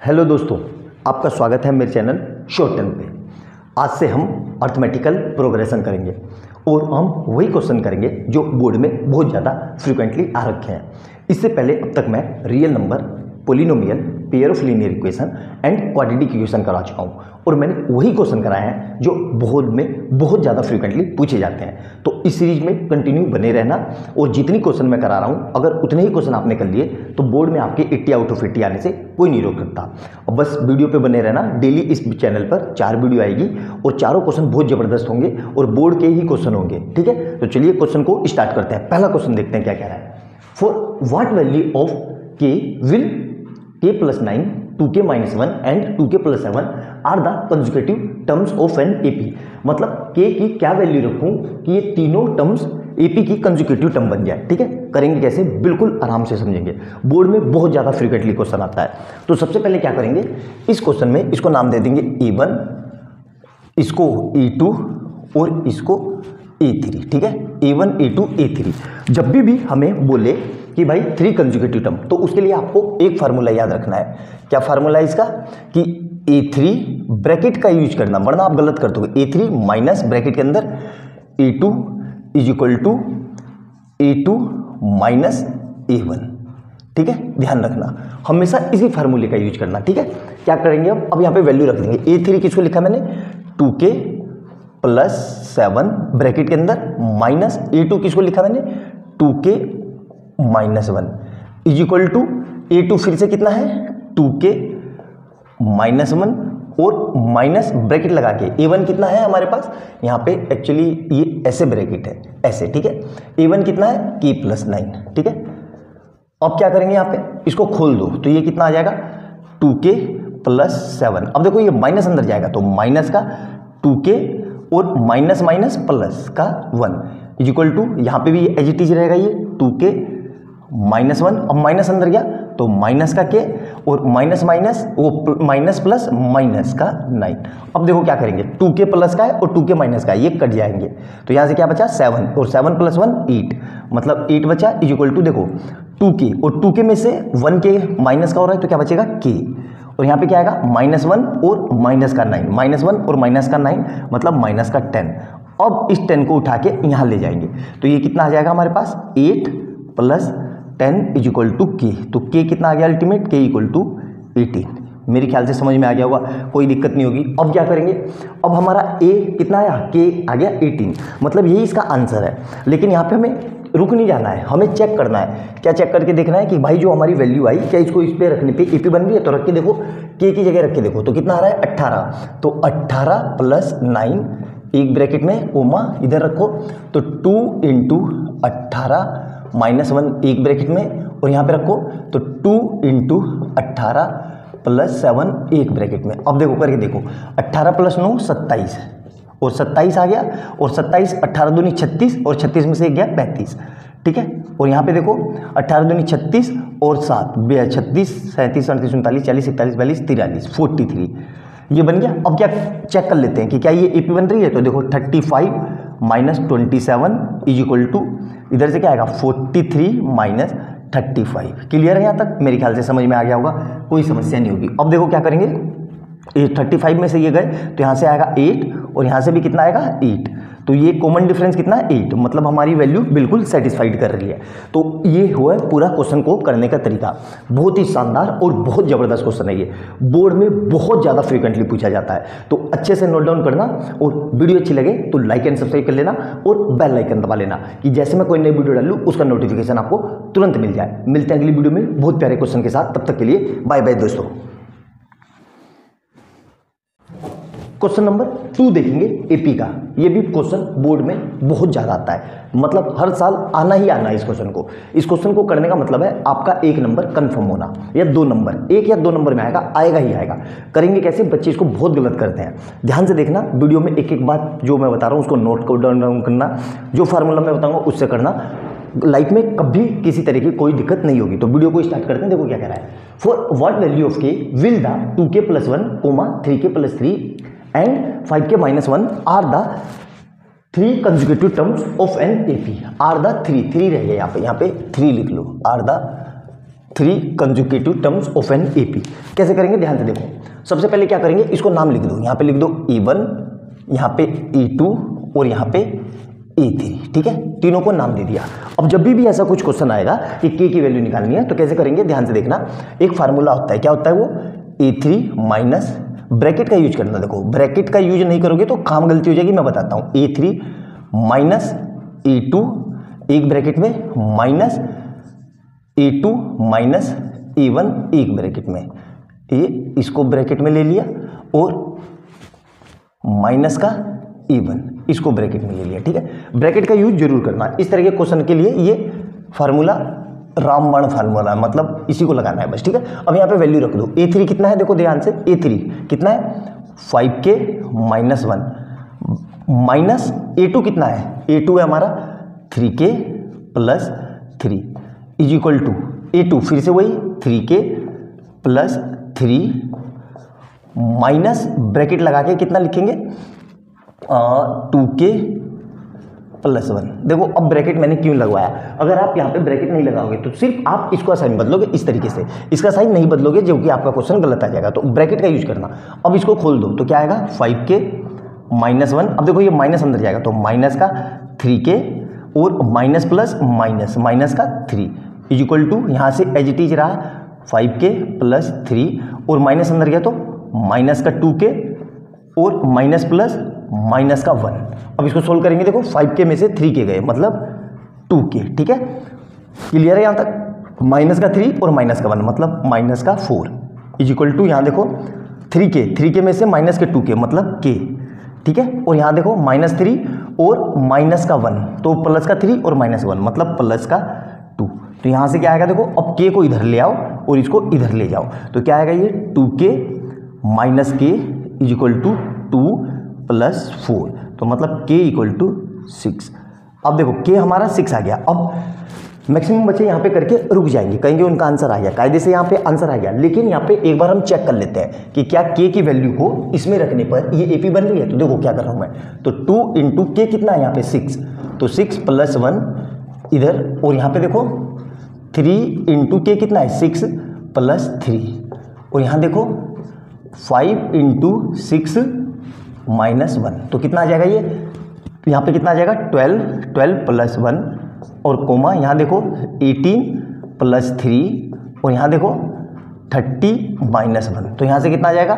Hello दोस्तों, आपका स्वागत है मेरे चैनल शॉर्ट टर्म पे। आज से हम अर्थमेटिकल प्रोग्रेशन करेंगे और हम वही क्वेश्चन करेंगे जो बोर्ड में बहुत ज़्यादा फ्रिक्वेंटली आ रखे हैं। इससे पहले अब तक मैं real number, polynomial, pair of linear equation and quadratic equation करा चुका हूँ और मैंने वही क्वेश्चन कराए हैं जो बोर्ड में बहुत ज़्यादा फ्रिक्वेंटली पूछे जाते हैं। तो इस सीरीज में कंटिन्यू बने रहना और जितनी क्वेश्चन मैं करा रहा हूँ अगर उतने ही क्वेश्चन आपने कर लिए तो बोर्ड में आपके 80 आउट ऑफ 80 आने से कोई नहीं रोक सकता। और बस वीडियो पे बने रहना। डेली इस चैनल पर 4 वीडियो आएगी और चारों क्वेश्चन बहुत ज़बरदस्त होंगे और बोर्ड के ही क्वेश्चन होंगे। ठीक है, तो चलिए क्वेश्चन को स्टार्ट करते हैं। पहला क्वेश्चन देखते हैं क्या कह रहा है। For what value of k will k plus 9, 2k minus 1 and 2k plus 7 are the consecutive terms of an AP। मतलब k की क्या वैल्यू रखूं कि ये तीनों टर्म्स AP की कंसेक्यूटिव टर्म बन जाए। ठीक है, करेंगे कैसे, बिल्कुल आराम से समझेंगे। बोर्ड में बहुत ज़्यादा फ्रीक्वेंटली क्वेश्चन आता है। तो सबसे पहले क्या करेंगे, इस क्वेश्चन में इसको नाम दे देंगे A1, इसको A2 और इसको A3। ठीक है, A1, A2, A3। जब भी हमें बोले कि भाई 3 कंसेक्यूटिव टर्म, तो उसके लिए आपको एक फार्मूला याद रखना है। क्या फार्मूला है इसका कि A3 ब्रैकेट का यूज करना, वरना आप गलत कर दोगे। A3 माइनस ब्रैकेट के अंदर A2 is equal to A2 minus A1। ठीक है, ध्यान रखना हमेशा इसी फार्मूले का यूज करना। ठीक है, क्या करेंगे अब यहाँ पे वैल्यू रख देंगे। A3 किसको लिखा मैंने, 2k प्लस 7 ब्रैकेट के अंदर माइनस A2 किसको लिखा मैंने, 2k minus 1 is equal to A2 फिर से कितना है, 2k माइनस 1 और माइनस ब्रैकेट लगा के A1 कितना है हमारे पास यहाँ पे, एक्चुअली ये ऐसे ब्रैकेट है ऐसे। ठीक है, A1 कितना है, k प्लस 9। ठीक है, अब क्या करेंगे यहाँ पे, इसको खोल दो तो ये कितना आ जाएगा, 2k प्लस 7। अब देखो ये माइनस अंदर जाएगा तो माइनस का 2k और माइनस माइनस प्लस का 1 इज इक्वल टू, यहाँ पे भी एज इट इज रहेगा ये 2k माइनस 1। अब माइनस अंदर गया तो माइनस का k और माइनस माइनस वो माइनस प्लस माइनस का 9। अब देखो क्या करेंगे, 2k प्लस का है और 2k माइनस का है, ये कट जाएंगे तो यहाँ से क्या बचा 7 और 7 प्लस 1 8, मतलब 8 बचा इज इक्वल टू, देखो 2k और 2k में से 1k माइनस का हो रहा है तो क्या बचेगा k, और यहाँ पे क्या आएगा -1 और माइनस का 9, -1 और माइनस का 9 मतलब माइनस का 10। अब इस 10 को उठा के यहाँ ले जाएंगे तो ये कितना आ जाएगा हमारे पास, 8 plus 10 is equal to k। तो k कितना आ गया अल्टीमेट, k इक्वल टू 18। मेरे ख्याल से समझ में आ गया होगा, कोई दिक्कत नहीं होगी। अब क्या करेंगे, अब हमारा a कितना आया, k आ गया 18, मतलब यही इसका आंसर है। लेकिन यहाँ पे हमें रुक नहीं जाना है, हमें चेक करना है। क्या चेक करके देखना है कि भाई जो हमारी वैल्यू आई क्या इसको इस पे रखने पे AP बन रही है, तो रख के देखो, k की जगह रख के देखो तो कितना आ रहा है 18। तो 18 प्लस 9 एक ब्रैकेट में कोमा इधर रखो तो 2 इंटू 18 माइनस 1 एक ब्रैकेट में और यहाँ पे रखो तो 2 इंटू 18 प्लस 7 एक ब्रैकेट में। अब देखो करके देखो, 18 प्लस 9 27 और 27 आ गया और 27 18 दूनी 36 और 36 में से एक गया 35। ठीक है, और यहाँ पे देखो 18 दूनी 36 और 7 36 37 38 39 40 41 42 43 43 ये बन गया। अब क्या चेक कर लेते हैं कि क्या ये AP बन रही है, तो देखो 35 माइनस 27 इज इक्वल टू, इधर से क्या आएगा 43 माइनस 35। क्लियर है यहाँ तक, मेरे ख्याल से समझ में आ गया होगा, कोई समस्या नहीं होगी। अब देखो क्या करेंगे, ये 35 में से ये गए तो यहाँ से आएगा 8 और यहाँ से भी कितना आएगा 8, तो ये कॉमन डिफरेंस कितना है 8, मतलब हमारी वैल्यू बिल्कुल सेटिस्फाइड कर रही है। तो ये हुआ है पूरा क्वेश्चन को करने का तरीका। बहुत ही शानदार और बहुत ज़बरदस्त क्वेश्चन है ये, बोर्ड में बहुत ज़्यादा फ्रीक्वेंटली पूछा जाता है। तो अच्छे से नोट डाउन करना और वीडियो अच्छी लगे तो लाइक एंड सब्सक्राइब कर लेना और बेल आइकन दबा लेना कि जैसे मैं कोई नई वीडियो डालूँ उसका नोटिफिकेशन आपको तुरंत मिल जाए। मिलते हैं अगली वीडियो में बहुत प्यारे क्वेश्चन के साथ, तब तक के लिए बाय बाय दोस्तों। क्वेश्चन नंबर 2 देखेंगे AP का। ये भी क्वेश्चन बोर्ड में बहुत ज़्यादा आता है, मतलब हर साल आना ही आना है इस क्वेश्चन को। इस क्वेश्चन को करने का मतलब है आपका 1 नंबर कंफर्म होना या 2 नंबर, 1 या 2 नंबर में आएगा ही आएगा। करेंगे कैसे, बच्चे इसको बहुत गलत करते हैं। ध्यान से देखना वीडियो में, एक एक बात जो मैं बता रहा हूँ उसको नोट डाउन करना, जो फार्मूला मैं बताऊँगा उससे करना। लाइफ में कभी किसी तरह की कोई दिक्कत नहीं होगी। तो वीडियो को स्टार्ट करते हैं। देखो क्या कह रहा है, for what value of k will the 2k plus 1 3k plus 3 and 5k minus 1 are the 3 consecutive terms of an AP। are the 3 रह गया यहाँ पे 3 लिख लो, are the 3 consecutive terms of an AP. कैसे करेंगे ध्यान से देखो। सबसे पहले क्या करेंगे, इसको नाम लिख दो, यहाँ पे लिख दो E1, यहाँ पे E2 और यहाँ पे E3। ठीक है, तीनों को नाम दे दिया। अब जब भी ऐसा कुछ क्वेश्चन आएगा कि के की वैल्यू निकालनी है तो कैसे करेंगे ध्यान से देखना। एक फार्मूला होता है, क्या होता है वो, E3 माइनस ब्रैकेट का यूज करना। देखो ब्रैकेट का यूज नहीं करोगे तो काम गलती हो जाएगी, मैं बताता हूँ। E3 माइनस E2 एक ब्रैकेट में माइनस E2 माइनस E1 एक ब्रैकेट में, ये इसको ब्रैकेट में ले लिया और माइनस का E1 इसको ब्रैकेट में ले लिया। ठीक है, ब्रैकेट का यूज जरूर करना। इस तरह के क्वेश्चन के लिए ये फार्मूला रामबाण फार्मूला है, मतलब इसी को लगाना है बस। ठीक है, अब यहाँ पे वैल्यू रख दो। A3 कितना है देखो ध्यान से, A3 कितना है 5K माइनस 1 माइनस A2 कितना है, A2 है हमारा 3K plus 3 is equal to A2 फिर से वही 3K प्लस 3 माइनस ब्रैकेट लगा के कितना लिखेंगे 2K प्लस 1। देखो अब ब्रैकेट मैंने क्यों लगवाया, अगर आप यहाँ पे ब्रैकेट नहीं लगाओगे तो सिर्फ आप इसको साइन बदलोगे इस तरीके से, इसका साइन नहीं बदलोगे जो कि आपका क्वेश्चन गलत आ जाएगा। तो ब्रैकेट का यूज करना। अब इसको खोल दो तो क्या आएगा 5K माइनस 1। अब देखो ये माइनस अंदर जाएगा तो माइनस का 3K और माइनस प्लस माइनस माइनस का 3 इज इक्वल टू यहाँ से एज इट इज रहा 5K प्लस 3 और माइनस अंदर गया तो माइनस का 2K और माइनस प्लस माइनस का 1। अब इसको सोल्व करेंगे, देखो 5K में से 3K गए मतलब 2K। ठीक है, क्लियर है यहाँ तक। माइनस का 3 और माइनस का 1 मतलब माइनस का 4 इज इक्वल टू यहाँ देखो 3K में से माइनस के 2K मतलब K। ठीक है, और यहाँ देखो माइनस 3 और माइनस का 1 तो प्लस का 3 और माइनस 1 मतलब प्लस का 2। तो यहाँ से क्या आएगा देखो, अब K को इधर ले आओ और इसको इधर ले जाओ तो क्या आएगा ये 2K minus K is equal to 2 plus 4 तो मतलब K इक्वल टू 6। अब देखो K हमारा 6 आ गया। अब मैक्सिमम बच्चे यहाँ पे करके रुक जाएंगे, कहेंगे उनका आंसर आ गया, कायदे से यहाँ पे आंसर आ गया। लेकिन यहाँ पे एक बार हम चेक कर लेते हैं कि क्या K की वैल्यू को इसमें रखने पर ये AP बन रही है। तो देखो क्या कर रहा हूँ मैं, तो 2 इंटू K कितना है यहाँ पे 6, तो 6 प्लस 1 इधर, और यहाँ पे देखो 3 इंटू K कितना है 6 प्लस 3, और यहाँ देखो 5 इंटू 6 माइनस 1 तो कितना आ जाएगा ये, यहाँ पे कितना आ जाएगा 12 प्लस 1 और कोमा यहाँ देखो 18 प्लस 3 और यहाँ देखो 30 माइनस 1 तो यहाँ से कितना आ जाएगा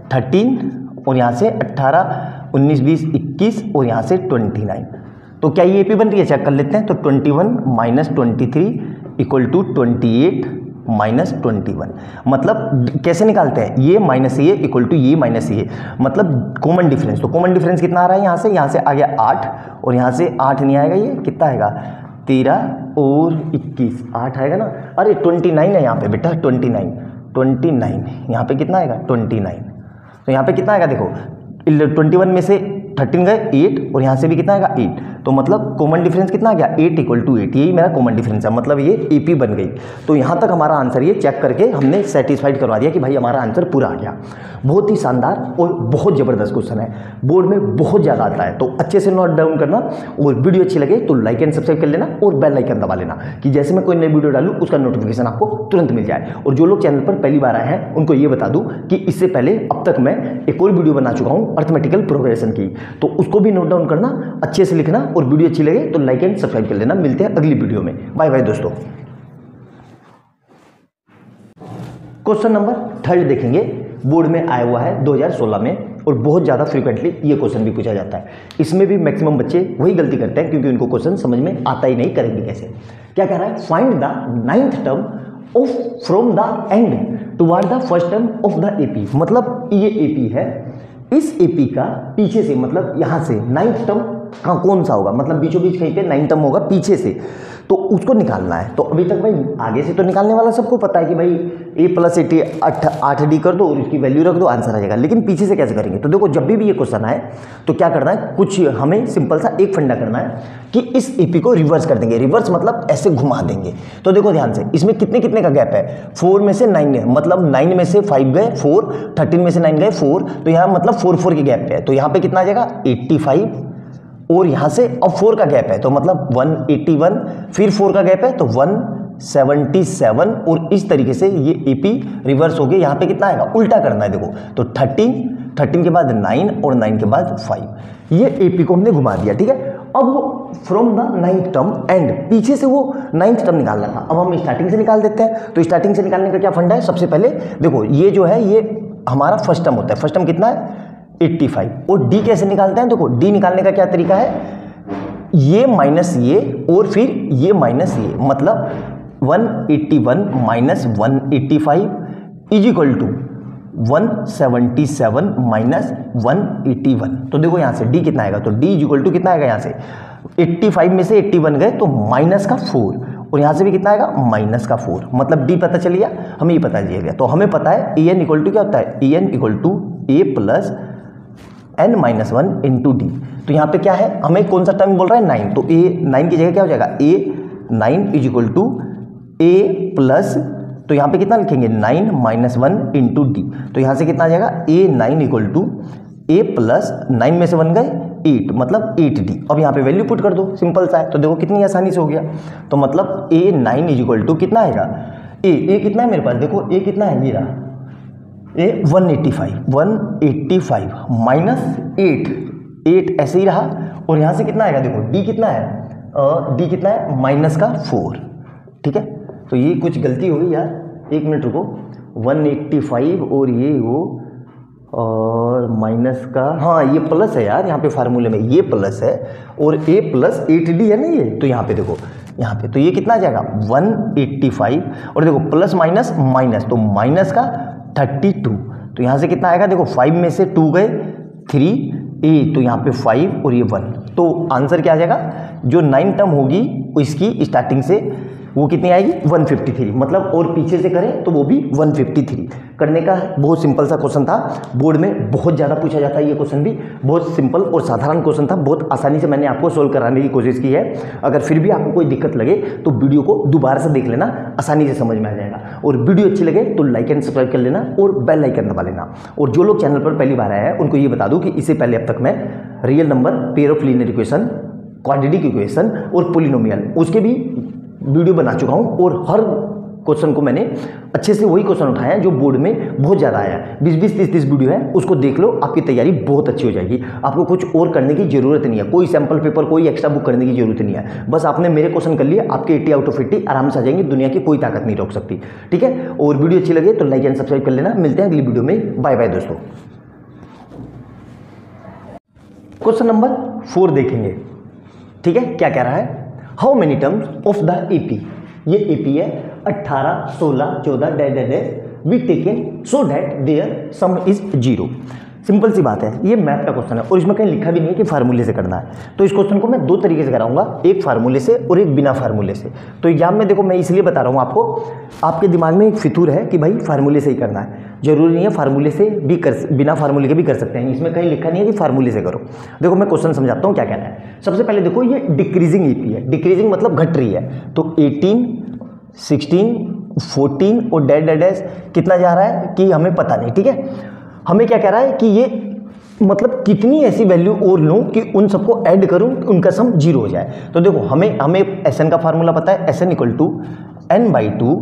13 और यहाँ से 18 19 20 21 और यहाँ से 29। तो क्या ये AP बन रही है, चेक कर लेते हैं। तो 21 माइनस 23 इक्वल टू 28 माइनस 21 मतलब कैसे निकालते हैं, ये माइनस ये इक्वल टू ये माइनस ये मतलब कॉमन डिफरेंस। तो कॉमन डिफरेंस कितना आ रहा है, यहाँ से आ गया 8 और यहाँ से 8 नहीं आएगा, ये कितना आएगा 13 और 21 8 आएगा ना। अरे 29 है यहाँ पे बेटा, 29 यहाँ पे कितना आएगा 29। तो यहाँ पे कितना आएगा देखो 21 में से 13 गए 8 और यहाँ से भी कितना आएगा 8 तो मतलब कॉमन डिफरेंस कितना आ गया 8 इक्वल टू 8, यही मेरा कॉमन डिफरेंस है, मतलब ये AP बन गई। तो यहाँ तक हमारा आंसर ये चेक करके हमने सेटिस्फाइड करवा दिया कि भाई हमारा आंसर पूरा आ गया। बहुत ही शानदार और बहुत ज़बरदस्त क्वेश्चन है, बोर्ड में बहुत ज़्यादा आता है, तो अच्छे से नोट डाउन करना। और वीडियो अच्छी लगे तो लाइक एंड सब्सक्राइब कर लेना और बेल आइकन दबा लेना कि जैसे मैं कोई नई वीडियो डालूँ उसका नोटिफिकेशन आपको तुरंत मिल जाए। और जो लोग चैनल पर पहली बार आए हैं उनको ये बता दूँ कि इससे पहले अब तक मैं एक और वीडियो बना चुका हूँ अर्थमेटिकल प्रोग्रेशन की, तो उसको भी नोट डाउन करना, अच्छे से लिखना और वीडियो अच्छी लगे तो लाइक एंड सब्सक्राइब कर लेना। मिलते हैं अगली वीडियो में, बाय बाय दोस्तों। क्वेश्चन नंबर 3 देखेंगे, बोर्ड में आया हुआ है 2016 में और बहुत ज़्यादा फ्रीक्वेंटली ये क्वेश्चन भी पूछा जाता है। इसमें भी मैक्सिमम बच्चे वही गलती करते हैं क्योंकि उनको क्वेश्चन समझ में आता ही नहीं, करेंगे कैसे। क्या कह रहा है, find the 9th term of from the end toward the first term of the AP। मतलब ये AP है, इस AP का पीछे से मतलब यहाँ से 9th टर्म कहाँ कौन सा होगा, मतलब बीचों बीच कहीं पे 9 टर्म होगा पीछे से, तो उसको निकालना है। तो अभी तक भाई आगे से तो निकालने वाला सबको पता है कि भाई A प्लस 8D कर दो और उसकी वैल्यू रख दो, आंसर आ जाएगा। लेकिन पीछे से कैसे करेंगे, तो देखो जब भी ये क्वेश्चन आए तो क्या करना है, कुछ हमें सिंपल सा एक फंडा करना है कि इस AP को रिवर्स कर देंगे। रिवर्स मतलब ऐसे घुमा देंगे। तो देखो ध्यान से, इसमें कितने कितने का गैप है, 4 में से 9 है, मतलब 9 में से 5 गए 4, 13 में से 9 गए 4, तो यहाँ मतलब 4 के गैप पे है। तो यहाँ पे कितना आ जाएगा 85 और यहाँ से अब 4 का गैप है तो मतलब 181, फिर 4 का गैप है तो 177 और इस तरीके से ये AP रिवर्स हो गया, यहाँ पे कितना आएगा उल्टा करना है देखो, तो 13 के बाद 9 और 9 के बाद 5, ये AP को हमने घुमा दिया, ठीक है। अब from the 9th term and, पीछे से वो 9th टर्म निकालना था, अब हम स्टार्टिंग से निकाल देते हैं। तो स्टार्टिंग से निकालने का क्या फंडा है, सबसे पहले देखो ये जो है ये हमारा फर्स्ट टर्म होता है, फर्स्ट टर्म कितना है 85, और D कैसे निकालते हैं, देखो D निकालने का क्या तरीका है, ये माइनस ये और फिर ये माइनस ये, मतलब 181 minus 185 is equal to 177 minus 181। तो देखो यहाँ से D कितना आएगा, तो D इज इक्वल टू कितना आएगा, यहाँ से 85 में से 81 गए तो माइनस का 4, और यहाँ से भी कितना आएगा माइनस का 4, मतलब D पता चल गया, हमें ये पता चल गया। तो हमें पता है EN इक्वल टू क्या होता है, EN equal to A plus n minus 1 into D. तो यहाँ पे क्या है, हमें कौन सा टर्म बोल रहा है 9, तो A 9 की जगह क्या हो जाएगा A 9 is equal to A plus, तो यहाँ पे कितना लिखेंगे 9 माइनस 1 इंटू डी। तो यहाँ से कितना आ जाएगा A 9 equal to A plus 9 में से 1 गए 8, मतलब 8D। अब यहाँ पे वैल्यू पुट कर दो, सिंपल सा है, तो देखो कितनी आसानी से हो गया। तो मतलब A 9 इज इक्वल टू कितना आएगा, A कितना है मेरे पास, देखो A कितना है मेरा A 185 माइनस 8 ऐसे ही रहा, और यहाँ से कितना आएगा देखो D कितना है, D कितना है माइनस का 4, ठीक है। तो ये कुछ गलती हो गई यार, 1 मिनट रुको, 185 और ये वो और माइनस का, हाँ ये प्लस है यार, यहाँ पे फार्मूले में ये प्लस है और A प्लस 8D है ना ये, तो यहाँ पे देखो यहाँ पे, तो ये कितना आ जाएगा 185 और देखो प्लस माइनस माइनस, तो माइनस का 32। तो यहाँ से कितना आएगा देखो 5 में से 2 गए 3A, तो यहाँ पे 5 और ये 1, तो आंसर क्या आ जाएगा, जो 9 टर्म होगी इसकी स्टार्टिंग से वो कितनी आएगी 153, मतलब और पीछे से करें तो वो भी 153 करने का है। बहुत सिंपल सा क्वेश्चन था, बोर्ड में बहुत ज़्यादा पूछा जाता है, ये क्वेश्चन भी बहुत सिंपल और साधारण क्वेश्चन था, बहुत आसानी से मैंने आपको सोल्व कराने की कोशिश की है। अगर फिर भी आपको कोई दिक्कत लगे तो वीडियो को दोबारा से देख लेना, आसानी से समझ में आ जाएगा। और वीडियो अच्छी लगे तो लाइक एंड सब्सक्राइब कर लेना और बेल आइकन दबा लेना। और जो लोग चैनल पर पहली बार आए हैं उनको ये बता दूँ कि इससे पहले अब तक मैं real number, pair of linear equation, quadratic equation और पोलिनोमियल उसके भी वीडियो बना चुका हूं, और हर क्वेश्चन को मैंने अच्छे से वही क्वेश्चन उठाया है जो बोर्ड में बहुत ज़्यादा आया है। 20-20, 30-30 वीडियो है, उसको देख लो, आपकी तैयारी बहुत अच्छी हो जाएगी। आपको कुछ और करने की जरूरत नहीं है, कोई सैम्पल पेपर, कोई एक्स्ट्रा बुक करने की जरूरत नहीं है। बस आपने मेरे क्वेश्चन कर लिए, आपके 80 आउट ऑफ 80 आराम से आ जाएंगे, दुनिया की कोई ताकत नहीं रोक सकती, ठीक है। और वीडियो अच्छी लगे तो लाइक एंड सब्सक्राइब कर लेना। मिलते हैं अगली वीडियो में, बाय बाय दोस्तों। क्वेश्चन नंबर 4 देखेंगे, ठीक है। क्या कह रहा है, how many terms of the AP, ये AP है 18, 16, 14 dash we taken so that their sum is 0। Simple सी बात है, ये मैथ का क्वेश्चन है और इसमें कहीं लिखा भी नहीं है कि फार्मूले से करना है। तो इस क्वेश्चन को मैं 2 तरीके से कराऊंगा, एक फार्मूले से और एक बिना फार्मूले से। तो एग्जाम में देखो मैं इसलिए बता रहा हूँ आपको, आपके दिमाग में एक फितूर है कि भाई फार्मूले से ही करना है, जरूरी नहीं है फार्मूले से भी बिना फार्मूले के भी कर सकते हैं, इसमें कहीं लिखा नहीं है कि फार्मूले से करो। देखो मैं क्वेश्चन समझाता हूँ क्या कहना है। सबसे पहले देखो ये डिक्रीजिंग AP है, डिक्रीजिंग मतलब घट रही है, तो 18, 16, 14 और डैश कितना जा रहा है कि हमें पता नहीं, ठीक है। हमें क्या कह रहा है कि ये मतलब कितनी ऐसी वैल्यू और लूँ कि उन सबको ऐड करूँ, उनका सम 0 हो जाए। तो देखो हमें Sn का फार्मूला पता है, Sn equal to n/2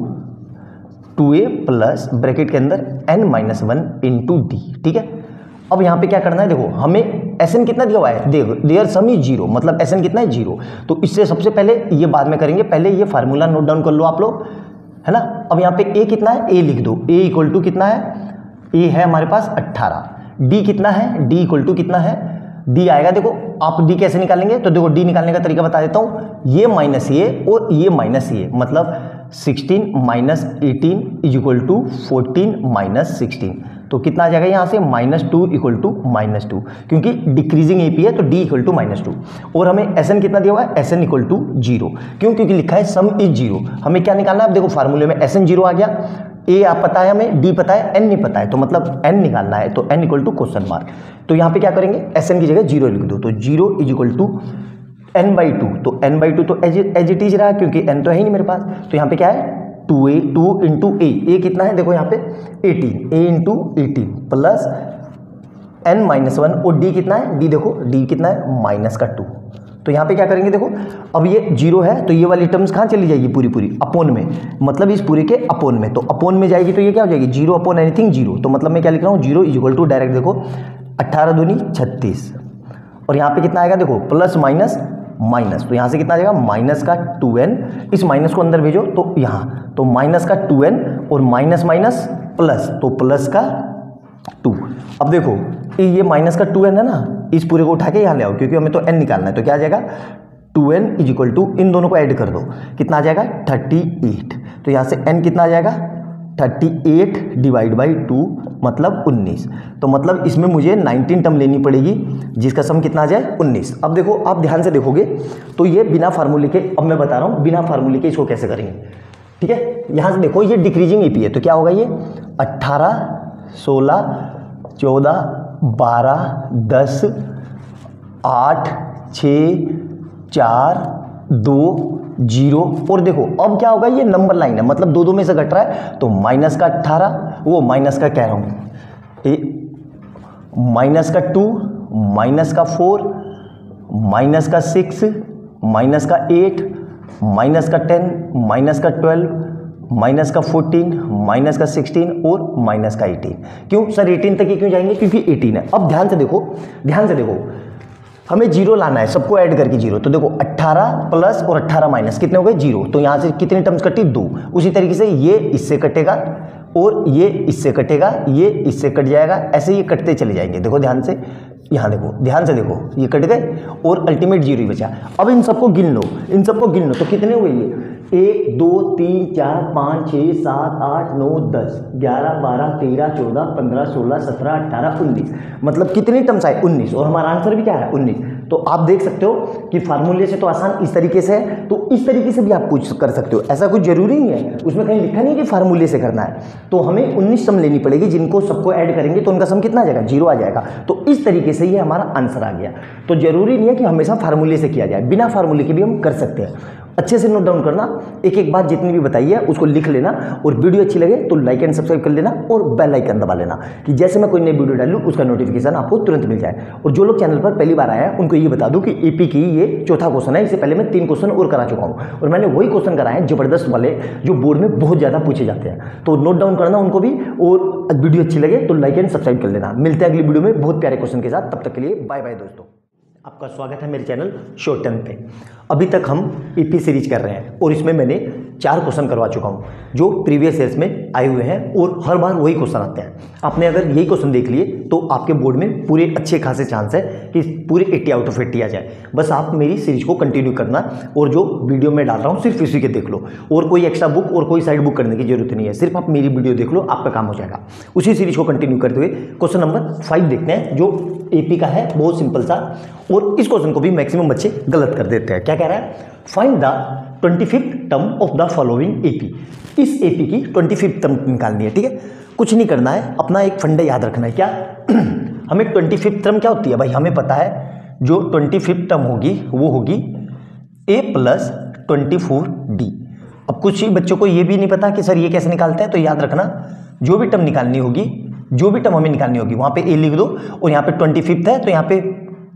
2a plus bracket के अंदर n माइनस 1 इंटू डी, ठीक है। अब यहाँ पे क्या करना है, देखो हमें Sn कितना दिया हुआ है, देखो देयर सम इज 0, मतलब Sn कितना है 0। तो इससे सबसे पहले ये बाद में करेंगे, पहले ये फार्मूला नोट डाउन कर लो आप लोग, है ना। अब यहाँ पे a कितना है, a लिख दो, a इक्वल टू कितना है, a है हमारे पास 18, d कितना है, d इक्वल टू कितना है, d आएगा, देखो आप d कैसे निकालेंगे, तो देखो d निकालने का तरीका बता देता हूँ, ये माइनस ये और ये माइनस ये, मतलब 16 minus 18 is equal to 14 minus 16। तो कितना आ जाएगा यहाँ से -2 इक्वल टू -2, क्योंकि डिक्रीजिंग AP है तो d इक्वल टू -2। और हमें Sn कितना दिया हुआ है, Sn इक्वल टू 0, क्यों, क्योंकि लिखा है सम इज 0। हमें क्या निकालना है, अब देखो फार्मूले में Sn 0 आ गया, a आप पता है हमें, d पता है, n नहीं पता है, तो मतलब n निकालना है, तो n equal to question mark. तो यहाँ पे क्या करेंगे, Sn की जगह 0 लिख दो, तो 0 इज इक्वल टू n/2, तो n/2 तो एज इट इज रहा, क्योंकि n तो है ही नहीं मेरे पास। तो यहाँ पे क्या है 2 इंटू a कितना है, देखो यहाँ पे 18, a इंटू 18 प्लस n-1 और d कितना है, d देखो d कितना है -2, तो यहाँ पे क्या करेंगे, देखो अब ये 0 है तो ये वाली टर्म्स कहाँ चली जाएगी, पूरी पूरी अपोन में, मतलब इस पूरे के अपोन में, तो अपोन में जाएगी तो ये क्या हो जाएगी 0 अपॉन एनीथिंग 0। तो मतलब मैं क्या लिख रहा हूँ 0 इज इक्वल टू डायरेक्ट देखो 18 दूनी 36 और यहाँ पे कितना आएगा देखो प्लस माइनस माइनस, तो यहाँ से कितना आ जाएगा माइनस का 2n, इस माइनस को अंदर भेजो तो यहाँ तो माइनस का 2n और माइनस माइनस प्लस तो प्लस का 2। अब देखो ये माइनस का 2n है ना, इस पूरे को उठा के यहाँ ले आओ क्योंकि हमें तो n निकालना है, तो क्या आ जाएगा 2n इज इक्वल टू इन दोनों को ऐड कर दो कितना आ जाएगा 38। तो यहाँ से n कितना आ जाएगा 38 डिवाइड बाई 2 मतलब 19। तो मतलब इसमें मुझे 19 टर्म लेनी पड़ेगी जिसका सम कितना आ जाए 19। अब देखो आप ध्यान से देखोगे तो ये बिना फार्मूले के, अब मैं बता रहा हूँ बिना फार्मूले के इसको कैसे करेंगे, ठीक है। यहाँ से देखो ये डिक्रीजिंग ईपी है तो क्या होगा ये 18 16 14 12 10 8 6 4 2 0 और देखो अब क्या होगा ये नंबर लाइन है मतलब दो दो में से घट रहा है तो माइनस का 18 वो माइनस का कह रहा हूँ माइनस का 2 माइनस का 4 माइनस का 6 माइनस का 8 माइनस का 10 माइनस का 12 माइनस का 14 माइनस का 16 और माइनस का 18। क्यों सर 18 तक ही क्यों जाएंगे, क्योंकि 18 है। अब ध्यान से देखो हमें 0 लाना है, सबको ऐड करके 0, तो देखो 18 प्लस और 18 माइनस कितने हो गए 0, तो यहाँ से कितनी टर्म्स कटी 2। उसी तरीके से ये इससे कटेगा और ये इससे कटेगा, ये इससे कट जाएगा, ऐसे ये कटते चले जाएंगे। देखो ध्यान से, यहाँ देखो ध्यान से देखो ये कट गए और अल्टीमेट 0 ही बचा। अब इन सबको गिन लो, तो कितने हुए ये 1 2 3 4 5 6 7 8 9 10 11 12 13 14 15 16 17 18 19 मतलब कितनी टर्म्स आए 19 और हमारा आंसर भी क्या है 19। तो आप देख सकते हो कि फार्मूले से तो आसान इस तरीके से है, तो इस तरीके से भी आप पूछ कर सकते हो, ऐसा कुछ जरूरी नहीं है, उसमें कहीं लिखा नहीं कि फार्मूले से करना है। तो हमें 19 सम लेनी पड़ेगी जिनको सबको ऐड करेंगे तो उनका सम कितना आ जाएगा 0 आ जाएगा। तो इस तरीके से ये हमारा आंसर आ गया। तो जरूरी नहीं है कि हमेशा फार्मूले से किया जाए, बिना फार्मूले के भी हम कर सकते हैं। अच्छे से नोट डाउन करना, एक एक बात जितनी भी बताई है उसको लिख लेना और वीडियो अच्छी लगे तो लाइक एंड सब्सक्राइब कर लेना और बेल आइकन दबा लेना कि जैसे मैं कोई नई वीडियो डालूं उसका नोटिफिकेशन आपको तुरंत मिल जाए। और जो लोग चैनल पर पहली बार आए हैं उनको ये बता दूं कि एपी की ये चौथा क्वेश्चन है, इससे पहले मैं 3 क्वेश्चन और करा चुका हूँ और मैंने वही क्वेश्चन कराए हैं जबरदस्त वाले जो बोर्ड में बहुत ज़्यादा पूछे जाते हैं। तो नोट डाउन करना उनको भी, और वीडियो अच्छी लगे तो लाइक एंड सब्सक्राइब कर लेना। मिलते हैं अगली वीडियो में बहुत प्यारे क्वेश्चन के साथ, तब तक के लिए बाय बाय दोस्तों। आपका स्वागत है मेरे चैनल शॉर्ट टर्म पे। अभी तक हम ईपी सीरीज कर रहे हैं और इसमें मैंने 4 क्वेश्चन करवा चुका हूं जो प्रीवियस ईयर्स में आए हुए हैं और हर बार वही क्वेश्चन आते हैं। आपने अगर यही क्वेश्चन देख लिए तो आपके बोर्ड में पूरे अच्छे खासे चांस है कि पूरे 80 आउट ऑफ 80 आ जाए। बस आप मेरी सीरीज को कंटिन्यू करना और जो वीडियो में डाल रहा हूँ सिर्फ इसी के देख लो, और कोई एक्स्ट्रा बुक और कोई साइड बुक करने की जरूरत नहीं है, सिर्फ आप मेरी वीडियो देख लो, आपका काम हो जाएगा। उसी सीरीज को कंटिन्यू करते हुए क्वेश्चन नंबर 5 देखते हैं जो एपी का है, बहुत सिंपल सा, और इस क्वेश्चन को भी मैक्सिमम बच्चे गलत कर देते हैं। क्या कह रहा है, find the 25th term of the following AP. इस एपी की 25th टर्म निकालनी है, ठीक है। कुछ नहीं करना है, अपना एक फंडा याद रखना है। क्या हमें 25th टर्म क्या होती है भाई, हमें पता है जो 25th टर्म होगी वो होगी a प्लस 24d। अब कुछ ही बच्चों को ये भी नहीं पता कि सर ये कैसे निकालते हैं, तो याद रखना जो भी टर्म निकालनी होगी, जो भी टर्म हमें निकालनी होगी वहाँ पे a लिख दो, और यहाँ पे 25th है तो यहाँ पे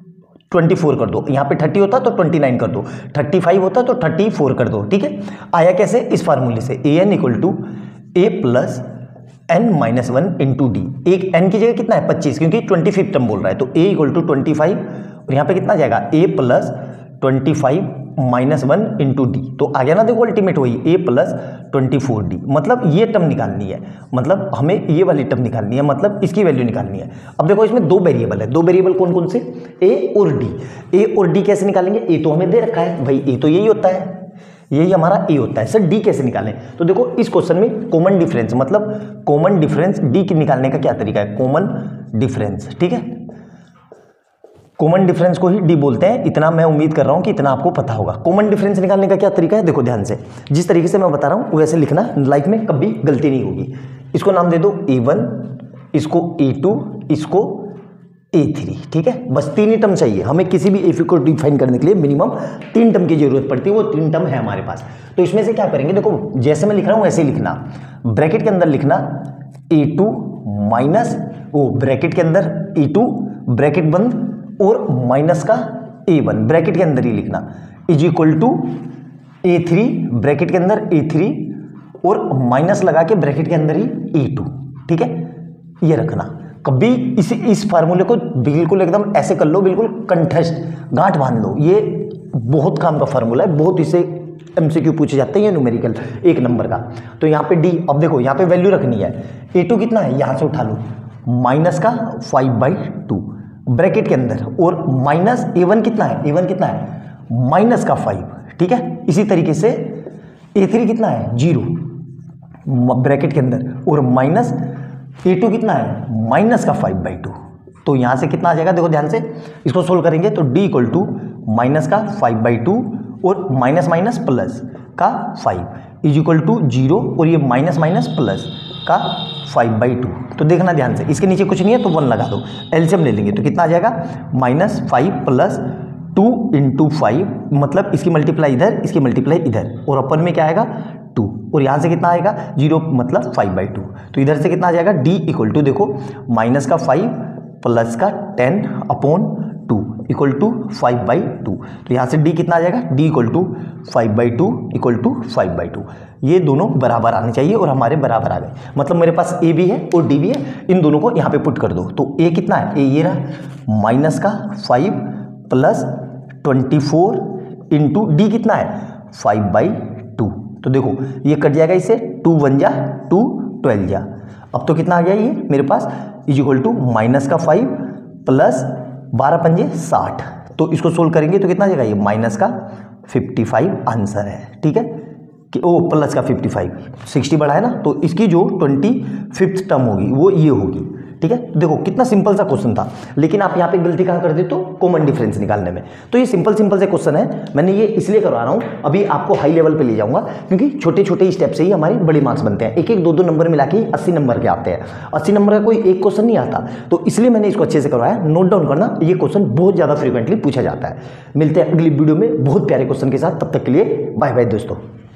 24 कर दो, यहाँ पे 30 होता तो 29 कर दो, 35 होता तो 34 कर दो, ठीक है। आया कैसे, इस फार्मूले से an equal to a plus n minus 1 into d. एक n की जगह कितना है 25, क्योंकि 25th टर्म बोल रहा है, तो a इक्वल टू 25 और यहाँ पे कितना जाएगा a plus 25 minus 1 into D. तो आ गया ना, देखो अल्टीमेट वही a प्लस 24d। मतलब ये टर्म निकालनी है, मतलब हमें ये वाली टर्म निकालनी है, मतलब इसकी वैल्यू निकालनी है। अब देखो इसमें 2 वेरिएबल है, 2 वेरिएबल कौन कौन से, a और d। a और d कैसे निकालेंगे, a तो हमें दे रखा है भाई, a तो यही होता है, यही हमारा a होता है। सर d कैसे निकालें, तो देखो इस क्वेश्चन में कॉमन डिफरेंस, मतलब कॉमन डिफरेंस d की निकालने का क्या तरीका है, कॉमन डिफरेंस, ठीक है। कॉमन डिफरेंस को ही डी बोलते हैं, इतना मैं उम्मीद कर रहा हूं कि इतना आपको पता होगा। कॉमन डिफरेंस निकालने का क्या तरीका है, देखो ध्यान से, जिस तरीके से मैं बता रहा हूं वैसे लिखना, लाइफ में कभी गलती नहीं होगी। इसको नाम दे दो a1, इसको a2, इसको a3, ठीक है। बस 3 ही टर्म चाहिए हमें, किसी भी एपी को डिफाइन करने के लिए मिनिमम 3 टर्म की जरूरत पड़ती है, वो 3 टर्म है हमारे पास। तो इसमें से क्या करेंगे, देखो जैसे मैं लिख रहा हूं वैसे ही लिखना, ब्रैकेट के अंदर लिखना a2 माइनस, वो ब्रैकेट के अंदर a2 ब्रैकेट बंद और माइनस का A1 ब्रैकेट के अंदर ही लिखना is equal to A3 bracket के अंदर A3 और माइनस लगा के ब्रैकेट के अंदर ही A2। ठीक है, ये रखना। कभी इस फार्मूले को बिल्कुल एकदम ऐसे कर लो, बिल्कुल कंठस्थ गांठ बांध लो। ये बहुत काम का फार्मूला है, बहुत इसे MCQ पूछे जाते हैं ये न्यूमेरिकल 1 नंबर का। तो यहाँ पे D, अब देखो यहाँ पे वैल्यू रखनी है। A2 कितना है, यहाँ से उठा लो, माइनस का 5/2 ब्रैकेट के अंदर, और माइनस A1 कितना है, A1 कितना है माइनस का 5। ठीक है, इसी तरीके से A3 कितना है 0 ब्रैकेट के अंदर, और माइनस A2 कितना है माइनस का 5/2। तो यहाँ से कितना आ जाएगा, देखो ध्यान से इसको सोल्व करेंगे तो D इक्वल टू माइनस का 5/2 और माइनस माइनस प्लस का 5 इज इक्वल टू 0, और ये माइनस माइनस प्लस का 5/2। तो देखना ध्यान से, इसके नीचे कुछ नहीं है तो 1 लगा दो, एलसीएम ले लेंगे तो कितना आ जाएगा -5 + 2 × 5, मतलब इसकी मल्टीप्लाई इधर, इसकी मल्टीप्लाई इधर, और अपर में क्या आएगा 2, और यहाँ से कितना आएगा 0 मतलब 5/2। तो इधर से कितना आ जाएगा D इक्वल टू, देखो माइनस का 5 प्लस का 10/2 इक्वल टू 5/2। तो यहाँ से D कितना आ जाएगा, D equal to 5/2 equal to 5/2। ये दोनों बराबर आने चाहिए और हमारे बराबर आ गए, मतलब मेरे पास A भी है और D भी है, इन दोनों को यहाँ पे पुट कर दो। तो A कितना है, A ये रहा माइनस का 5 प्लस 24 इंटू D कितना है 5/2। तो देखो ये कट जाएगा, इससे 2 1 जा 2 12 जा। अब तो कितना आ गया ये मेरे पास इज इक्वल टू माइनस का 5 प्लस 12 पंजे 60। तो इसको सोल्व करेंगे तो कितना आ जाएगा, ये माइनस का 55 आंसर है। ठीक है, कि ओ प्लस का 55, 60 बढ़ा है ना, तो इसकी जो 25th टर्म होगी वो ये होगी। ठीक है, देखो कितना सिंपल सा क्वेश्चन था, लेकिन आप यहाँ पे गलती कहाँ कर देते हो, कॉमन डिफरेंस निकालने में। तो ये सिंपल से क्वेश्चन है, मैंने ये इसलिए करवा रहा हूँ, अभी आपको हाई लेवल पे ले जाऊंगा, क्योंकि छोटे छोटे स्टेप से ही हमारे बड़े मार्क्स बनते हैं। 1 1 2 2 नंबर मिला के 80 नंबर के आते हैं। 80 नंबर का कोई एक क्वेश्चन नहीं आता, तो इसलिए मैंने इसको अच्छे से करवाया। नोट डाउन करना, ये क्वेश्चन बहुत ज़्यादा फ्रिक्वेंटली पूछा जाता है। मिलते हैं अगली वीडियो में बहुत प्यारे क्वेश्चन के साथ, तब तक के लिए बाय बाय दोस्तों।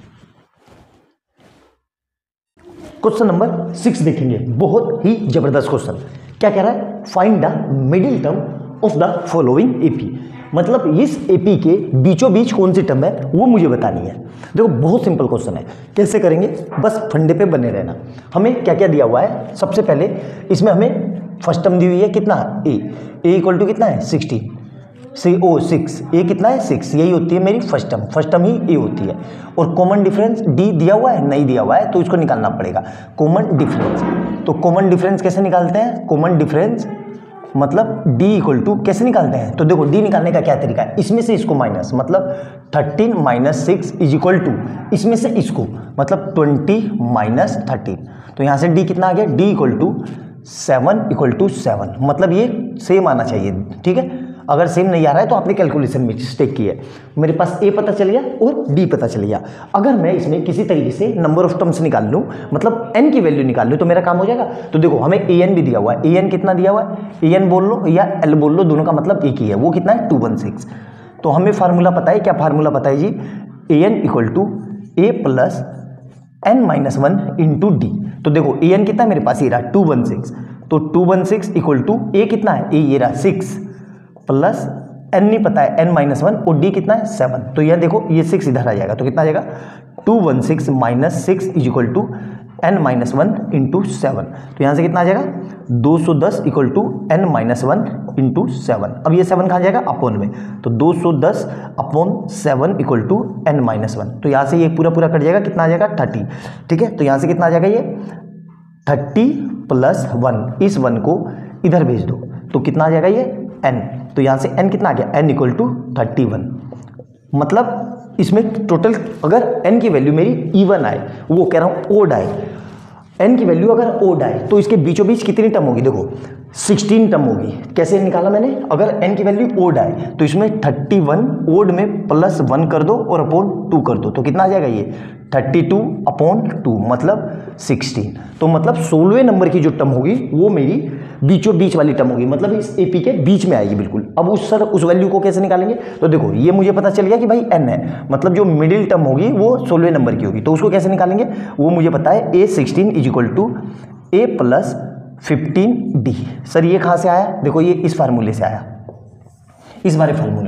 क्वेश्चन नंबर 6 देखेंगे, बहुत ही जबरदस्त क्वेश्चन। क्या कह रहा है, find the middle term of the following AP, मतलब इस एपी के बीचों बीच कौन सी टर्म है वो मुझे बतानी है। देखो बहुत सिंपल क्वेश्चन है, कैसे करेंगे, बस फंडे पे बने रहना। हमें क्या क्या दिया हुआ है, सबसे पहले इसमें हमें फर्स्ट टर्म दी हुई है कितना, ए इक्वल टू कितना है 16, 6 ए कितना है 6, यही होती है मेरी फर्स्ट टर्म ही ए होती है। और कॉमन डिफरेंस डी दिया हुआ है, नहीं दिया हुआ है, तो इसको निकालना पड़ेगा कॉमन डिफरेंस। तो कॉमन डिफरेंस कैसे निकालते हैं, कॉमन डिफरेंस मतलब d इक्वल टू कैसे निकालते हैं, तो देखो d निकालने का क्या तरीका है, इसमें से इसको माइनस, मतलब 13 - 6 इज इक्वल टू इसमें से इसको, मतलब 20 - 13। तो यहाँ से d कितना आ गया, d equal to 7 equal to 7, मतलब ये सेम आना चाहिए। ठीक है, अगर सेम नहीं आ रहा है तो आपने कैलकुलेशन में मिस्टेक की है। मेरे पास a पता चल गया और d पता चल गया। अगर मैं इसमें किसी तरीके से नंबर ऑफ टर्म्स निकाल लूँ, मतलब n की वैल्यू निकाल लूँ, तो मेरा काम हो जाएगा। तो देखो हमें an भी दिया हुआ है, an कितना दिया हुआ है, an बोल लो या l बोल लो, दोनों का मतलब एक ही है। वो कितना है 216। तो हमें फार्मूला पता है, क्या फार्मूला पता है जी, an equal to a plus n-1 into D. तो देखो an कितना है मेरे पास, ये रहा 216, तो 216 इक्वल टू a कितना है, a ये रहा 6 प्लस n नहीं पता है n-1, और d कितना है 7। तो यह देखो ये 6 इधर आ जाएगा, तो कितना आ जाएगा 216 - 6 is equal to n-1 into 7। तो यहाँ से कितना आ जाएगा 210 इक्वल टू n-1 इंटू 7। अब ये 7 कहाँ जाएगा, अपॉन में, तो 210 अपॉन 7 इक्वल टू n-1। तो यहाँ से ये पूरा कट जाएगा, कितना आ जाएगा 30। ठीक है, तो यहाँ से कितना आ जाएगा ये 30 + 1, इस 1 को इधर भेज दो, तो कितना आ जाएगा ये n। तो यहाँ से n कितना आ गया, n इक्वल टू 31। मतलब इसमें टोटल अगर n की वैल्यू मेरी इवन आए, वो कह रहा हूँ ओड आए, n की वैल्यू अगर ओड आए तो इसके बीचों बीच कितनी टर्म होगी, देखो 16 टर्म होगी। कैसे निकाला मैंने, अगर n की वैल्यू ओड आए तो इसमें 31 ओड में +1 कर दो और अपॉन 2 कर दो, तो कितना आ जाएगा ये 32 अपॉन 2 मतलब 16। तो मतलब 16वें नंबर की जो टर्म होगी वो मेरी बीचों बीच वाली टर्म होगी, मतलब इस एपी के बीच में आएगी बिल्कुल। अब उस वैल्यू को कैसे निकालेंगे, तो देखो ये मुझे पता चल गया कि भाई n है, मतलब जो मिडिल टर्म होगी वो 16वें नंबर की होगी। तो उसको कैसे निकालेंगे, वो मुझे पता है a16 is equal to a plus 15d। Sir ये कहाँ से आया, देखो ये इस फार्मूले से आया, इस वाले फार्मूले में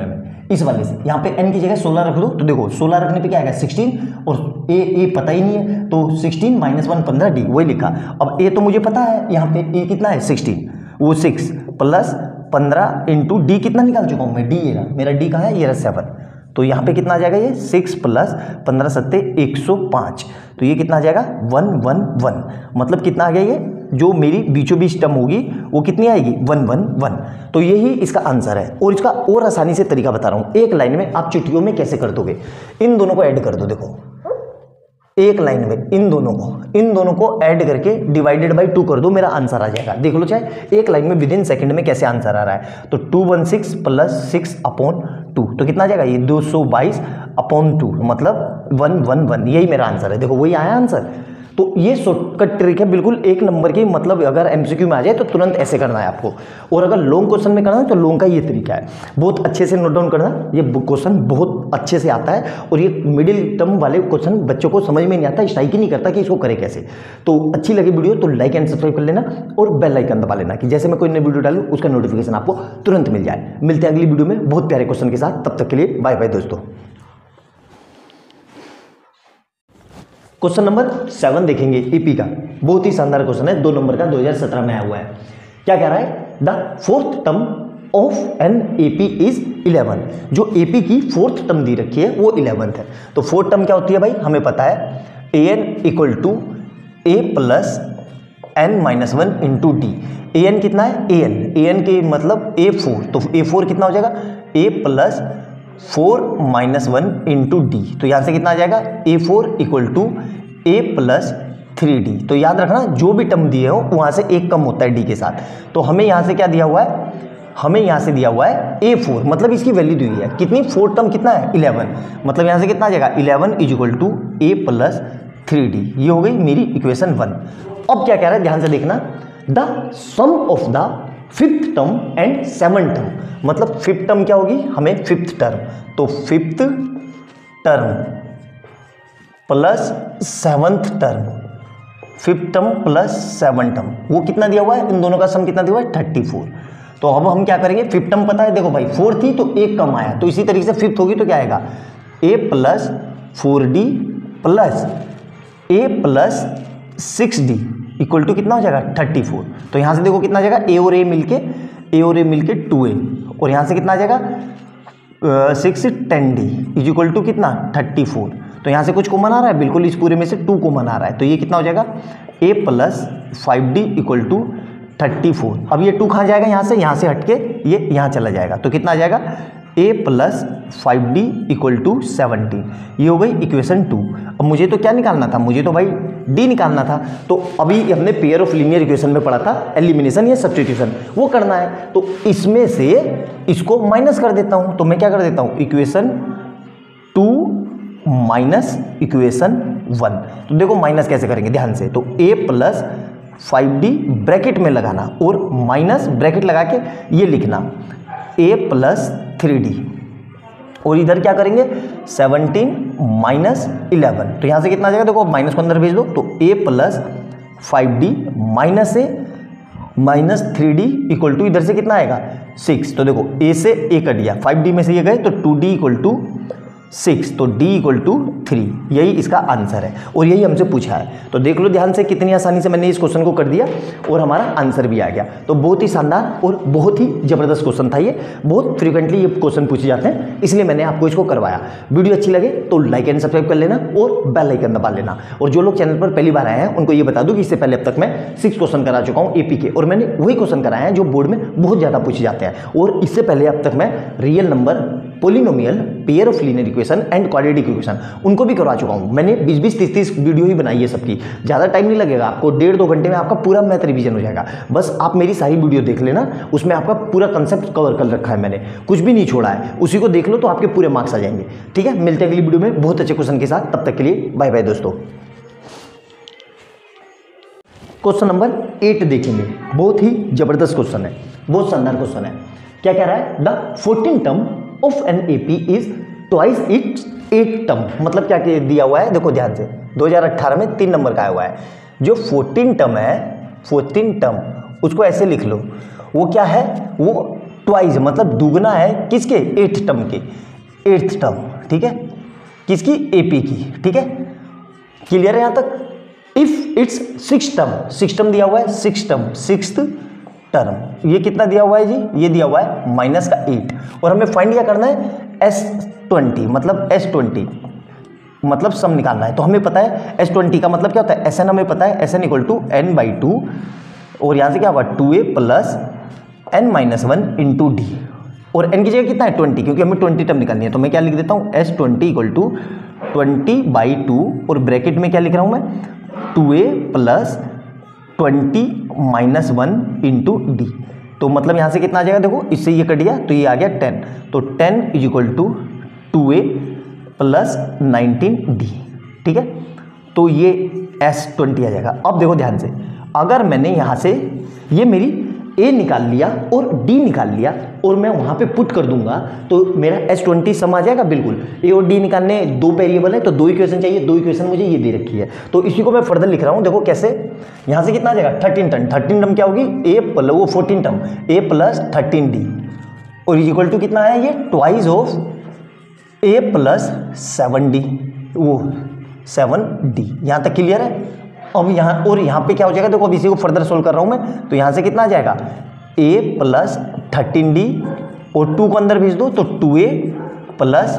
इस वाले से। यहाँ पे n की जगह 16 रख लो, तो देखो 16 रखने पे क्या आएगा 16, और ए पता ही नहीं है तो 16 - 1 15 d, वही लिखा। अब ए तो मुझे पता है, यहाँ पे ए कितना है 16, वो 6 प्लस 15 इंटू डी कितना निकाल चुका हूँ मैं, डी ये रहा मेरा, डी कहाँ है, ये रहा 7। तो यहाँ पे कितना आ जाएगा, ये 6 प्लस 15 सत्ते 105, तो ये कितना आ जाएगा 111, मतलब कितना आ गया, ये जो मेरी बीचों बीच टर्म होगी वो कितनी आएगी 111। तो यही इसका आंसर है। और इसका और आसानी से तरीका बता रहा हूँ, एक लाइन में आप चिट्ठियों में कैसे कर दोगे, इन दोनों को ऐड कर दो। देखो एक लाइन में इन दोनों को ऐड करके डिवाइडेड बाई 2 कर दो, मेरा आंसर आ जाएगा। देख लो चाहे एक लाइन में विदिन सेकंड में कैसे आंसर आ रहा है। तो 216 प्लस 6/2, तो कितना आ जाएगा ये 222/2, मतलब 111, यही मेरा आंसर है। देखो वही आया आंसर। तो ये शॉर्टकट ट्रिक है, बिल्कुल एक नंबर की, मतलब अगर एमसीक्यू में आ जाए तो तुरंत ऐसे करना है आपको। और अगर लॉन्ग क्वेश्चन में करना है तो लॉन्ग का ये तरीका है, बहुत अच्छे से नोट डाउन करना। ये क्वेश्चन बहुत अच्छे से आता है, और ये मिडिल टर्म वाले क्वेश्चन बच्चों को समझ में नहीं आता, स्ट्राइक ही नहीं करता कि इसको करे कैसे। तो अच्छी लगी वीडियो तो लाइक एंड सब्सक्राइब कर लेना, और बेल आइकन दबा लेना कि जैसे मैं कोई नई वीडियो डालूँ उसका नोटिफिकेशन आपको तुरंत मिल जाए। मिलते हैं अगली वीडियो में बहुत प्यारे क्वेश्चन के साथ, तब तक के लिए बाय बाय दोस्तों। क्वेश्चन नंबर 7 देखेंगे ईपी का, बहुत ही शानदार क्वेश्चन है, 2 नंबर का, 2017 में आया हुआ है। क्या कह रहा है, the fourth term of an AP is 11। जो एपी की फोर्थ टर्म दी रखी है वो 11th है। तो फोर्थ टर्म क्या होती है भाई, हमें पता है an equal to A plus n - 1 into D. an कितना है, an के मतलब a4, तो a4 कितना हो जाएगा, a प्लस 4 - 1 इंटू डी। तो यहाँ से कितना आ जाएगा, a4 equal to a plus 3d। तो याद रखना जो भी टर्म दिए हो वहाँ से एक कम होता है d के साथ। तो हमें यहाँ से क्या दिया हुआ है, हमें यहाँ से दिया हुआ है a4, मतलब इसकी वैल्यू दी हुई है कितनी, फोर्थ टर्म कितना है 11, मतलब यहाँ से कितना आ जाएगा 11 is equal to a plus 3d। ये हो गई मेरी इक्वेशन 1। अब क्या कह रहा है, ध्यान से देखना, the sum of the fifth term and seventh term, मतलब फिफ्थ टर्म क्या होगी, हमें फिफ्थ टर्म, तो fifth term plus seventh term, fifth term plus seventh term, वो कितना दिया हुआ है, इन दोनों का सम कितना दिया हुआ है 34। तो अब हम क्या करेंगे, फिफ्थ टर्म पता है, देखो भाई 4 थी तो एक कम आया, तो इसी तरीके से फिफ्थ होगी तो क्या आएगा, a plus 4d plus a plus 6d equal to कितना हो जाएगा 34। तो यहाँ से देखो कितना आ जाएगा, a और a मिलके 2a, और यहाँ से कितना आ जाएगा 6 10d इज इक्वल टू कितना 34। तो यहाँ से कुछ कॉमन आ रहा है, बिल्कुल इस पूरे में से 2 कॉमन आ रहा है, तो ये कितना हो जाएगा a plus 5d equal to 34। अब ये 2 कहाँ जाएगा, यहाँ से हट के ये यहाँ चला जाएगा, तो कितना आ जाएगा a plus 5d equal to 17। ये हो गई इक्वेशन 2। अब मुझे तो क्या निकालना था, मुझे तो भाई d निकालना था। तो अभी हमने पेयर ऑफ लीनियर इक्वेशन में पढ़ा था एलिमिनेशन या सब्स्टिट्यूशन, वो करना है। तो इसमें से इसको माइनस कर देता हूँ, तो मैं क्या कर देता हूँ, इक्वेशन 2 माइनस इक्वेशन 1। तो देखो माइनस कैसे करेंगे ध्यान से, तो a प्लस 5d ब्रैकेट में लगाना और माइनस ब्रैकेट लगा के ये लिखना a प्लस 3d, और इधर क्या करेंगे 17 माइनस 11। तो यहाँ से कितना आ जाएगा, देखो माइनस को अंदर भेज दो, तो a plus 5d minus a minus 3d equal to इधर से कितना आएगा 6। तो देखो a से a कट गया, 5d में से ये गए, तो 2d इक्वल टू 6, तो d इक्वल टू 3, यही इसका आंसर है और यही हमसे पूछा है। तो देख लो ध्यान से कितनी आसानी से मैंने इस क्वेश्चन को कर दिया और हमारा आंसर भी आ गया। तो बहुत ही शानदार और बहुत ही जबरदस्त क्वेश्चन था ये, बहुत फ्रीक्वेंटली ये क्वेश्चन पूछे जाते हैं, इसलिए मैंने आपको इसको करवाया। वीडियो अच्छी लगे तो लाइक एंड सब्सक्राइब कर लेना और बेल आइकन दबा लेना। और जो लोग चैनल पर पहली बार आए हैं उनको ये बता दूं कि इससे पहले अब तक मैं 6 क्वेश्चन करा चुका हूँ एपी के, और मैंने वही क्वेश्चन कराए हैं जो बोर्ड में बहुत ज़्यादा पूछे जाते हैं। और इससे पहले अब तक मैं real number, polynomial, pair of linear equation and quadratic equation उनको भी करवा चुका हूं। मैंने 20-20, 30-30 वीडियो ही बनाई है सबकी, ज़्यादा टाइम नहीं लगेगा आपको, 1.5-2 घंटे में आपका पूरा मैथ रिवीजन हो जाएगा। बस आप मेरी सारी वीडियो देख लेना, उसमें आपका पूरा कंसेप्ट कवर कर रखा है मैंने, कुछ भी नहीं छोड़ा है, उसी को देख लो तो आपके पूरे मार्क्स आ जाएंगे। ठीक है, मिलते हैं अगली वीडियो में बहुत अच्छे क्वेश्चन के साथ, तब तक के लिए बाय बाय दोस्तों। क्वेश्चन नंबर 8 देखेंगे, बहुत ही जबरदस्त क्वेश्चन है, बहुत शानदार क्वेश्चन है। क्या कह रहा है, the 14th term of an AP is twice its 8th term, मतलब क्या दिया हुआ है, देखो ध्यान से, 2018 में 3 नंबर का आया हुआ है। जो 14 टर्म है, 14 टर्म उसको ऐसे लिख लो, वो क्या है, वो ट्वाइस मतलब दुगना है किसके, एट्थ टर्म के, एट्थ टर्म, ठीक है, किसकी, एपी की, ठीक है, क्लियर है यहां तक। इफ इट्स सिक्स टर्म दिया हुआ है, सिक्स टर्म, सिक्स्थ टर्म, ये कितना दिया हुआ है जी, ये दिया हुआ है माइनस का 8, और हमें फाइंड क्या करना है, S20 मतलब S20 मतलब सम निकालना है। तो हमें पता है S20 का मतलब क्या होता है, Sn हमें पता है, Sn इक्वल टू n/2, और यहाँ से क्या हुआ 2a plus n-1 into D, और n की जगह कितना है 20, क्योंकि हमें 20 टर्म निकालनी है। तो मैं क्या लिख देता हूँ, S20 इक्वल टू 20/2, और ब्रैकेट में क्या लिख रहा हूँ मैं, 2a प्लस 20-1 इंटू डी। तो मतलब यहाँ से कितना आ जाएगा, देखो इससे ये कट गया तो ये आ गया 10, तो 10 is equal to 2a plus 19d, ठीक है। तो ये S20 आ जाएगा। अब देखो ध्यान से, अगर मैंने यहाँ से ये मेरी a निकाल लिया और d निकाल लिया और मैं वहाँ पे पुट कर दूंगा तो मेरा S20 सम आ जाएगा बिल्कुल। a और d निकालने, दो वेरिएबल है तो दो इक्वेशन चाहिए, दो इक्वेशन मुझे ये दे रखी है, तो इसी को मैं फर्दर लिख रहा हूँ। देखो कैसे, यहाँ से कितना आ जाएगा 13 टर्म क्या होगी, a प्लस वो 14 टर्म a प्लस 13d, और इज इक्वल टू कितना है, ये twice of a plus 7d, वो 7d। यहाँ तक क्लियर है। अब यहाँ और यहाँ पे क्या हो जाएगा, देखो अब इसी को फर्दर सोल्व कर रहा हूँ मैं, तो यहाँ से कितना आ जाएगा a प्लस 13d, और 2 को अंदर भेज दो तो 2a प्लस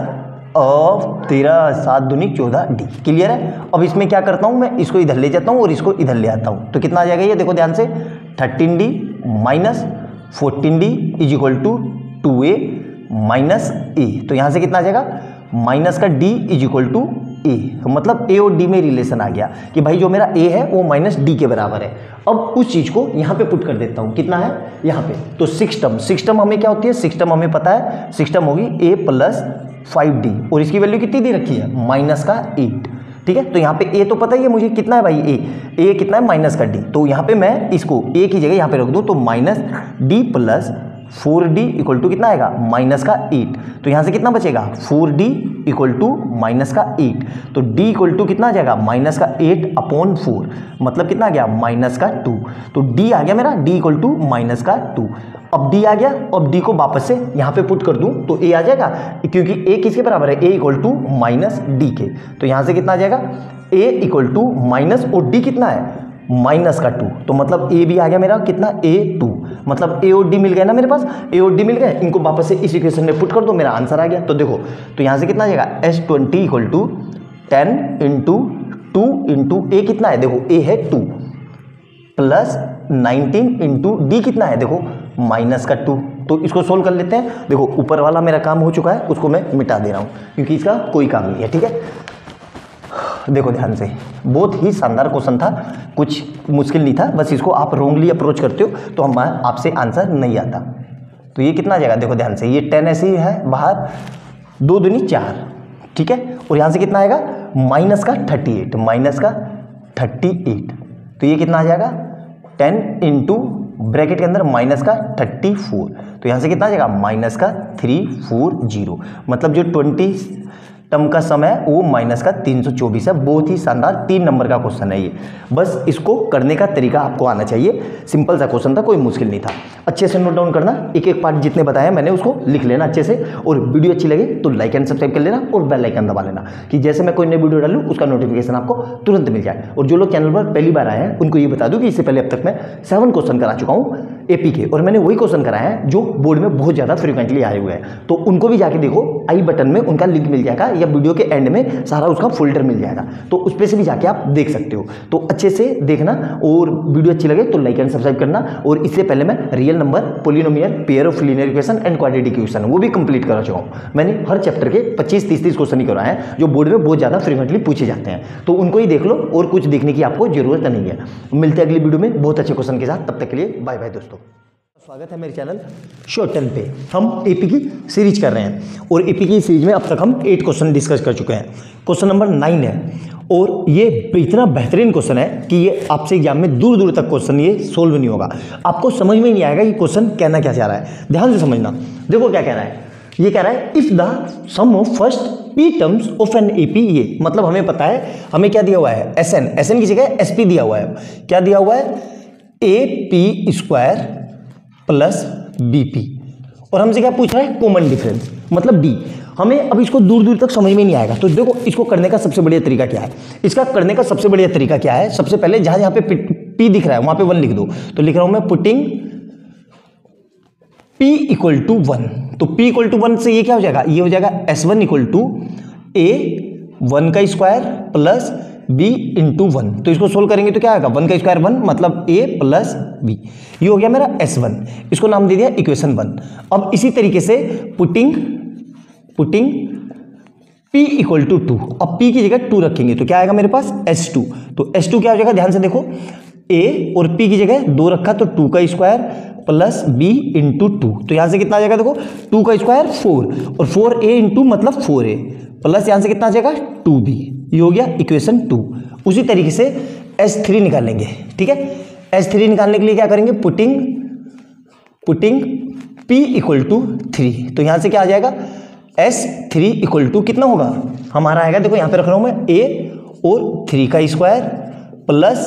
13 7 दूनी 14d, क्लियर है। अब इसमें क्या करता हूँ मैं, इसको इधर ले जाता हूँ और इसको इधर ले आता हूँ, तो कितना आ जाएगा ये, देखो ध्यान से 13d minus 14d is equal to 2a minus a, तो यहाँ से कितना आ जाएगा माइनस का d is equal to a, मतलब a और d में रिलेशन आ गया कि भाई जो मेरा a है वो माइनस d के बराबर है। अब उस चीज को यहाँ पे पुट कर देता हूँ, कितना है यहाँ पे, तो सिक्स टर्म हमें क्या होती है, सिक्स टर्म हमें पता है, सिक्स टर्म होगी a प्लस 5d, और इसकी वैल्यू कितनी दे रखी है, माइनस का 8, ठीक है। तो यहाँ पे a तो पता ही है मुझे कितना है भाई, a कितना है माइनस का d, तो यहाँ पे मैं इसको a की जगह यहाँ पे रख दूँ तो minus d plus 4d equal to कितना आएगा, माइनस का 8, तो यहाँ से कितना बचेगा 4d इक्वल टू माइनस का 8, तो d इक्वल टू कितना आ जाएगा माइनस का 8/4, मतलब कितना आ गया माइनस का 2, तो d आ गया मेरा, d इक्वल टू माइनस का 2। अब d आ गया, अब d को वापस से यहाँ पे पुट कर दूँ तो a आ जाएगा, क्योंकि a किसके बराबर है, a equal to minus d के, तो यहाँ से कितना आ जाएगा a इक्वल टू माइनस, और d कितना है माइनस का 2, तो मतलब a भी आ गया मेरा कितना a2, मतलब a और d मिल गए ना मेरे पास, a और d मिल गए, इनको वापस से इस इक्वेशन में पुट कर दो, मेरा आंसर आ गया। तो देखो, तो यहाँ से कितना आ जाएगा S20 equal to 10 into 2 into a कितना है, देखो a है 2 प्लस 19 इंटू d कितना है, देखो माइनस का 2। तो इसको सोल्व कर लेते हैं। देखो ऊपर वाला मेरा काम हो चुका है, उसको मैं मिटा दे रहा हूँ क्योंकि इसका कोई काम नहीं है, ठीक है। देखो ध्यान से, बहुत ही शानदार क्वेश्चन था, कुछ मुश्किल नहीं था, बस इसको आप रोंगली अप्रोच करते हो तो हम आपसे आंसर नहीं आता। तो ये कितना आ जाएगा, देखो ध्यान से, ये 10 ऐसे ही है बाहर, 2 दूनी 4, ठीक है, और यहाँ से कितना आएगा माइनस का 38, माइनस का 38, तो ये कितना आ जाएगा 10 इंटू ब्रैकेट के अंदर माइनस का 34, तो यहाँ से कितना आ जाएगा माइनस का 340, मतलब जो 20 टर्म का समय है वो माइनस का 324 है। बहुत ही शानदार 3 नंबर का क्वेश्चन है ये, बस इसको करने का तरीका आपको आना चाहिए। सिंपल सा क्वेश्चन था, कोई मुश्किल नहीं था। अच्छे से नोट डाउन करना, एक एक पार्ट जितने बताया मैंने उसको लिख लेना अच्छे से, और वीडियो अच्छी लगे तो लाइक एंड सब्सक्राइब कर लेना और बेल आइकन दबा लेना कि जैसे मैं कोई नई वीडियो डालूँ उसका नोटिफिकेशन आपको तुरंत मिल जाए। और जो लोग चैनल पर पहली बार आए हैं उनको ये बता दूँ कि इससे पहले अब तक मैं 7 क्वेश्चन करा चुका हूँ एपी के, और मैंने वही क्वेश्चन कराए हैं जो बोर्ड में बहुत ज़्यादा फ्रिक्वेंटली आए हुए हैं। तो उनको भी जाके देखो, आई बटन में उनका लिंक मिल जाएगा या वीडियो के एंड में सारा उसका फोल्डर मिल जाएगा, तो उस पर से भी जाके आप देख सकते हो। तो अच्छे से देखना, और वीडियो अच्छी लगे तो लाइक एंड सब्सक्राइब करना। और इससे पहले मैं real number, polynomial, pair of linear equation and quadratic equation वो भी कंप्लीट करा चुका हूँ। मैंने हर चैप्टर के 25-30 क्वेश्चन ही कराए हैं जो बोर्ड में बहुत ज़्यादा फ्रिक्वेंटली पूछे जाते हैं, तो उनको ही देख लो और कुछ देखने की आपको जरूरत नहीं है। मिलते हैं अगली वीडियो में बहुत अच्छे क्वेश्चन के साथ, तब तक के लिए बाय बाय दोस्तों। स्वागत है मेरे चैनल शॉर्ट टर्न पे। हम एपी की सीरीज कर रहे हैं और एपी की सीरीज में अब तक हम 8 क्वेश्चन डिस्कस कर चुके हैं। क्वेश्चन नंबर 9 है, और ये इतना बेहतरीन क्वेश्चन है कि ये आपसे एग्जाम में दूर दूर तक क्वेश्चन ये सोल्व नहीं होगा, आपको समझ में नहीं आएगा कि क्वेश्चन कहना क्या चाह रहा है। ध्यान से समझना, देखो क्या कह रहा है, ये कह रहा है if the sum of first p terms of an AP, ये मतलब हमें पता है, हमें क्या दिया हुआ है एसएन की जगह एसपी दिया हुआ है। क्या दिया हुआ है, a p square plus b p, और हमसे क्या पूछ रहा है, कॉमन डिफरेंस मतलब डी। हमें अब इसको दूर दूर तक समझ में नहीं आएगा, तो देखो इसको करने का सबसे बढ़िया तरीका क्या है। इसका करने का सबसे बढ़िया तरीका क्या है, सबसे पहले जहां जहां पे पी दिख रहा है वहां पे 1 लिख दो। तो लिख रहा हूं मैं पुटिंग p इक्वल टू 1। तो p इक्वल टू 1 से ये क्या हो जाएगा, ये हो जाएगा S1 इक्वल टू a 1 का स्क्वायर प्लस b इंटू 1। तो इसको सोल्व करेंगे तो क्या आएगा, 1 का स्क्वायर 1 मतलब a प्लस b। ये हो गया मेरा S1, इसको नाम दे दिया इक्वेशन 1। अब इसी तरीके से पुटिंग p इक्वल टू 2, अब p की जगह 2 रखेंगे तो क्या आएगा मेरे पास S2। तो S2 क्या हो जाएगा, ध्यान से देखो, a और p की जगह 2 रखा तो 2 का स्क्वायर प्लस b इंटू 2। तो यहां से कितना आ जाएगा, देखो 2 का स्क्वायर 4 और 4a इंटू मतलब 4a प्लस यहां से कितना आ जाएगा 2b। ये हो गया इक्वेशन 2। उसी तरीके से S3 निकालेंगे, ठीक है। S3 निकालने के लिए क्या करेंगे, पुटिंग p इक्वल टू 3। तो यहां से क्या आ जाएगा, S3 इक्वल टू कितना होगा हमारा आएगा, देखो यहां पे रख रहा हूं मैं a और 3 का स्क्वायर प्लस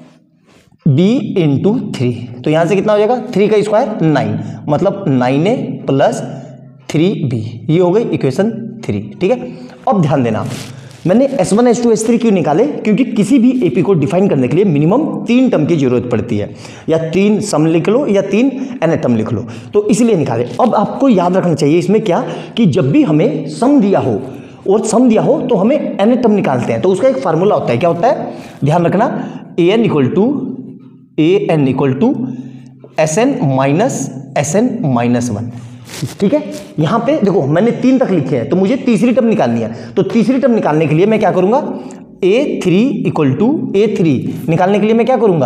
b इंटू 3। तो यहां से कितना हो जाएगा, 3 का स्क्वायर 9 मतलब 9a प्लस 3b। ये हो गई इक्वेशन 3, ठीक है। अब ध्यान देना, मैंने S1 S2 S3 क्यों निकाले, क्योंकि किसी भी एपी को डिफाइन करने के लिए मिनिमम 3 टर्म की जरूरत पड़ती है, या 3 सम लिख लो या 3 एनेटम लिख लो, तो इसलिए निकाले। अब आपको याद रखना चाहिए इसमें क्या, कि जब भी हमें सम दिया हो और सम दिया हो तो हमें एनेटम निकालते हैं। तो उसका एक फार्मूला होता है, क्या होता है, ध्यान रखना, an equal to SN minus 1, ठीक है। यहां पे देखो मैंने 3 तक लिखे हैं, तो मुझे तीसरी टर्म निकालनी है। तो तीसरी टर्म निकालने के लिए मैं क्या करूंगा, A3 इक्वल टू A3 निकालने के लिए मैं क्या करूंगा,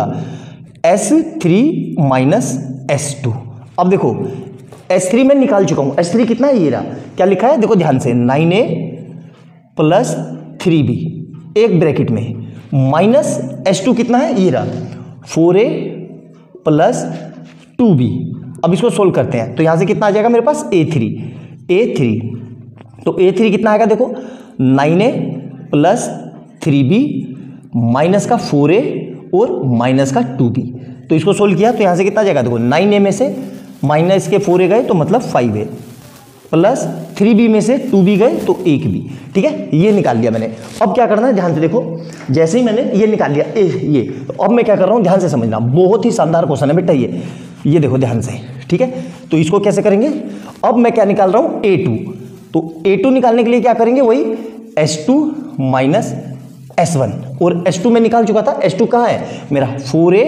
S3 माइनस S2। अब देखो S3 में निकाल चुका हूं, S3 कितना है, ये रहा, क्या लिखा है देखो ध्यान से, 9a प्लस 3b एक ब्रैकेट में माइनस S2 कितना है, ये रहा 4a प्लस 2b। अब इसको सोल्व करते हैं तो यहां से कितना आ जाएगा मेरे पास, A3। तो A3 कितना आएगा, देखो 9a प्लस 3b माइनस का 4a और माइनस का 2b। तो इसको सोल्व किया तो यहां से कितना आ जाएगा, देखो 9a में से माइनस के 4a गए तो मतलब 5a प्लस 3b में से 2b गए तो 1b, ठीक है। ये निकाल लिया मैंने। अब क्या करना है, ध्यान से देखो, जैसे ही मैंने ये निकाल लिया ये, तो अब मैं क्या कर रहा हूं, ध्यान से समझना, बहुत ही शानदार क्वेश्चन है बेटा ये देखो ध्यान से, ठीक है। तो इसको कैसे करेंगे, अब मैं क्या निकाल रहा हूं, A2। तो A2 निकालने के लिए क्या करेंगे, वही S2 माइनस S1, और S2 में निकाल चुका था, S2 कहाँ है मेरा, 4a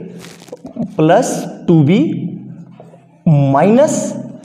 plus 2b minus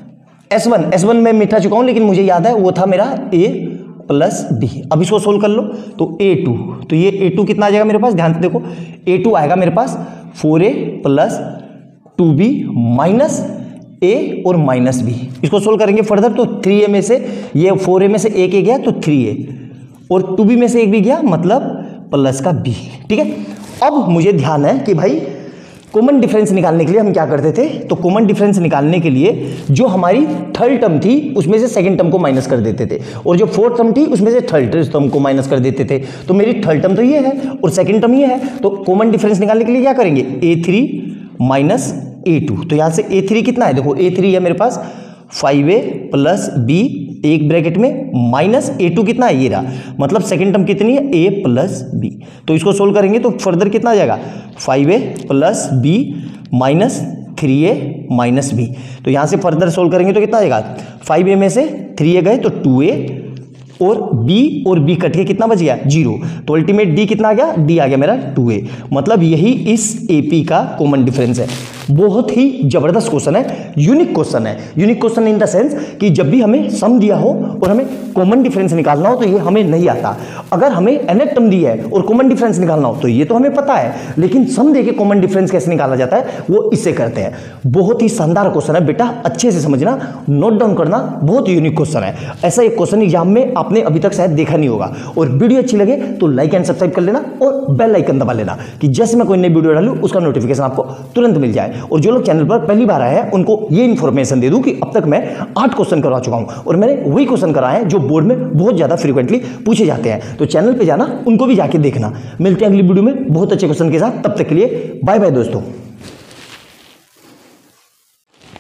S1 में मिटा चुका हूं, लेकिन मुझे याद है वो था मेरा a प्लस b। अब इसको सोल्व कर लो तो A2, तो ये A2 कितना आ जाएगा मेरे पास, ध्यान से देखो, A2 आएगा मेरे पास 4a plus 2b minus a और माइनस b। इसको सोल्व करेंगे फर्दर तो 3a में से ये 4a में से एक गया तो 3a और 2b में से एक भी गया मतलब प्लस का b, ठीक है। अब मुझे ध्यान है कि भाई कॉमन डिफरेंस निकालने के लिए हम क्या करते थे, तो कॉमन डिफरेंस निकालने के लिए जो हमारी थर्ड टर्म थी उसमें से सेकंड टर्म को माइनस कर देते थे, और जो फोर्थ टर्म थी उसमें से थर्ड टर्म को माइनस कर देते थे। तो मेरी थर्ड टर्म तो ये है और सेकंड टर्म ये है, तो कॉमन डिफरेंस निकालने के लिए क्या करेंगे, A3 माइनस A2। तो यहां से A3 कितना है, देखो A3 है मेरे पास 5a प्लस b एक ब्रैकेट में माइनस A2 कितना है, ये रहा, मतलब सेकंड टर्म कितनी है, a प्लस b। तो इसको सोल्व करेंगे तो फर्दर कितना आ जाएगा, 5a plus b minus 3a minus b। तो यहां से फर्दर सोल्व करेंगे तो कितना आ जाएगा, 5a में से 3a गए तो 2a और b कट के कितना बच गया, 0। तो अल्टीमेट d कितना आ गया, d आ गया मेरा 2a। मतलब यही इस AP का कॉमन डिफरेंस है। बहुत ही जबरदस्त क्वेश्चन है, यूनिक क्वेश्चन है। Unique question in the sense कि जब भी हमें सम दिया हो और हमें कॉमन डिफरेंस निकालना हो तो ये हमें नहीं आता। अगर हमें nth टर्म दी है और कॉमन डिफरेंस निकालना हो तो ये तो हमें पता है, लेकिन सम दे के कॉमन डिफरेंस कैसे निकाला जाता है वो इससे करते हैं। बहुत ही शानदार क्वेश्चन है बेटा, अच्छे से समझना, नोट डाउन करना, बहुत यूनिक क्वेश्चन है। ऐसा एक क्वेश्चन एग्जाम में आपने अभी तक शायद देखा नहीं होगा। और वीडियो अच्छी लगे तो लाइक एंड सब्सक्राइब कर लेना और बेल आइकन दबा लेना कि जैसे मैं कोई नई वीडियो डालूं उसका नोटिफिकेशन आपको तुरंत मिल जाए। और जो लोग चैनल पर पहली बार आए हैं उनको ये इन्फॉर्मेशन दे दूं कि अब तक मैं 8 क्वेश्चन करवा चुका हूं और मैंने वही क्वेश्चन कराए हैं जो बोर्ड में बहुत ज्यादा फ्रीक्वेंटली पूछे जाते हैं। तो चैनल पे जाना, उनको भी जाके देखना। मिलते हैं अगली वीडियो में बहुत अच्छे क्वेश्चन के साथ, तब तक के लिए बाय बाय दोस्तों।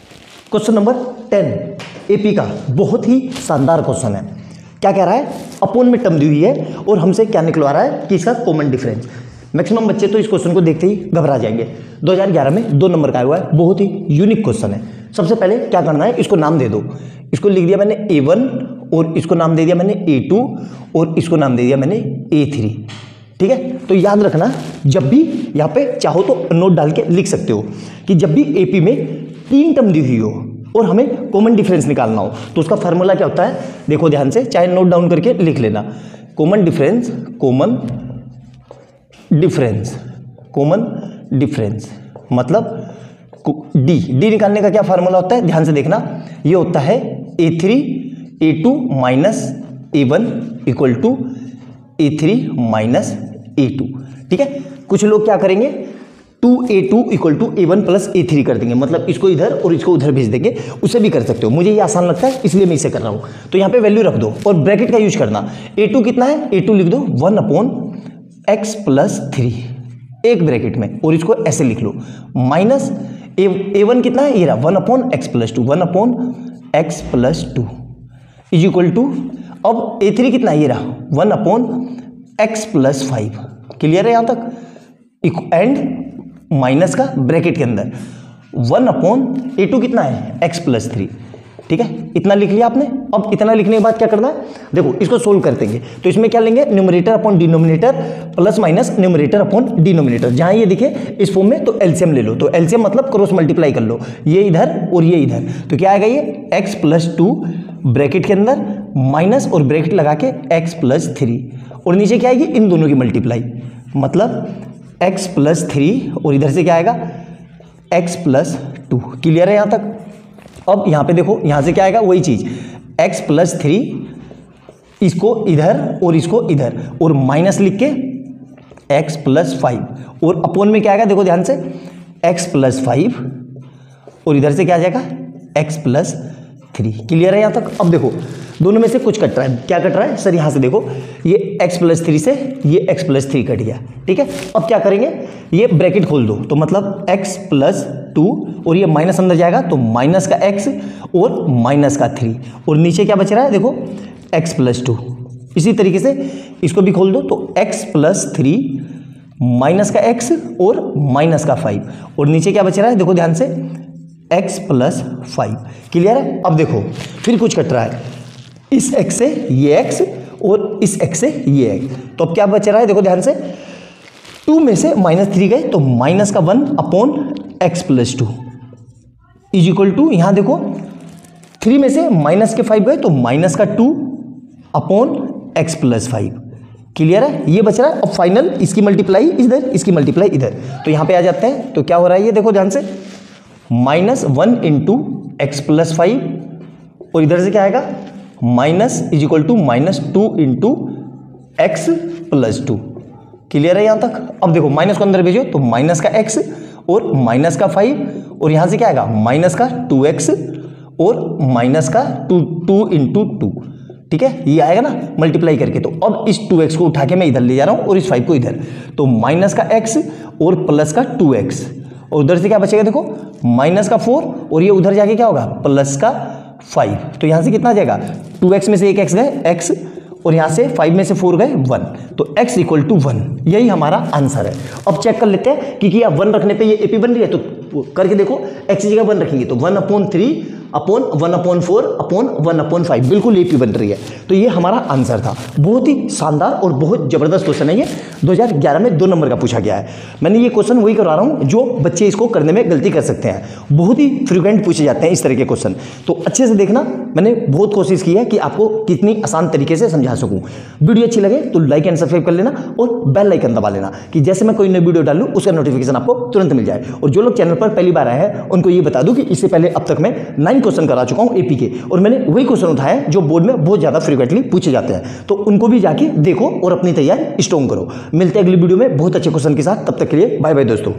क्वेश्चन नंबर 10 एपी का बहुत ही शानदार क्वेश्चन है। क्या कह रहा है, अपोन में टर्म दी हुई है और हमसे क्या निकलवा रहा है कि इसका कॉमन डिफरेंस। मैक्सिमम बच्चे तो इस क्वेश्चन को देखते ही घबरा जाएंगे। 2011 में 2 नंबर का आया हुआ है, बहुत ही यूनिक क्वेश्चन है। सबसे पहले क्या करना है, इसको नाम दे दो। इसको लिख दिया मैंने A1 और इसको नाम दे दिया मैंने A2 और इसको नाम दे दिया मैंने A3। ठीक है, तो याद रखना, जब भी यहाँ पे चाहो तो नोट डाल के लिख सकते हो कि जब भी एपी में 3 टर्म दी हुई हो और हमें कॉमन डिफरेंस निकालना हो तो उसका फार्मूला क्या होता है, देखो ध्यान से, चाहे नोट डाउन करके लिख लेना। कॉमन डिफरेंस मतलब डी निकालने का क्या फार्मूला होता है, ध्यान से देखना। ये होता है A3 A2 minus A1 equal to A3 minus A2। ठीक है, कुछ लोग क्या करेंगे, 2A2 equal to A1 plus A3 कर देंगे, मतलब इसको इधर और इसको उधर भेज देंगे। उसे भी कर सकते हो, मुझे ये आसान लगता है इसलिए मैं इसे कर रहा हूँ। तो यहाँ पे वैल्यू रख दो और ब्रैकेट का यूज करना। A2 कितना है, A2 लिख दो 1/x प्लस 3 एक ब्रैकेट में, और इसको ऐसे लिख लो माइनस A1 कितना है, ये रहा 1/x plus 2 1/x plus 2 is equal to, अब A3 कितना है, ये रहा 1/x प्लस 5। क्लियर है यहाँ तक, एंड माइनस का ब्रैकेट के अंदर 1/A2 कितना है, x प्लस 3। ठीक है, इतना लिख लिया आपने। अब इतना लिखने के बाद क्या करना है, देखो इसको सोल्व कर देंगे। तो इसमें क्या लेंगे, numerator upon denominator plus minus numerator upon denominator. जहां ये दिखे इस फॉर्म में तो एलसीएम ले लो। तो एलसीएम मतलब क्रॉस मल्टीप्लाई कर लो, ये इधर और ये इधर। तो क्या आएगा, ये x प्लस 2 ब्रैकेट के अंदर माइनस और ब्रैकेट लगा के x प्लस 3, और नीचे क्या आएगी, इन दोनों की मल्टीप्लाई, मतलब x प्लस 3 और इधर से क्या आएगा x प्लस 2। क्लियर है यहाँ तक। अब यहाँ पे देखो, यहाँ से क्या आएगा, वही चीज x प्लस 3, इसको इधर और इसको इधर, और माइनस लिख के x प्लस 5, और अपोन में क्या आएगा, देखो ध्यान से, x प्लस 5 और इधर से क्या आ जाएगा x प्लस 3। क्लियर है यहाँ तक। अब देखो दोनों में से कुछ कट रहा है, क्या कट रहा है सर, यहाँ से देखो, ये x प्लस 3 से ये x प्लस 3 कट गया। ठीक है, अब क्या करेंगे, ये ब्रैकेट खोल दो, तो मतलब x प्लस 2 और ये माइनस अंदर जाएगा तो माइनस का x और माइनस का 3, और नीचे क्या बच रहा है, देखो x प्लस 2। इसी तरीके से इसको भी खोल दो, तो x प्लस 3 माइनस का x और माइनस का 5, और नीचे क्या बच रहा है, देखो ध्यान से, x प्लस 5। क्लियर है। अब देखो फिर कुछ कट रहा है, इस x से ये x और इस x से ये x, तो अब क्या बच रहा है, देखो ध्यान से, 2 में से -3 गए तो माइनस का 1/x plus 2 is equal to, यहां देखो 3 में से माइनस के 5 गए तो माइनस का 2/x प्लस 5। क्लियर है, ये बच रहा है। अब फाइनल इसकी मल्टीप्लाई इधर, इसकी मल्टीप्लाई इधर, तो यहां पे आ जाते हैं। तो क्या हो रहा है, ये देखो ध्यान से, -1 इंटू x प्लस 5, और इधर से क्या आएगा, minus is equal to -2 into x plus 2। Clear है यहाँ तक। अब देखो माइनस को अंदर भेजो तो माइनस का x और माइनस का 5, और यहाँ से क्या आएगा, माइनस का 2x और माइनस का 2 इंटू 2। ठीक है, ये आएगा ना मल्टीप्लाई करके। तो अब इस 2x को उठा के मैं इधर ले जा रहा हूँ और इस 5 को इधर, तो माइनस का x और प्लस का 2x, और उधर से क्या बचेगा, देखो माइनस का 4 और ये उधर जाके क्या होगा, प्लस का 5। तो यहाँ से कितना आ जाएगा, 2x में से एक x गए x, और यहाँ से 5 में से 4 गए 1, तो x इक्वल टू 1, यही हमारा आंसर है। अब चेक कर लेते हैं कि क्या 1 रखने पे ये एपी बन रही है, तो करके देखो, x की जगह 1 रखेंगे तो 1/3 अपॉन 1/4 अपॉन 1/5, बिल्कुल एपी बन रही है। तो ये हमारा आंसर था। बहुत ही शानदार और बहुत जबरदस्त क्वेश्चन है ये, 2011 में 2 नंबर का पूछा गया है। मैंने ये क्वेश्चन वही करवा रहा हूँ जो बच्चे इसको करने में गलती कर सकते हैं, बहुत ही फ्रिक्वेंट पूछे जाते हैं इस तरह के क्वेश्चन। तो अच्छे से देखना, मैंने बहुत कोशिश की है कि आपको कितनी आसान तरीके से समझा सकूँ। वीडियो अच्छी लगे तो लाइक एंड सब्सक्राइब कर लेना और बेल आइकन दबा लेना कि जैसे मैं कोई नई वीडियो डालूँ उसका नोटिफिकेशन आपको तुरंत मिल जाए। और जो लोग चैनल पर पहली बार आए हैं उनको ये बता दूं कि इससे पहले अब तक मैं 9 क्वेश्चन करा चुका हूं एपी के, और मैंने वही क्वेश्चन उठाए जो बोर्ड में बहुत ज्यादा फ्रीक्वेंटली पूछे जाते हैं। तो उनको भी जाके देखो और अपनी तैयारी स्ट्रॉन्ग करो। मिलते हैं अगली वीडियो में बहुत अच्छे क्वेश्चन के साथ, तब तक के लिए बाय बाय दोस्तों।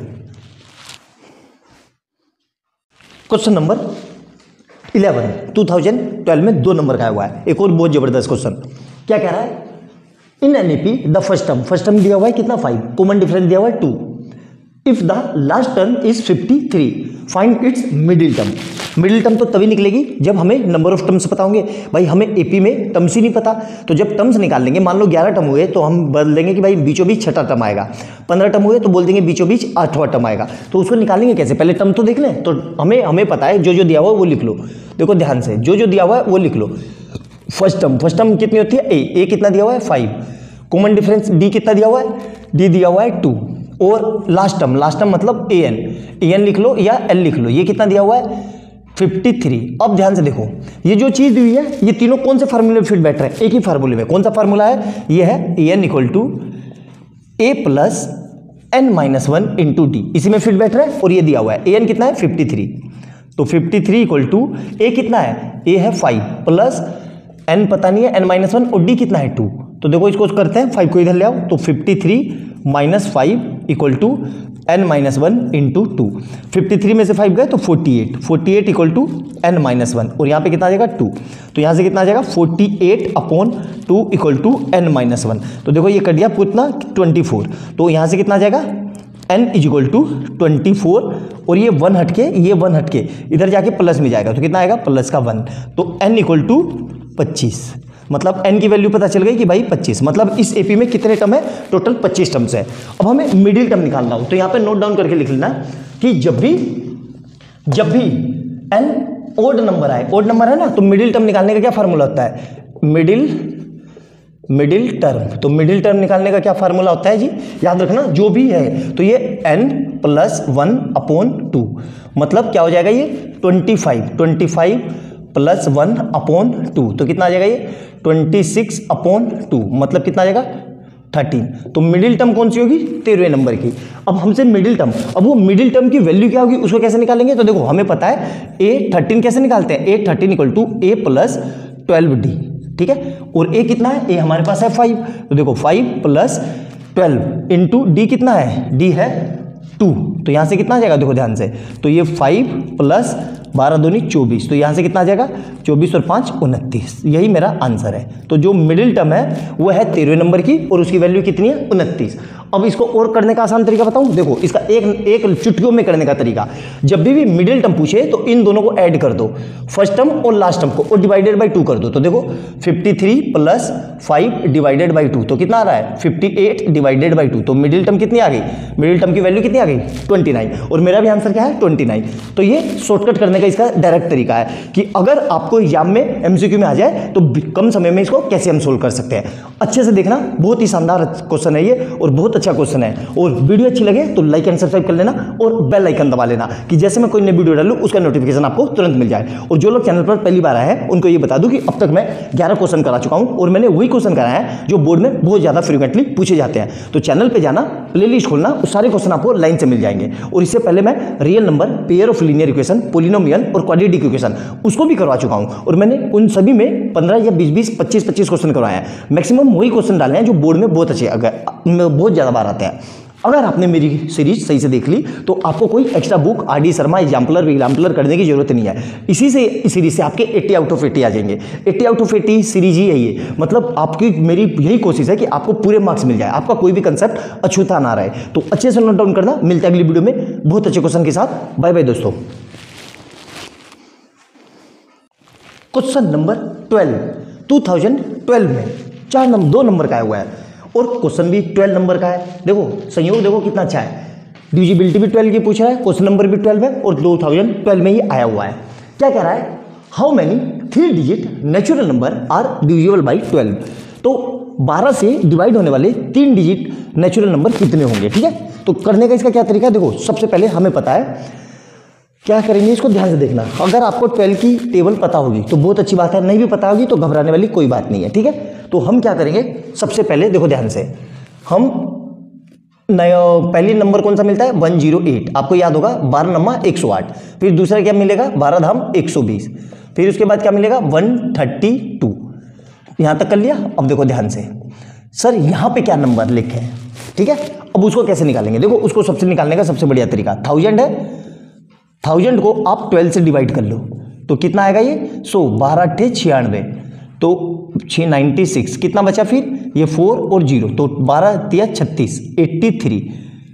क्वेश्चन नंबर 11 2012 में 2 नंबर का आया हुआ है। एक और बहुत जबरदस्त क्वेश्चन। क्या कह रहा है, in an AP the first term दिया हुआ है कितना 5, कॉमन डिफरेंस दिया हुआ है 2, if the last term is 53 find its middle term. Middle term तो तभी निकलेगी जब हमें नंबर ऑफ टर्म्स पता होंगे। भाई हमें एपी में टर्म्स ही नहीं पता, तो जब टर्म्स निकाल लेंगे, मान लो 11 टर्म हुए तो हम बोल देंगे कि भाई बीचों बीच 6वां टर्म आएगा। 15 टर्म हुए तो बोल देंगे बीचों बीच 8वां टर्म आएगा। तो उसको निकालेंगे कैसे? पहले टर्म तो देख लें। तो हमें पता है जो दिया हुआ है वो लिख लो। देखो ध्यान से, जो दिया हुआ है वो लिख लो। फर्स्ट टर्म कितनी होती है? ए कितना दिया हुआ है? 5। कॉमन डिफरेंस डी कितना दिया हुआ है? डी दिया हुआ है 2। और लास्ट टर्म मतलब एन लिख लो या एल लिख लो। ये कितना दिया हुआ है? 53। अब ध्यान से देखो, ये जो चीज दी हुई है ये तीनों कौन से फार्मूले में फिट बैठ रहे हैं? एक ही फार्मूले में। कौन सा फार्मूला है? ये है n equal to A plus n-1 into d. इसी में फिट बैठ रहा है। और ये दिया हुआ है एन कितना है? 53। तो 53 इक्वल टू ए कितना है? ए है 5 प्लस n पता नहीं है n-1 और d कितना है? 2। तो देखो इसको करते हैं, 5 को इधर ले आओ। तो 53 minus 5 equal to n-1 into 2। 53 में से 5 गए तो 48 इक्वल टू n-1 और यहाँ पे कितना आ जाएगा? 2। तो यहाँ से कितना आ जाएगा? 48/2 इक्वल टू n-1। तो देखो ये कट गया कितना? 24। तो यहाँ से कितना आ जाएगा? n इज इक्वल टू 24 और ये 1 हटके इधर जाके प्लस में जाएगा। तो कितना आएगा? प्लस का 1। तो n इक्वल टू 25। मतलब n की वैल्यू पता चल गई कि भाई 25। मतलब इस एपी में कितने टर्म है? टोटल 25 टर्म्स है। अब हमें मिडिल टर्म निकालना हो तो यहाँ पे नोट डाउन करके लिख लेना कि जब भी n ओड नंबर है ना, तो मिडिल टर्म निकालने का क्या फार्मूला होता है? Middle term. तो मिडिल टर्म निकालने का क्या फार्मूला होता है जी? याद रखना, जो भी है तो ये n+1/2 मतलब क्या हो जाएगा? ये 25 प्लस 1/2 तो कितना आ जाएगा? ये 26/2 मतलब कितना आ जाएगा? 13। तो मिडिल टर्म कौन सी होगी? 13वें नंबर की। अब हमसे मिडिल टर्म, अब वो मिडिल टर्म की वैल्यू क्या होगी उसको कैसे निकालेंगे? तो देखो हमें पता है A13 कैसे निकालते हैं? A13 equal to A plus 12D। ठीक है, और A कितना है? A हमारे पास है 5। तो देखो 5 प्लस 12 इंटू D कितना है? D है 2। तो यहाँ से कितना आ जाएगा? देखो ध्यान से, तो ये 5 प्लस 12 दूनी 24। तो यहाँ से कितना आ जाएगा? 24 और 5 29। यही मेरा आंसर है। तो जो मिडिल टर्म है वो है 13वें नंबर की और उसकी वैल्यू कितनी है? 29। अब इसको और करने का आसान तरीका बताऊं? देखो इसका एक चुटकियों में करने का तरीका, जब भी मिडिल टर्म पूछे तो इन दोनों को ऐड कर दो, फर्स्ट टर्म और लास्ट टर्म को, और डिवाइडेड बाई 2 कर दो। तो देखो 53 प्लस 5 डिवाइडेड बाई 2 तो कितना आ रहा है? 58 डिवाइडेड बाई 2। तो मिडिल टर्म कितनी आ गई? मिडिल टर्म की वैल्यू कितनी आ गई? 29। और मेरा भी आंसर क्या है? 29। तो ये शॉर्टकट करने का इसका डायरेक्ट तरीका है कि अगर आपको एग्जाम में एमसीक्यू में आ जाए तो कम समय में इसको कैसे हम सोल्व कर सकते हैं। अच्छे से देखना, बहुत ही शानदार क्वेश्चन है ये और बहुत अच्छा क्वेश्चन है। और वीडियो अच्छी लगे तो लाइक एंड सब्सक्राइब कर लेना और बेल आइकन दबा लेना कि जैसे मैं कोई नई वीडियो डालूं उसका नोटिफिकेशन आपको तुरंत मिल जाए। और जो लोग चैनल पर पहली बार आए हैं उनको ये बता दूं कि अब तक मैं 11 क्वेश्चन करा चुका हूं और मैंने वही क्वेश्चन कराया है जो बोर्ड में बहुत ज्यादा फ्रीक्वेंटली पूछे जाते हैं। तो चैनल पर जाना, प्लेलिस्ट खोलना, उस सारे क्वेश्चन आपको लाइन से मिल जाएंगे। और इससे पहले मैं real number, pair of linear equation, polynomial और क्वाड्रेटिक इक्वेशन उसको भी करवा चुका हूं और मैंने उन सभी में 15 या 20 25 क्वेश्चन करवाए हैं। मैक्सिमम वही क्वेश्चन डाले हैं जो बोर्ड में बहुत अच्छे, बहुत ज्यादा बार आते हैं। अगर आपने मेरी सीरीज सही से देख ली तो आपको कोई extra book RD Sharma exemplar करने की जरूरत नहीं है। इसी सीरीज से आपके 80 आउट ऑफ 80 आ जाएंगे। 80 आउट ऑफ 80 सीरीज ही है ये। मतलब आपकी मेरी यही कोशिश है कि आपको पूरे मार्क्स मिल जाए, आपका कोई भी कंसेप्ट अछूता ना रहे। तो अच्छे से नोट डाउन करना। मिलता है अगली वीडियो में बहुत अच्छे क्वेश्चन के साथ। बाय बाय दोस्तों। क्वेश्चन नंबर 12 2012 में 2 नंबर का आया हुआ है और क्वेश्चन भी 12 नंबर का है। देखो संयोग देखो कितना अच्छा है, डिविजिबिलिटी भी 12 की पूछ रहा है, क्वेश्चन नंबर भी 12 है और 2012 में ही आया हुआ है। क्या कह रहा है? How many 3 digit natural number are divisible by 12। तो 12 से डिवाइड होने वाले 3 डिजिट नेचुरल नंबर कितने होंगे? ठीक है, तो करने का इसका क्या तरीका है? देखो सबसे पहले हमें पता है क्या करेंगे, इसको ध्यान से देखना। अगर आपको 12 की टेबल पता होगी तो बहुत अच्छी बात है, नहीं भी पता होगी तो घबराने वाली कोई बात नहीं है। ठीक है, तो हम क्या करेंगे, सबसे पहले देखो ध्यान से, हम पहली नंबर कौन सा मिलता है? 108। आपको याद होगा 12 नम्मा 108। फिर दूसरा क्या मिलेगा? 12 धाम 120। फिर उसके बाद क्या मिलेगा? 132। यहां तक कर लिया। अब देखो ध्यान से, सर यहां पे क्या नंबर लिखे हैं? ठीक है, अब उसको कैसे निकालेंगे? देखो उसको सबसे निकालने का सबसे बढ़िया तरीका 1000 है। 1000 को आप 12 से डिवाइड कर लो तो कितना आएगा? ये 100, 12 8 96 तो 696। कितना बचा फिर? ये 4 और 0 तो 12 3 36 83।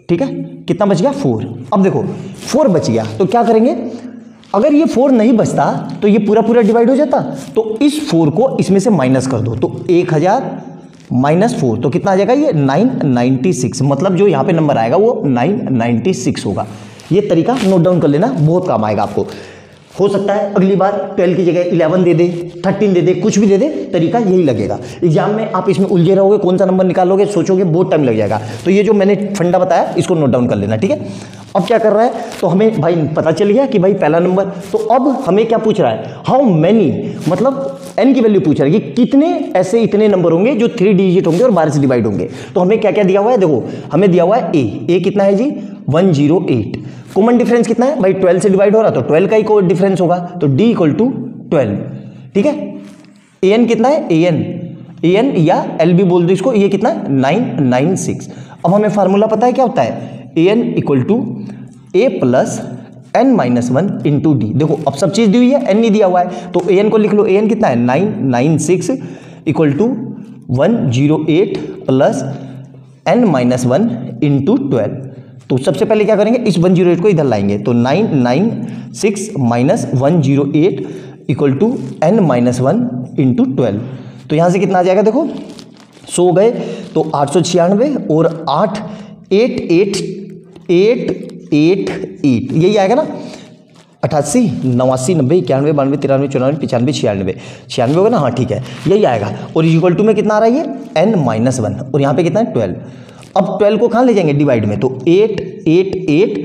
ठीक है, कितना बच गया 4। अब देखो 4 बच गया तो क्या करेंगे, अगर ये 4 नहीं बचता तो ये पूरा पूरा डिवाइड हो जाता, तो इस 4 को इसमें से माइनस कर दो, तो 1000 माइनस 4 तो कितना आ जाएगा ये 996, मतलब जो यहाँ पे नंबर आएगा वो 996 होगा। ये तरीका नोट डाउन कर लेना, बहुत काम आएगा आपको। हो सकता है अगली बार 12 की जगह 11 दे दे, 13 दे दे, कुछ भी दे दे, तरीका यही लगेगा। एग्जाम में आप इसमें उलझे रहोगे, कौन सा नंबर निकालोगे, सोचोगे, बहुत टाइम लग जाएगा। तो ये जो मैंने फंडा बताया इसको नोट डाउन कर लेना, ठीक है। अब क्या कर रहा है, तो हमें भाई पता चल गया कि भाई पहला नंबर, तो अब हमें क्या पूछ रहा है, हाउ मैनी, मतलब n की वैल्यू पूछ रहा है कि कितने ऐसे इतने नंबर होंगे जो 3 डिजिट होंगे और 12 से डिवाइड होंगे। तो हमें क्या क्या दिया हुआ है, देखो हमें दिया हुआ है a कितना है जी 108, कॉमन डिफरेंस कितना है भाई 12 से डिवाइड हो रहा, तो 12 का ही कोई डिफरेंस होगा, तो d = 12, ठीक है। an कितना है, an या l भी बोल दो इसको, ये कितना है 996। अब हमें फार्मूला पता है क्या होता है, an = a + n-1 × d। देखो अब सब चीज दी हुई है, n नहीं दिया हुआ है, तो an को लिख लो, an कितना है 996 = 108 + n-1 × 12। तो सबसे पहले क्या करेंगे, इस 108 को इधर लाएंगे, तो 996 - 108 = n-1 × 12। तो यहां से कितना आ जाएगा, देखो 100 गए तो 896 और 8 8 8 8 8 8 यही आएगा ना, 88 89 90 91 92 93 94 95 96 96 होगा ना, हाँ ठीक है यही आएगा। और इक्वल टू में कितना आ रहा है ये n-1, और यहाँ पे कितना है 12। अब 12 को कहाँ ले जाएंगे डिवाइड में, तो 8 8 8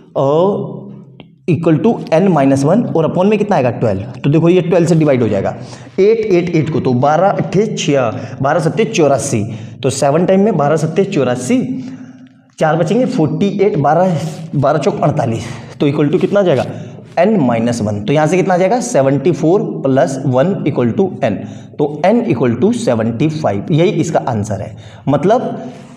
= n-1 और अपॉन में कितना आएगा 12। तो देखो ये 12 से डिवाइड हो जाएगा, 8 8 8 को तो 12 8 6 12 7 84, तो 7 टाइम में 12 7 84, 4 बचेंगे 48, 12 चौक 48, तो इक्वल टू कितना आ जाएगा n-1। तो यहाँ से कितना आ जाएगा 74 + 1 = n, तो n = 75, यही इसका आंसर है। मतलब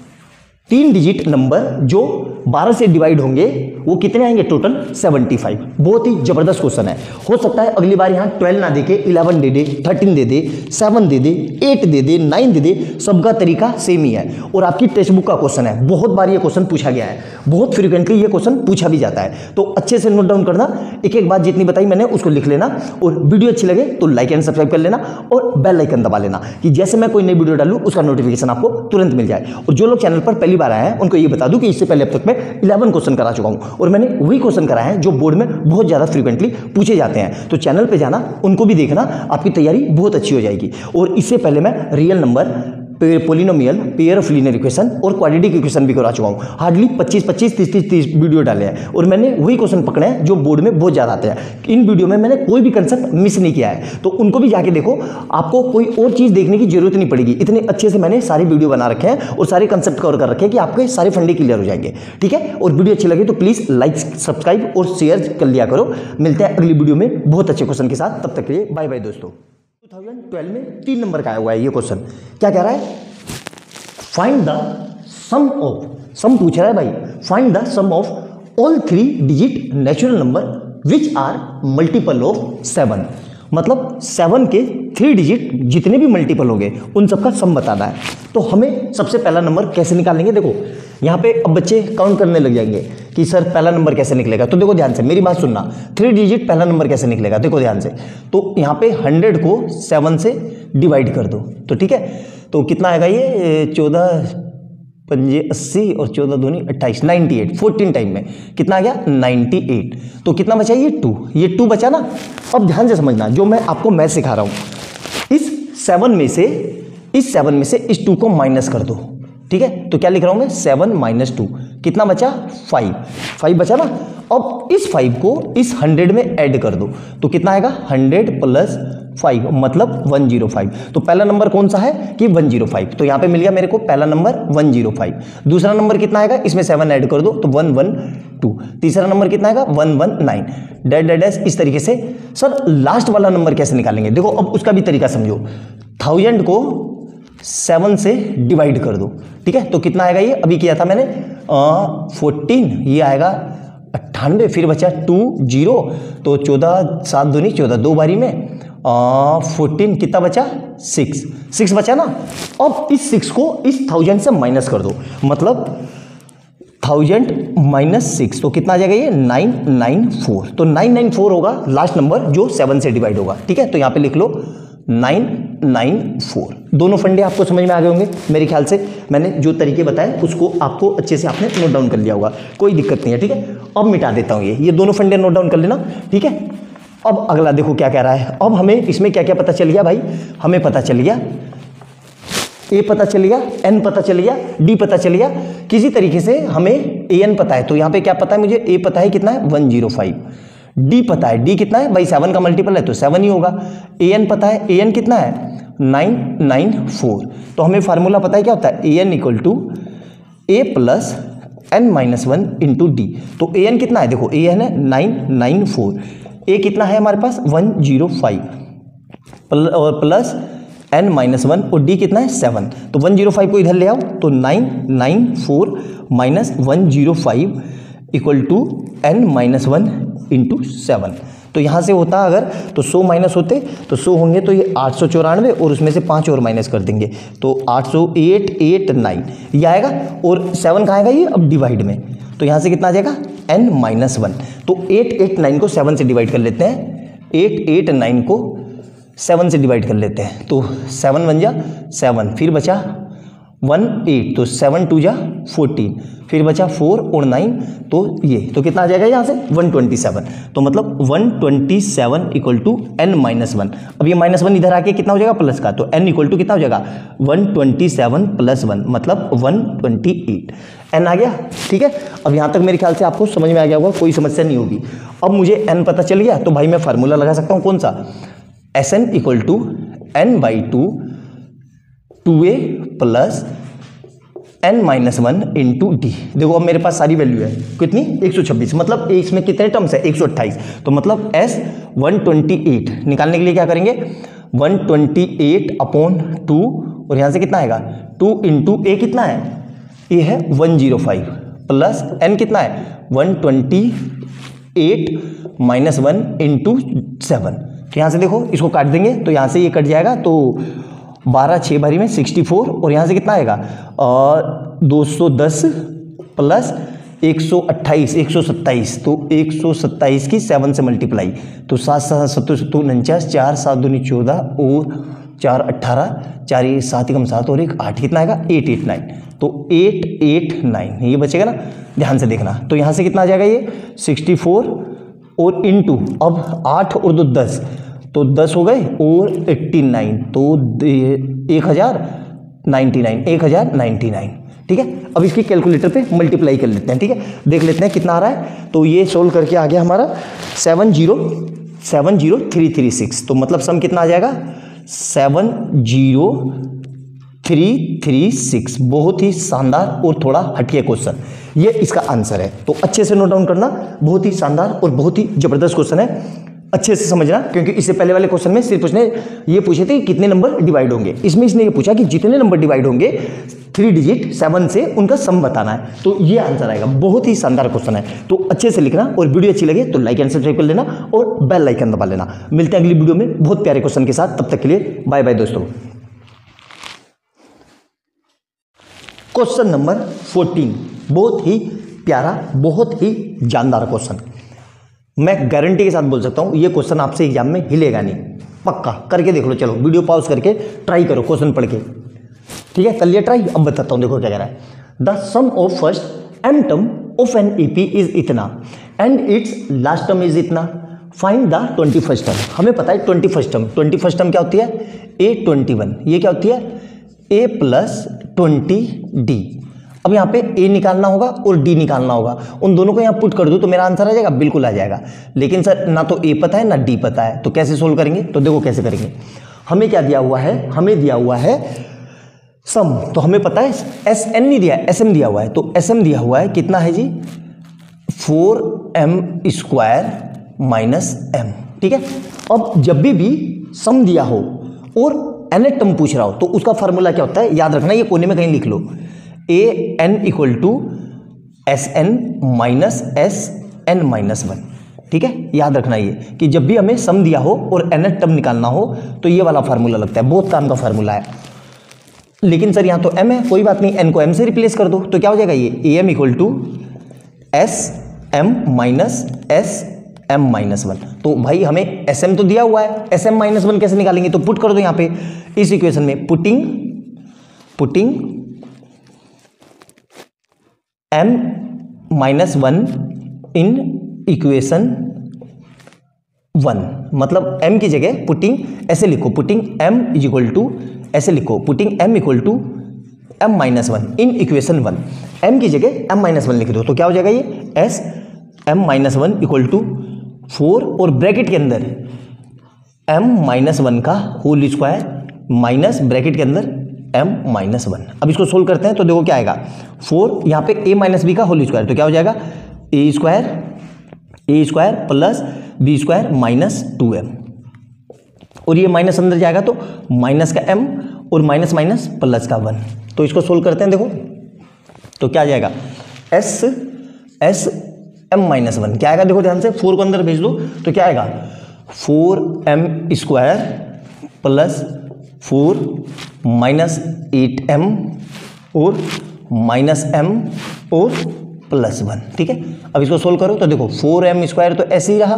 3 डिजिट नंबर जो 12 से डिवाइड होंगे वो कितने आएंगे टोटल 75। बहुत ही जबरदस्त क्वेश्चन है। हो सकता है अगली बार यहाँ 12 ना दे के 11 दे दे, 13 दे दे, 7 दे दे, 8 दे दे, 9 दे दे, सबका तरीका सेम ही है। और आपकी टेक्स्ट बुक का क्वेश्चन है, बहुत बार ये क्वेश्चन पूछा गया है, बहुत फ्रिक्वेंटली ये क्वेश्चन पूछा भी जाता है। तो अच्छे से नोट डाउन करना, एक एक बात जितनी बताई मैंने उसको लिख लेना, और वीडियो अच्छी लगे तो लाइक एंड सब्सक्राइब कर लेना और बेल आइकन दबा लेना कि जैसे मैं कोई नई वीडियो डालूँ उसका नोटिफिकेशन आपको तुरंत मिल जाए। और जो लोग चैनल पर पहली बार आए हैं उनको ये बता दूं कि इससे पहले अब तक मैं 11 क्वेश्चन करा चुका हूं, और मैंने वही क्वेश्चन कराए हैं जो बोर्ड में बहुत ज्यादा फ्रीक्वेंटली पूछे जाते हैं। तो चैनल पे जाना, उनको भी देखना, आपकी तैयारी बहुत अच्छी हो जाएगी। और इससे पहले मैं real number, polynomial, pair of linear equation और क्वाड्रेटिक इक्वेशन भी करा चुका हूँ। हार्डली 25 30 वीडियो डाले हैं, और मैंने वही क्वेश्चन पकड़े हैं जो बोर्ड में बहुत ज़्यादा आते हैं। इन वीडियो में मैंने कोई भी कंसेप्ट मिस नहीं किया है, तो उनको भी जाके देखो, आपको कोई और चीज़ देखने की जरूरत नहीं पड़ेगी। इतने अच्छे से मैंने सारी वीडियो बना रखे हैं और सारे कंसेप्ट कवर कर रखे हैं कि आपके सारे फंडे क्लियर हो जाएंगे, ठीक है। और वीडियो अच्छी लगी तो प्लीज़ लाइक, सब्सक्राइब और शेयर कर लिया करो। मिलते हैं अगली वीडियो में बहुत अच्छे क्वेश्चन के साथ, तब तक के लिए बाय बाय दोस्तों। 2012 में 3 नंबर का आया हुआ है ये क्वेश्चन। क्या कह रहा है, find the sum of, sum पूछ रहा है भाई, find the sum of all 3 digit natural number which are multiple of 7। मतलब 7 के 3 डिजिट जितने भी मल्टीपल होंगे उन सबका सम बताना है। तो हमें सबसे पहला नंबर कैसे निकालेंगे, देखो यहाँ पे अब बच्चे काउंट करने लग जाएंगे कि सर पहला नंबर कैसे निकलेगा। तो देखो ध्यान से मेरी बात सुनना, 3 डिजिट पहला नंबर कैसे निकलेगा, देखो ध्यान से। तो यहाँ पे 100 को 7 से डिवाइड कर दो, तो ठीक है। तो कितना आएगा ये 14 पंजे 80 और 14 दूनी 28, 98, 14 टाइम में कितना आ गया 98। तो कितना बचा ये 2, ये 2 बचा ना। अब ध्यान से समझना, जो मैं आपको मैथ सिखा रहा हूँ, इस 7 में से इस 2 को माइनस कर दो, ठीक है। तो क्या लिख रहा हूं मैं 7 - 2, कितना बचा 5 बचा ना। अब इस 5 को इस 100 में ऐड कर दो, तो कितना आएगा 100 + 5 मतलब 105। तो पहला नंबर कौन सा है कि 105, तो यहां पे मिल गया मेरे को पहला नंबर 105। दूसरा नंबर कितना आएगा, इसमें 7 ऐड कर दो तो 112। तीसरा नंबर कितना आएगा 119, डैश इस तरीके से। सर लास्ट वाला नंबर कैसे निकालेंगे, देखो अब उसका भी तरीका समझो। 1000 को 7 से डिवाइड कर दो, ठीक है। तो कितना आएगा ये, अभी किया था मैंने 14, ये आएगा 98, फिर बचा 2 0, तो 14 7 दूनी 14, 2 बारी में 14, कितना बचा 6 बचा ना। अब इस 6 को इस 1000 से माइनस कर दो, मतलब 1000 माइनस 6 तो कितना आ जाएगा ये 994। तो 994 होगा लास्ट नंबर जो 7 से डिवाइड होगा। ठीक है, तो यहाँ पे लिख लो 994। दोनों फंडे आपको समझ में आ गए होंगे मेरे ख्याल से। मैंने जो तरीके बताए उसको आपको अच्छे से आपने नोट डाउन कर लिया होगा, कोई दिक्कत नहीं है। ठीक है, अब मिटा देता हूँ ये दोनों फंडे नोट डाउन कर लेना। ठीक है, अब अगला देखो क्या कह रहा है। अब हमें इसमें क्या क्या पता चल गया भाई, हमें पता चल गया ए पता चल गया, एन पता चल गया, डी पता चल गया। किसी तरीके से हमें ए एन पता है, तो यहाँ पे क्या पता है मुझे, ए पता है कितना है 105, डी पता है, डी कितना है भाई 7 का मल्टीपल है तो 7 ही होगा। ए एन पता है, ए एन कितना है 994। तो हमें फार्मूला पता है क्या होता है, A N equal to A plus N minus 1 into D. तो ए एन कितना है, देखो ए एन है 994, ए कितना है हमारे पास 105 और प्लस n माइनस 1 और d कितना है 7। तो 105 को इधर ले आओ तो 994 minus 105 equal to n minus 1 into 7। तो यहाँ से होता अगर तो 100 माइनस होते तो 100 होंगे तो ये 894 और उसमें से 5 और माइनस कर देंगे तो 889 ये आएगा। और 7 कहाँ आएगा ये अब डिवाइड में, तो यहाँ से कितना आ जाएगा n माइनस 1। तो 889 को 7 से डिवाइड कर लेते हैं, 889 को 7 से डिवाइड कर लेते हैं तो 7 बन जा 7, फिर बचा 1 8 तो 7 2 जा 14, फिर बचा 4 और 9 तो ये तो कितना आ जाएगा यहाँ से 127। तो मतलब 127 इक्वल टू n माइनस 1। अब ये माइनस 1 इधर आके कितना हो जाएगा प्लस का, तो n इक्वल टू कितना हो जाएगा 127 प्लस 1 मतलब 128 n आ गया। ठीक है, अब यहाँ तक मेरे ख्याल से आपको समझ में आ गया होगा, कोई समस्या नहीं होगी। अब मुझे n पता चल गया तो भाई मैं फार्मूला लगा सकता हूँ, कौन सा, Sn equal to n by 2a plus n minus 1 into d. देखो अब मेरे पास सारी वैल्यू है कितनी 126, मतलब इसमें कितने टर्म्स है 128, तो मतलब s 128 निकालने के लिए क्या करेंगे 128 अपॉन 2 और यहाँ से कितना आएगा 2 इंटू ए कितना है, ए है 105 प्लस n कितना है 128 माइनस 1 इंटू 7। तो यहाँ से देखो इसको काट देंगे तो यहाँ से ये कट जाएगा तो 12 6 भरी में 64 और यहाँ से कितना आएगा 210 प्लस 128 127 तो 127 की 7 से मल्टीप्लाई तो 7 7 7 49 4 7 2 14 और 4 18 4 7 कम 7 और 1 8 कितना आएगा 889 तो 889 ये बचेगा ना, ध्यान से देखना। तो यहाँ से कितना आ जाएगा ये 64 और इंटू अब 8 और 2 10 तो 10 हो गए और 89 तो 1099। ठीक है, अब इसकी कैलकुलेटर पे मल्टीप्लाई कर लेते हैं। ठीक है, देख लेते हैं कितना आ रहा है। तो ये सोल्व करके आ गया हमारा 70336 तो मतलब सम कितना आ जाएगा 70336। बहुत ही शानदार और थोड़ा हटके क्वेश्चन, ये इसका आंसर है। तो अच्छे से नोट डाउन करना, बहुत ही शानदार और बहुत ही जबरदस्त क्वेश्चन है, अच्छे से समझना। क्योंकि इससे पहले वाले क्वेश्चन में सिर्फ उसने ये पूछे थे कि कितने नंबर डिवाइड होंगे, इसमें इसने ये पूछा कि जितने नंबर डिवाइड होंगे 3 डिजिट 7 से उनका सम बताना है। तो ये आंसर आएगा। बहुत ही शानदार क्वेश्चन है, तो अच्छे से लिखना और वीडियो अच्छी लगे तो लाइक एंड सब्सक्राइब कर लेना और बेल आइकन दबा लेना। मिलते हैं अगली वीडियो में बहुत प्यारे क्वेश्चन के साथ, तब तक के लिए बाय बाय दोस्तों। क्वेश्चन नंबर 14 बहुत ही प्यारा, बहुत ही जानदार क्वेश्चन। मैं गारंटी के साथ बोल सकता हूं ये क्वेश्चन आपसे एग्जाम में हिलेगा नहीं, पक्का करके देख लो। चलो वीडियो पॉज करके ट्राई करो क्वेश्चन पढ़ के। ठीक है, कर लिया ट्राई। अब बताता हूं, देखो क्या कह रहा है। The sum of first m term of an AP is इतना and its last term is इतना, फाइंड द 21st टर्म। हमें पता है 21st टर्म, 21st टर्म क्या होती है A21, ये क्या होती है A प्लस 20D। अब यहाँ पे A निकालना होगा और D निकालना होगा, उन दोनों को यहाँ पुट कर दो तो मेरा आंसर आ जाएगा, बिल्कुल आ जाएगा। लेकिन सर ना तो A पता है ना D पता है, तो कैसे सोल्व करेंगे। तो देखो कैसे करेंगे। हमें क्या दिया हुआ है, हमें दिया हुआ है सम, तो हमें पता है SN नहीं दिया है, SM दिया हुआ है। तो SM दिया हुआ है कितना है जी 4m² माइनस m। ठीक है, अब जब भी सम दिया हो और nth टर्म पूछ रहा हो तो उसका फॉर्मूला क्या होता है, याद रखना, ये कोने में कहीं लिख लो, an equal to SN minus SN minus 1। ठीक है, याद रखना ये कि जब भी हमें सम दिया हो और nth टर्म निकालना हो तो ये वाला फार्मूला लगता है, बहुत काम का फार्मूला है। लेकिन सर यहाँ तो m है, कोई बात नहीं, n को m से रिप्लेस कर दो तो क्या हो जाएगा ये am equal to s m minus s m minus one. तो भाई हमें एस एम तो दिया हुआ है, एस एम माइनस वन कैसे निकालेंगे? तो पुट कर दो यहां पे इस इक्वेशन में, putting m minus one in equation one, मतलब m की जगह पुटिंग ऐसे लिखो, putting m is equal to, ऐसे लिखो putting m equal to m minus one in equation one, m की जगह m माइनस वन लिख दो तो क्या हो जाएगा ये s m minus one equal to 4 और ब्रैकेट के अंदर m माइनस वन का होल स्क्वायर माइनस ब्रैकेट के अंदर m माइनस वन। अब इसको सोल्व करते हैं तो देखो क्या आएगा, 4 यहाँ पे a माइनस बी का होल स्क्वायर, तो क्या हो जाएगा a square plus B square minus 2m, और ये माइनस अंदर जाएगा तो माइनस का m और माइनस माइनस प्लस का 1। तो इसको सोल्व करते हैं, देखो तो क्या आ जाएगा एस एम माइनस वन, क्या आएगा देखो ध्यान से, 4 को अंदर भेज दो तो क्या आएगा 4m square plus 4 minus 8m और माइनस m और प्लस 1, ठीक है। अब इसको सोल्व करो तो देखो 4m स्क्वायर तो ऐसे ही रहा,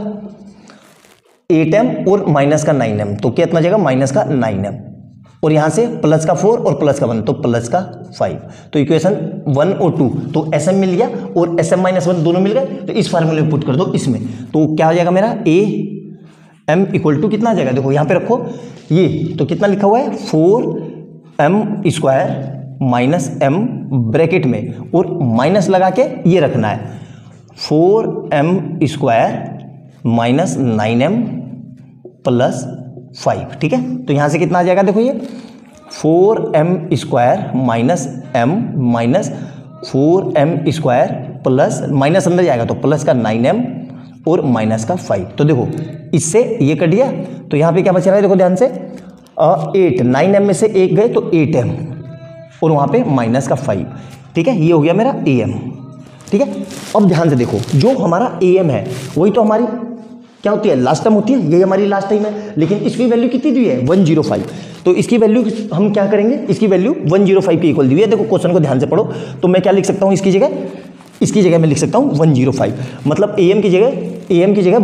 8m और माइनस का 9m, तो कितना जाएगा माइनस का 9m, और यहां से प्लस का 4 और प्लस का 1 तो प्लस का 5। तो इक्वेशन 1 और 2 तो sm मिल गया और sm माइनस वन दोनों मिल गए, तो इस फार्मूले में पुट कर दो इसमें, तो क्या हो जाएगा मेरा ए एम इक्वल टू कितना आ जाएगा, देखो यहां पे रखो ये, तो कितना लिखा हुआ है 4m square minus m bracket में और माइनस लगा के ये रखना है 4m square minus 9m plus 5, ठीक है। तो यहां से कितना आ जाएगा, देखो ये 4m square minus m minus 4m square plus minus अंदर जाएगा तो प्लस का 9m और माइनस का 5। तो देखो इससे ये कट गया तो यहाँ पे क्या बच रहा है, देखो ध्यान से 8, 9m में से 1 गए तो 8m और वहाँ पे माइनस का 5, ठीक है। ये हो गया मेरा am, ठीक है। अब ध्यान से देखो जो हमारा am है वही तो हमारी क्या होती है, लास्ट टाइम होती है, यही हमारी लास्ट टाइम है, लेकिन इसकी वैल्यू कितनी दी है 105, तो इसकी वैल्यू हम क्या करेंगे, इसकी वैल्यू 105 के इक्वल दी है। देखो क्वेश्चन को ध्यान से पढ़ो, तो मैं क्या लिख सकता हूँ इसकी जगह मैं लिख सकता हूँ 105, मतलब am की जगह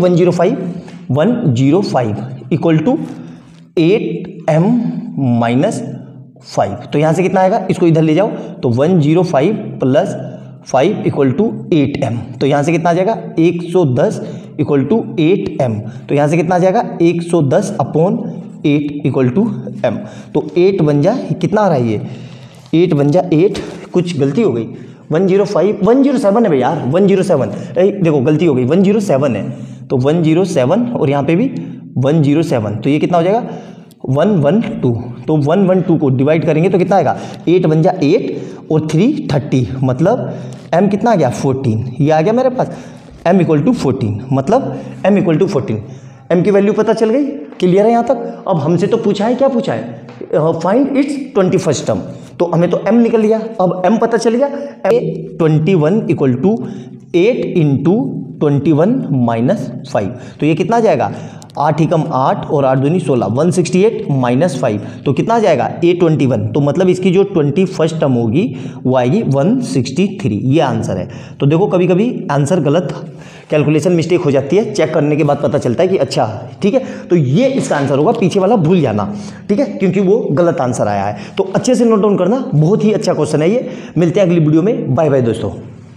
105 इक्वल टू 8m माइनस 5। तो यहाँ से कितना आएगा, इसको इधर ले जाओ तो 105 प्लस 5 इक्वल टू 8m, तो यहाँ से कितना आ जाएगा 110 इक्वल टू 8m, तो यहाँ से कितना आ जाएगा 110 अपॉन 8 इक्वल टू m। तो 8 बन जा, कितना आ रहा है ये 8 बन जा 8, कुछ गलती हो गई 107 है भाई यार, 107, देखो गलती हो गई 107 है, तो 107 और यहाँ पे भी 107, तो ये कितना हो जाएगा 112। तो 112 को डिवाइड करेंगे तो कितना आएगा 8 बन जा 8 और 3 30, मतलब m कितना आ गया 14, ये आ गया मेरे पास m इक्वल टू 14, मतलब m इक्वल टू 14। m की वैल्यू पता चल गई, क्लियर है यहाँ तक। अब हमसे तो पूछा है, क्या पूछा है, फाइंड इट्स 21st टर्म, तो हमें तो m निकल लिया, अब m पता चल गया 21 इक्वल टू 8 इंटू 21 माइनस 5, तो ये कितना आ जाएगा 8 एकम 8 और 8 दूनी 16, 168 माइनस 5, तो कितना आ जाएगा A21, तो मतलब इसकी जो 21st टर्म होगी वो आएगी 163, ये आंसर है। तो देखो कभी कभी आंसर गलत, कैलकुलेशन मिस्टेक हो जाती है, चेक करने के बाद पता चलता है कि अच्छा, ठीक है। तो ये इसका आंसर होगा, पीछे वाला भूल जाना, ठीक है, क्योंकि वो गलत आंसर आया है। तो अच्छे से नोट डाउन करना, बहुत ही अच्छा क्वेश्चन है ये। मिलते हैं अगली वीडियो में, बाय बाय दोस्तों।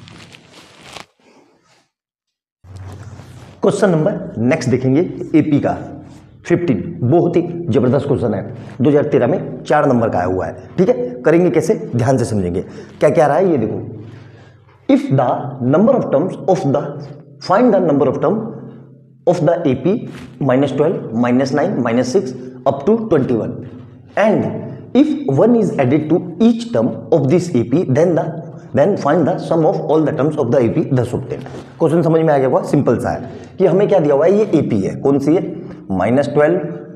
क्वेश्चन नंबर नेक्स्ट देखेंगे एपी का 15, बहुत ही जबरदस्त क्वेश्चन है, 2013 में 4 नंबर का आया हुआ है, ठीक है। करेंगे कैसे, ध्यान से समझेंगे। क्या क्या रहा है ये देखो, if the number of terms of the, find the number of term of the AP -12 -9 -6 up to 21, and if 1 is added to each term of this AP, then find the sum of all the terms of the AP thus obtained। Question समझ में आ गया होगा, simple सा है कि हमें क्या दिया हुआ है, ये AP है, कौन सी है -12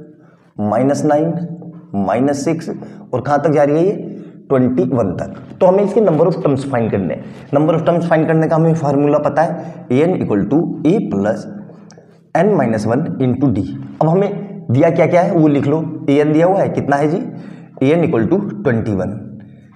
-9 -6 और कहाँ तक जा रही है ये 21 तक। तो हमें इसके नंबर ऑफ टर्म्स फाइंड करने हैं। नंबर ऑफ टर्म्स फाइंड करने का हमें फार्मूला पता है, an equal to a plus n-1 into d. अब हमें दिया क्या है वो लिख लो, an दिया हुआ है, कितना है जी, an इक्वल टू 21,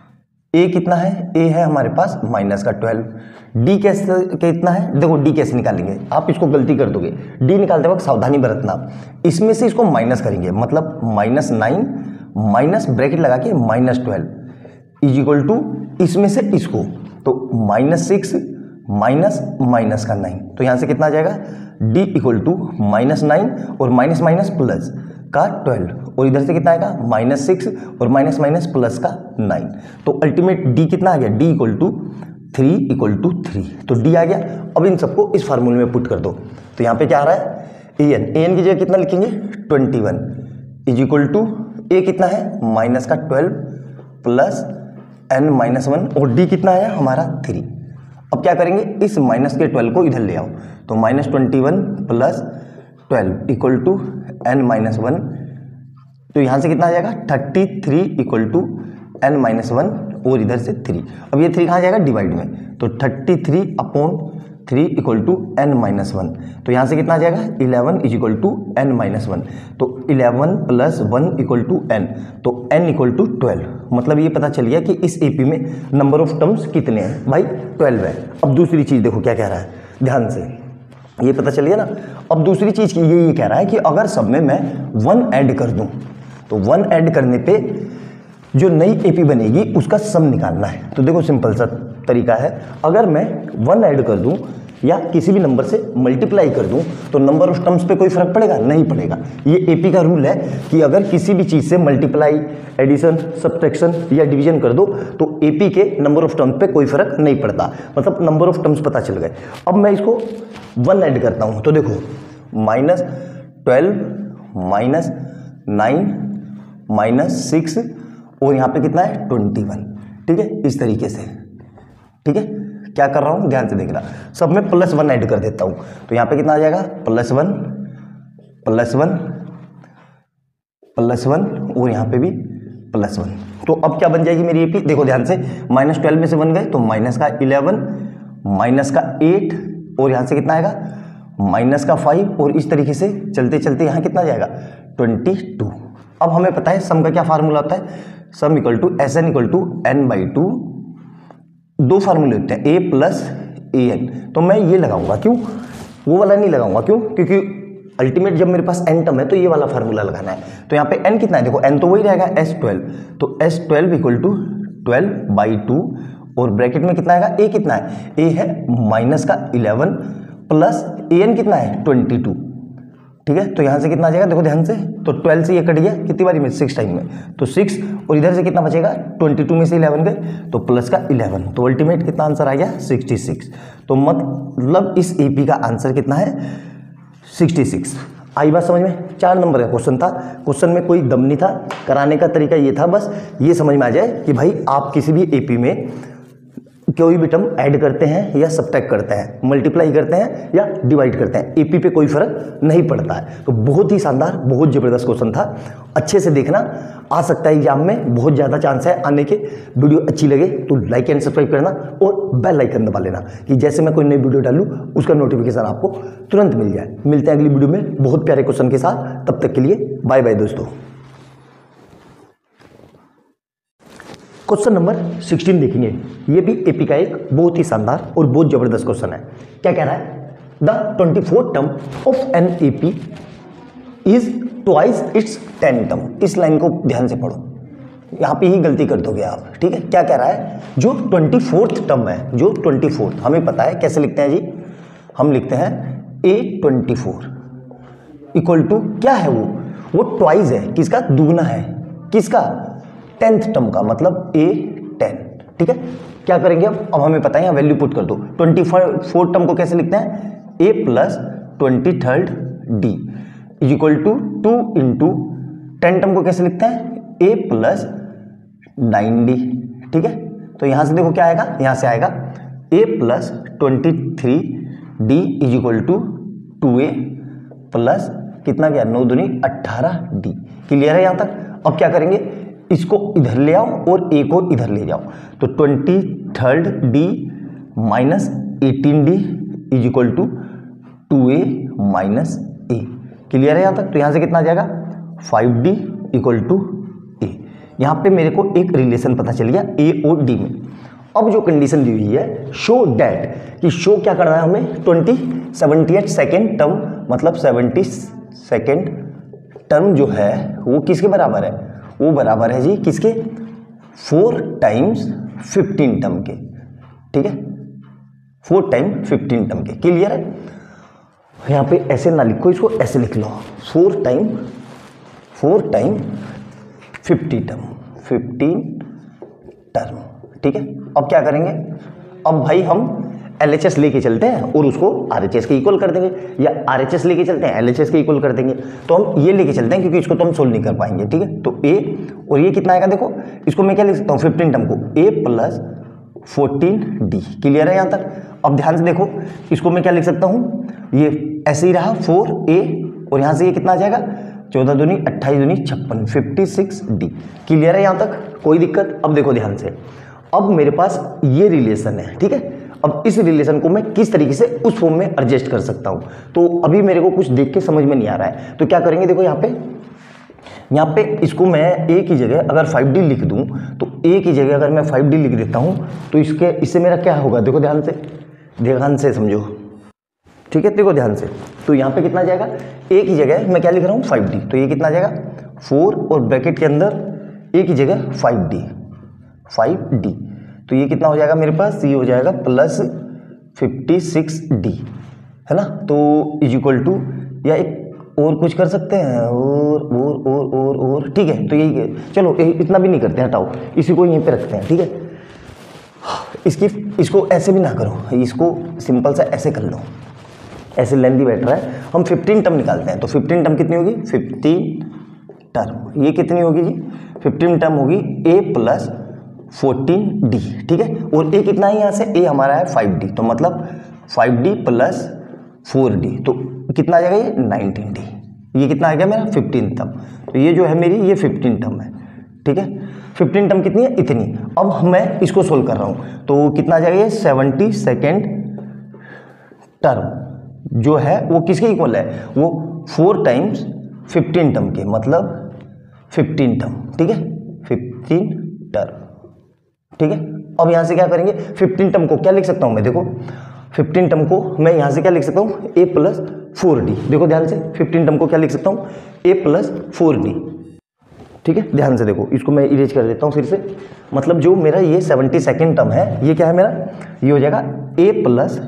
ए कितना है, ए है हमारे पास माइनस का 12, डी कैसे कितना है, देखो डी कैसे निकालेंगे, आप इसको गलती कर दोगे, डी निकालते वक्त सावधानी बरतना, इसमें से इसको माइनस करेंगे, मतलब -9 माइनस ब्रैकेट लगा के -12 इज इक्वल टू इसमें से इसको, तो -6 माइनस माइनस का 9, तो यहाँ से कितना आ जाएगा, डी इक्वल टू -9 और माइनस माइनस प्लस का 12, और इधर से कितना आएगा -6 और माइनस माइनस प्लस का 9, तो अल्टीमेट डी कितना आ गया, डी इक्वल टू 3, तो डी आ गया। अब इन सबको इस फार्मूले में पुट कर दो, तो यहाँ पे क्या आ रहा है, an की जगह कितना लिखेंगे 21 इज इक्वल टू ए कितना है माइनस का 12 प्लस n-1 और डी कितना है हमारा 3। अब क्या करेंगे, इस माइनस के 12 को इधर ले आओ, तो -21 प्लस 12 इक्वल टू n-1, तो यहाँ से कितना आ जाएगा 33 इक्वल टू n-1 और इधर से 3। अब ये 3 कहाँ जाएगा डिवाइड में, तो 33/3 इक्वल टू n-1, तो यहाँ से कितना आ जाएगा 11 इज इक्वल टू n-1, तो 11 प्लस 1 इक्वल टू n, तो n इक्वल टू 12, मतलब ये पता चल गया कि इस एपी में नंबर ऑफ टर्म्स कितने हैं भाई 12 है। अब दूसरी चीज़ देखो क्या कह रहा है, ध्यान से, ये पता चल गया ना। अब दूसरी चीज़ की ये कह रहा है कि अगर सब में मैं 1 ऐड कर दूं, तो 1 ऐड करने पे जो नई एपी बनेगी उसका सम निकालना है। तो देखो सिंपल सा तरीका है, अगर मैं 1 ऐड कर दूं या किसी भी नंबर से मल्टीप्लाई कर दूं तो नंबर ऑफ टर्म्स पे कोई फर्क पड़ेगा, नहीं पड़ेगा। ये एपी का रूल है कि अगर किसी भी चीज़ से मल्टीप्लाई, एडिशन, सब्ट्रैक्शन या डिवीजन कर दो तो एपी के नंबर ऑफ टर्म्स पे कोई फर्क नहीं पड़ता, मतलब नंबर ऑफ टर्म्स पता चल गए। अब मैं इसको 1 ऐड करता हूँ, तो देखो -12 -9 -6 और यहाँ पे कितना है 21, ठीक है, इस तरीके से, ठीक है। क्या कर रहा हूँ ध्यान से देखना, सब में +1 ऐड कर देता हूँ, तो यहाँ पे कितना आ जाएगा +1 +1 +1 और यहाँ पे भी +1। तो अब क्या बन जाएगी मेरी एपी, देखो ध्यान से, -12 में से 1 गए तो माइनस का 11 माइनस का 8 और यहाँ से कितना आएगा -5 और इस तरीके से चलते चलते यहाँ कितना जाएगा 22। अब हमें पता है सम का क्या फार्मूला होता है, sum equal to SN equal to n/2, दो फार्मूले होते हैं a प्लस an, तो मैं ये लगाऊंगा, क्यों वो वाला नहीं लगाऊंगा, क्यों, क्योंकि अल्टीमेट जब मेरे पास n टर्म है तो ये वाला फार्मूला लगाना है। तो यहाँ पे n कितना है, देखो n तो वही रहेगा S12, तो S12 इक्वल टू 12/2 और ब्रैकेट में कितना आएगा, a कितना है, a है -11 प्लस an कितना है 22, ठीक है। तो यहाँ से कितना आ जाएगा, देखो ध्यान से, तो 12 से ये कट गया कितनी बारी में 6 टाइम में, तो 6 और इधर से कितना बचेगा 22 में से 11 गए तो प्लस का 11, तो अल्टीमेट कितना आंसर आ गया 66। तो मतलब इस एपी का आंसर कितना है 66। आई बात समझ में, 4 नंबर का क्वेश्चन था, क्वेश्चन में कोई दम नहीं था, कराने का तरीका ये था, बस ये समझ में आ जाए कि भाई आप किसी भी एपी में कोई भी टर्म ऐड करते हैं या सब्ट्रैक्ट करते हैं, मल्टीप्लाई करते हैं या डिवाइड करते हैं, एपी पे कोई फर्क नहीं पड़ता है। तो बहुत ही शानदार, बहुत ज़बरदस्त क्वेश्चन था, अच्छे से देखना, आ सकता है एग्जाम में, बहुत ज़्यादा चांस है आने के। वीडियो अच्छी लगे तो लाइक एंड सब्सक्राइब करना और बेल आइकन दबा लेना कि जैसे मैं कोई नई वीडियो डालूँ उसका नोटिफिकेशन आपको तुरंत मिल जाए। मिलते हैं अगली वीडियो में बहुत प्यारे क्वेश्चन के साथ, तब तक के लिए बाय बाय दोस्तों। क्वेश्चन नंबर 16 देखेंगे, ये भी एपी का एक बहुत ही शानदार और बहुत जबरदस्त क्वेश्चन है। क्या कह रहा है, the 24th term of an AP is twice its 10th term. इस लाइन को ध्यान से पढ़ो, यहाँ पे ही गलती कर दोगे आप, ठीक है। क्या कह रहा है, जो 24th टर्म है, जो 24th, हमें पता है कैसे लिखते हैं जी, हम लिखते हैं A24 इक्वल टू क्या है, वो ट्वाइस है, किसका, दुगना है, किसका 10th टर्म का, मतलब A10, ठीक है। क्या करेंगे अब हमें पता है, यहाँ वैल्यू पुट कर दो। 24th टर्म को कैसे लिखते हैं, A plus 23rd D is equal to 2 into 10 term को कैसे लिखते हैं, A प्लस 9D, ठीक है। तो यहाँ से देखो क्या आएगा, यहाँ से आएगा A plus 23D is equal to 2A plus कितना गया 9 दूनी 18D। क्लियर है यहाँ तक। अब क्या करेंगे, इसको इधर ले आओ और A को इधर ले जाओ, तो 23rd D minus 18D is equal to 2A minus A। Clear है यहाँ तक। तो यहाँ से कितना आ जाएगा 5D इक्वल टू A। यहाँ पे मेरे को एक रिलेशन पता चल गया ए और डी में। अब जो कंडीशन दी हुई है शो डैट, कि शो क्या करना है हमें 78 सेकेंड टर्म, मतलब 70 सेकेंड टर्म जो है वो किसके बराबर है, वो बराबर है जी किसके, 4 टाइम्स 15 टर्म के। ठीक है, 4 टाइम 15 टर्म के। क्लियर है? यहाँ पे ऐसे ना लिखो, इसको ऐसे लिख लो, 4 टाइम 50 टर्म, 15 टर्म। ठीक है, अब क्या करेंगे, अब भाई हम LHS लेके चलते हैं और उसको RHS के इक्वल कर देंगे, या RHS लेके चलते हैं LHS के इक्वल कर देंगे। तो हम ये लेके चलते हैं क्योंकि इसको तो हम सोल्व नहीं कर पाएंगे। ठीक है, तो A और ये कितना आएगा, देखो इसको मैं क्या लिख सकता हूँ 15 टर्म को A प्लस 14D। क्लियर है यहाँ तक? अब ध्यान से देखो, इसको मैं क्या लिख सकता हूँ, ये ऐसे ही रहा 4A और यहाँ से ये कितना आ जाएगा 14 दूनी 28 दूनी 56, 56D। क्लियर है यहाँ तक? कोई दिक्कत? अब देखो ध्यान से, अब मेरे पास ये रिलेशन है। ठीक है, अब इस रिलेशन को मैं किस तरीके से उस फॉर्म में एडजस्ट कर सकता हूँ, तो अभी मेरे को कुछ देख के समझ में नहीं आ रहा है। तो क्या करेंगे, देखो यहाँ पे इसको मैं A की जगह अगर 5D लिख दूँ, तो A की जगह अगर मैं 5D लिख देता हूँ तो इससे मेरा क्या होगा, देखो ध्यान से समझो। ठीक है, देखो ध्यान से, तो यहाँ पे कितना जाएगा, A की जगह मैं क्या लिख रहा हूँ 5D, तो ये कितना जाएगा 4 और ब्रैकेट के अंदर A की जगह 5D, तो ये कितना हो जाएगा मेरे पास, ये हो जाएगा प्लस 56D, है ना। तो इज इक्वल टू, या एक और कुछ कर सकते हैं, और ठीक है, तो यही है। चलो इतना भी नहीं करते हैं, हटाओ, इसी को यहीं पे रखते हैं। ठीक है, इसको ऐसे भी ना करो, इसको सिंपल सा ऐसे कर लो, ऐसे लेंथी बैठ रहा है। हम 15 टर्म निकालते हैं, तो 15 टर्म कितनी होगी, 15 टर्म, ये कितनी होगी जी 15 टर्म होगी A प्लस 14D। ठीक है, और A कितना है यहाँ से, A हमारा है 5D, तो मतलब 5D प्लस 4D, तो कितना आ जाएगा ये 19D। ये कितना आ गया मेरा 15 टर्म, तो ये जो है मेरी ये 15 टर्म है। ठीक है, 15 टर्म कितनी है, इतनी। अब मैं इसको सोल्व कर रहा हूँ, तो कितना आ जाएगा ये 70 सेकेंड टर्म जो है वो किसके इक्वल है, वो 4 टाइम्स 15 टर्म के, मतलब 15 टर्म। ठीक है, 15 टर्म। ठीक है, अब यहां से क्या करेंगे, 15 टर्म को क्या लिख सकता हूं मैं, देखो 15 टर्म को मैं यहां से क्या लिख सकता हूं, A प्लस 4D। देखो ध्यान से, 15 टर्म को क्या लिख सकता हूं, A प्लस 4D। ठीक है, ध्यान से देखो, इसको मैं इरेज कर देता हूं फिर से, मतलब जो मेरा ये 70 सेकेंड टर्म है, ये क्या है मेरा, ये हो जाएगा A प्लस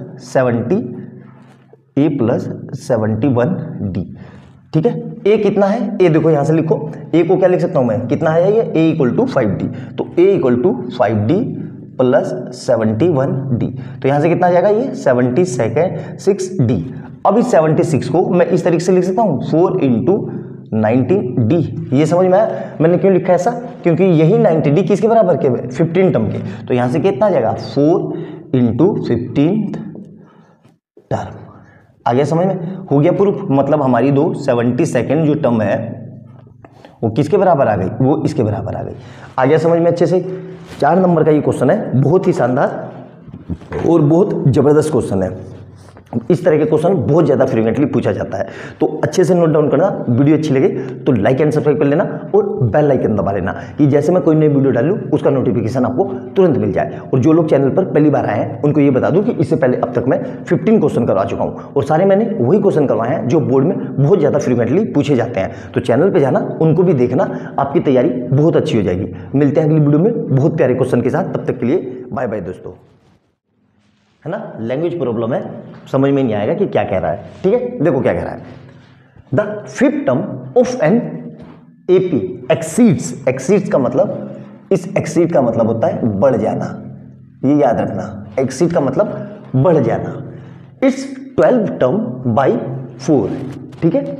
71D। ठीक है, A कितना है, A देखो यहां से लिखो, A को क्या लिख सकता हूं मैं, कितना है ये, A इक्वल टू 5D, तो A equal to 5D plus 71D, तो यहां से कितना आ जाएगा ये 76D। अब इस 76 को मैं इस तरीके से लिख सकता हूं 4 इंटू 19D। ये समझ में आया मैंने क्यों लिखा है ऐसा, क्योंकि यही 90D किसके बराबर के, 15 टर्म के, तो यहां से कितना आ जाएगा 4 इंटू 15 टर्म। आ गया समझ में, हो गया प्रूफ, मतलब हमारी 70 सेकेंड जो टर्म है वो किसके बराबर आ गई, वो इसके बराबर आ गई। आ गया समझ में अच्छे से। 4 नंबर का ये क्वेश्चन है, बहुत ही शानदार और बहुत जबरदस्त क्वेश्चन है। इस तरह के क्वेश्चन बहुत ज़्यादा फ्रीक्वेंटली पूछा जाता है, तो अच्छे से नोट डाउन करना। वीडियो अच्छी लगे तो लाइक एंड सब्सक्राइब कर लेना और बेल आइकन दबा लेना, कि जैसे मैं कोई नई वीडियो डालूं उसका नोटिफिकेशन आपको तुरंत मिल जाए। और जो लोग चैनल पर पहली बार आए हैं उनको ये बता दूं कि इससे पहले अब तक मैं 15 क्वेश्चन करवा चुका हूँ, और सारे मैंने वही क्वेश्चन करवाए हैं जो बोर्ड में बहुत ज़्यादा फ्रीक्वेंटली पूछे जाते हैं। तो चैनल पर जाना, उनको भी देखना, आपकी तैयारी बहुत अच्छी हो जाएगी। मिलते हैं अगली वीडियो में बहुत प्यारे क्वेश्चन के साथ, तब तक के लिए बाय बाय दोस्तों। है ना, लैंग्वेज प्रॉब्लम है, समझ में नहीं आएगा कि क्या कह रहा है। ठीक है, देखो क्या कह रहा है, the 5th term of an AP exceeds का मतलब, इस एक्सीड का मतलब होता है बढ़ जाना, ये याद रखना, एक्सीड का मतलब बढ़ जाना। Its 12th term by 4। ठीक है,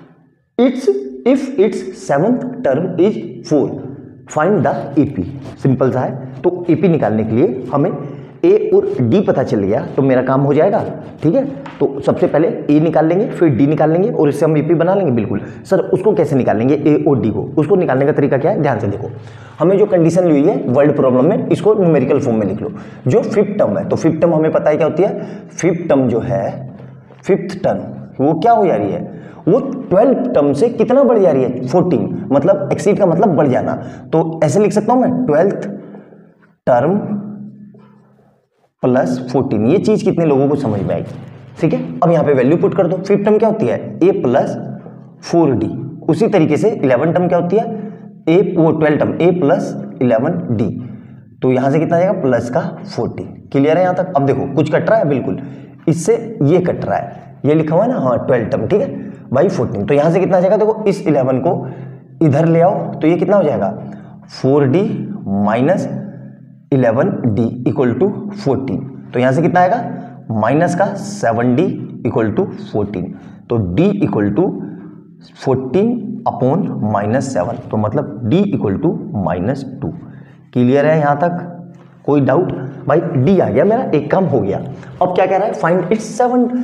if its 7th term is 4 find the AP। Simple सा है, तो AP निकालने के लिए हमें A और D पता चल गया तो मेरा काम हो जाएगा। ठीक है, तो सबसे पहले A निकाल लेंगे, फिर D निकाल लेंगे और इससे हम AP बना लेंगे। बिल्कुल सर, उसको कैसे निकालेंगे A और D को, उसको निकालने का तरीका क्या है, ध्यान से देखो। हमें जो कंडीशन ली हुई है वर्ड प्रॉब्लम में, इसको न्यूमेरिकल फॉर्म में लिख लो। जो 5th टर्म है, तो 5th टर्म हमें पता है क्या होती है, 5th टर्म जो है, 5th टर्म वो क्या हो जा रही है, वो 12th टर्म से कितना बढ़ जा रही है, 14। मतलब एक्सीड का मतलब बढ़ जाना, तो ऐसे लिख सकता हूं मैं 12th टर्म प्लस 14। ये चीज कितने लोगों को समझ में आई? ठीक है, अब यहाँ पे वैल्यू पुट कर दो। 5th टर्म क्या होती है? a plus 4d। उसी तरीके से 11 टर्म क्या होती है? 12 टर्म a प्लस 11d। तो यहां से कितना आ जाएगा? प्लस का 14। क्लियर है यहां तक? अब देखो कुछ कट रहा है, बिल्कुल इससे ये कट रहा है, ये लिखा हुआ है ना, हाँ 12 टर्म, ठीक है, बाई 14। तो यहां से कितना आ जाएगा? देखो इस 11 को इधर ले आओ तो ये कितना हो जाएगा? 4d minus 11d equal to 14। तो यहां से कितना आएगा? माइनस का 7d इक्वल टू 14। तो d equal to 14 upon minus 7, तो मतलब d equal to minus 2। Clear है यहां तक? कोई डाउट? भाई d आ गया मेरा, एक काम हो गया। अब क्या कह रहा है? Find its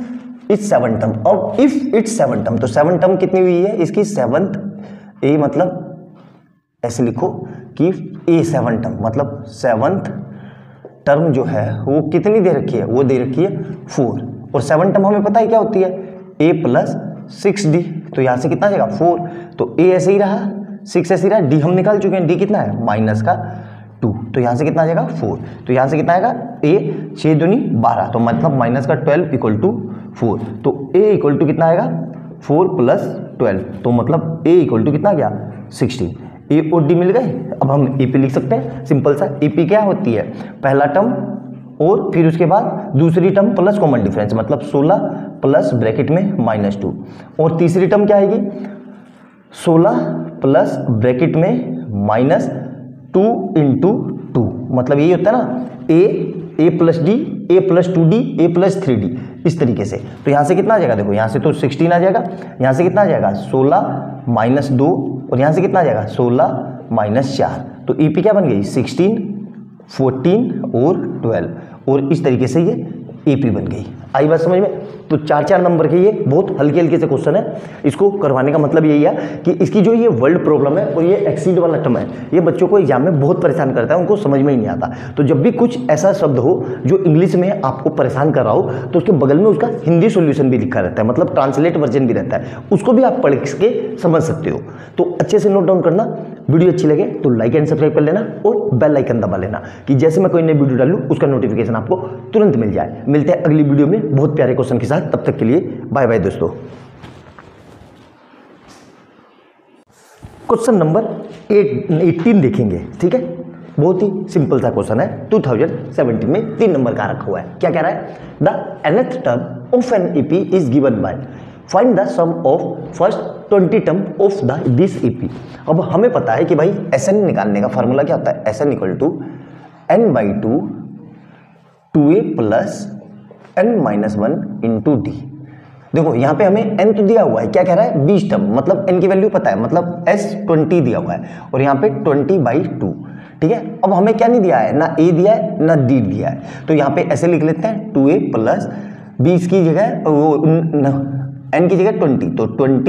7 term. अब इफ इट्स 7 टर्म, तो 7 टर्म कितनी हुई है इसकी? 7th a, मतलब ऐसे लिखो कि a 7 टर्म, मतलब 7th टर्म जो है वो कितनी दे रखी है? वो दे रखी है 4। और 7 टर्म हमें पता है क्या होती है? a plus 6d। तो यहां से कितना आ जाएगा? 4। तो a ऐसे ही रहा, 6 ऐसे ही रहा, d हम निकाल चुके हैं, d कितना है? माइनस का 2। तो यहां से कितना आ जाएगा? 4। तो यहां से कितना आएगा? a 6 दूनी 12, तो मतलब माइनस का 12 इक्वल टू 4। तो a इक्वल टू कितना आएगा? 4 प्लस 12, तो मतलब a इक्वल टू कितना आ गया? 16। ए और डी मिल गए। अब हम AP लिख सकते हैं, सिंपल सा। AP क्या होती है? पहला टर्म और फिर उसके बाद दूसरी टर्म प्लस कॉमन डिफरेंस, मतलब 16 प्लस ब्रैकेट में माइनस 2। और तीसरी टर्म क्या आएगी? 16 प्लस ब्रैकेट में माइनस 2 इंटू 2, मतलब ये होता है ना a plus D, a plus 2d, a plus 3d, इस तरीके से। तो यहाँ से कितना आ जाएगा? देखो यहाँ से तो 16 आ जाएगा, यहाँ से कितना आ जाएगा? 16 माइनस 2, और यहाँ से कितना आ जाएगा? 16 माइनस 4। तो EP क्या बन गई? 16, 14 और 12, और इस तरीके से ये AP बन गई। आई बात समझ में? तो 4 नंबर के ये बहुत हल्के हल्के से क्वेश्चन है। इसको करवाने का मतलब यही है कि इसकी जो ये वर्ल्ड प्रॉब्लम है और ये एक्सीड वाला टर्म है, ये बच्चों को एग्जाम में बहुत परेशान करता है, उनको समझ में ही नहीं आता। तो जब भी कुछ ऐसा शब्द हो जो इंग्लिश में आपको परेशान कर रहा हो, तो उसके बगल में उसका हिंदी सोल्यूशन भी लिखा रहता है, मतलब ट्रांसलेट वर्जन भी रहता है, उसको भी आप पढ़ के समझ सकते हो। तो अच्छे से नोट डाउन करना। वीडियो अच्छी लगे तो लाइक एंड सब्सक्राइब कर लेना और बेल आइकन दबा लेना कि जैसे मैं कोई नई वीडियो डालूं उसका नोटिफिकेशन आपको तुरंत मिल जाए। मिलते हैं अगली वीडियो में बहुत प्यारे क्वेश्चन के साथ, तब तक के लिए बाय बाय दोस्तों। क्वेश्चन नंबर 18 देखेंगे, ठीक है। बहुत ही सिंपल सा क्वेश्चन है, 2017 में 3 नंबर का रखा हुआ है। क्या कह रहा है? The nth term of an EP is given by find the sum of first 20 term of this EP। अब हमें पता है कि भाई SN निकालने का फार्मूला क्या होता है? SN equal to n/2 2a plus n-1 into d। देखो यहाँ पे हमें n तो दिया हुआ है, क्या कह रहा है? 20 टर्म, मतलब n की वैल्यू पता है, मतलब S 20 दिया हुआ है, और यहाँ पे 20/2, ठीक है। अब हमें क्या नहीं दिया है? ना a दिया है ना d दिया है, तो यहाँ पे ऐसे लिख लेते हैं 2a प्लस 20 की जगह वो n की जगह 20, तो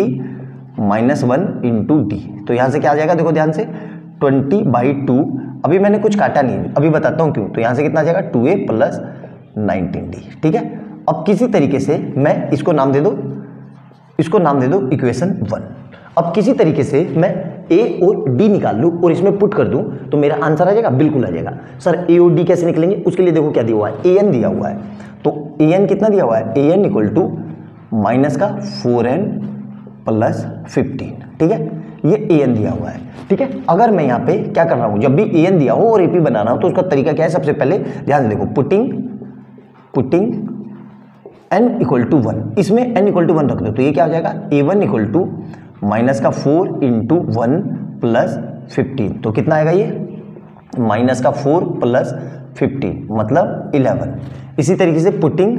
20-1 इंटू d। तो यहाँ से क्या आ जाएगा? देखो ध्यान से, 20/2। अभी मैंने कुछ काटा नहीं, अभी बताता हूँ क्यों। तो यहाँ से कितना आ जाएगा? 2a प्लस 19d, ठीक है। अब किसी तरीके से मैं इसको नाम दे दो, इसको नाम दे दो इक्वेशन 1। अब किसी तरीके से मैं a और d निकाल लूँ और इसमें पुट कर दूँ तो मेरा आंसर आ जाएगा? बिल्कुल आ जाएगा। सर a और d कैसे निकलेंगे? उसके लिए देखो क्या दिया हुआ है, an दिया हुआ है। तो an कितना दिया हुआ है? an इक्वल टू माइनस का 4n प्लस 15, ठीक है। ये an दिया हुआ है, ठीक है। अगर मैं यहाँ पे क्या कर रहा हूँ, जब भी an दिया हो और AP बनाना हो तो उसका तरीका क्या है? सबसे पहले ध्यान से देखो, पुटिंग n इक्वल टू 1, इसमें n इक्वल टू 1 रख दो, तो ये क्या हो जाएगा? a1 इक्वल टू माइनस का 4 इंटू 1 प्लस 15, तो कितना आएगा ये? माइनस का 4 प्लस 15, मतलब 11। इसी तरीके से पुटिंग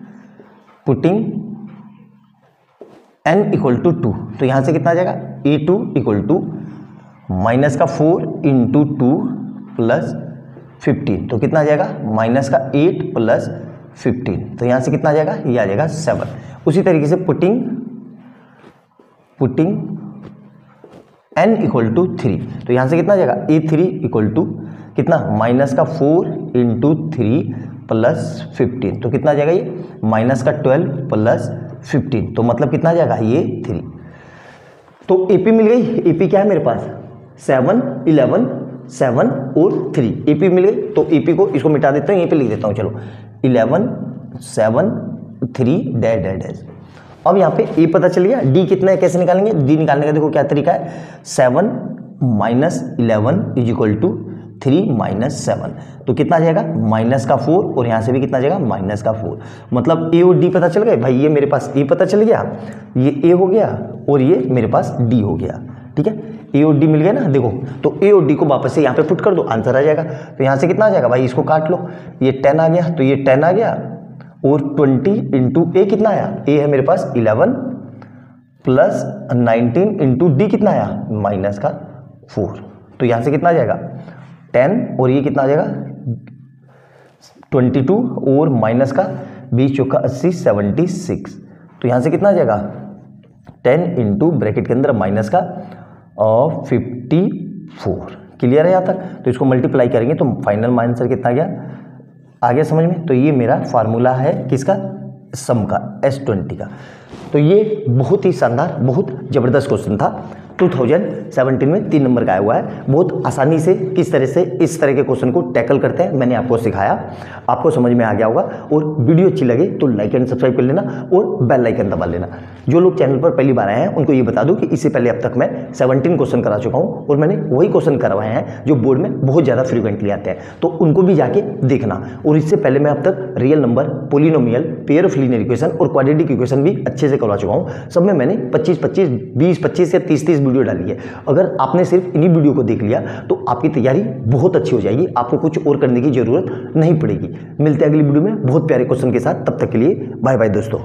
n इक्वल टू 2, तो यहाँ से कितना आ जाएगा? a2 इक्वल टू माइनस का 4 इंटू 2 प्लस 15, तो कितना आ जाएगा? माइनस का 8 प्लस 15, तो यहाँ से कितना आ जाएगा? ये आ जाएगा 7। उसी तरीके से पुटिंग n इक्वल टू 3, तो यहाँ से कितना आ जाएगा? a3 इक्वल टू कितना? माइनस का 4 इंटू 3 प्लस 15, तो कितना आ जाएगा ये? माइनस का 12 प्लस 15, तो मतलब कितना आ जाएगा? ये 3। तो AP मिल गई। AP क्या है मेरे पास 7, 11, 7 और 3 AP मिल गई। तो AP को इसको मिटा देता हूँ, यहीं पे लिख देता हूँ। चलो 11, 7, 3 डैश डैश डैश। अब यहाँ पे A पता चल गया। D कितना है कैसे निकालेंगे? D निकालने का देखो क्या तरीका है, 7 minus 11 is equal to 3 minus 7। तो कितना आ जाएगा माइनस का 4 और यहाँ से भी कितना आ जाएगा माइनस का 4। मतलब A और D पता चल गए भाई। ये मेरे पास A पता चल गया, ये A हो गया और ये मेरे पास D हो गया। ठीक है, A और D मिल गया ना। देखो तो A और D को वापस से यहाँ पे पुट कर दो, आंसर आ जाएगा। तो यहाँ से कितना आ जाएगा भाई, इसको काट लो। ये 10 आ गया, तो ये 10 आ गया और 20 इंटू A कितना आया, A है मेरे पास 11 प्लस 19 इंटू D कितना आया माइनस का 4। तो यहाँ से कितना आ जाएगा 10 और ये कितना आ जाएगा 22 और माइनस का 20 चौका 80 76। तो यहाँ से कितना आ जाएगा 10 इंटू ब्रैकेट के अंदर माइनस का 54। क्लियर है यहाँ तक? तो इसको मल्टीप्लाई करेंगे तो फाइनल आंसर कितना आ गया समझ में? तो ये मेरा फार्मूला है किसका, सम का, S20 का। तो ये बहुत ही शानदार, बहुत ज़बरदस्त क्वेश्चन था। 2017 में 3 नंबर का आया हुआ है। बहुत आसानी से किस तरह से इस तरह के क्वेश्चन को टैकल करते हैं मैंने आपको सिखाया, आपको समझ में आ गया होगा। और वीडियो अच्छी लगे तो लाइक एंड सब्सक्राइब कर लेना और बेल आइकन दबा लेना। जो लोग चैनल पर पहली बार आए हैं उनको ये बता दूं कि इससे पहले अब तक मैं 17 क्वेश्चन करा चुका हूँ और मैंने वही क्वेश्चन करवाए हैं जो बोर्ड में बहुत ज़्यादा फ्रीक्वेंटली आते हैं, तो उनको भी जाके देखना। और इससे पहले मैं अब तक real number, polynomial, pair of linear equation और क्वाड्रेटिक इक्वेशन भी अच्छे से करवा चुका हूँ। सब में मैंने 25-25, 20-25 या 30-30 वीडियो डाली है। अगर आपने सिर्फ इन्हीं वीडियो को देख लिया तो आपकी तैयारी बहुत अच्छी हो जाएगी, आपको कुछ और करने की जरूरत नहीं पड़ेगी। मिलते हैं अगली वीडियो में बहुत प्यारे क्वेश्चन के साथ, तब तक के लिए बाय बाय दोस्तों।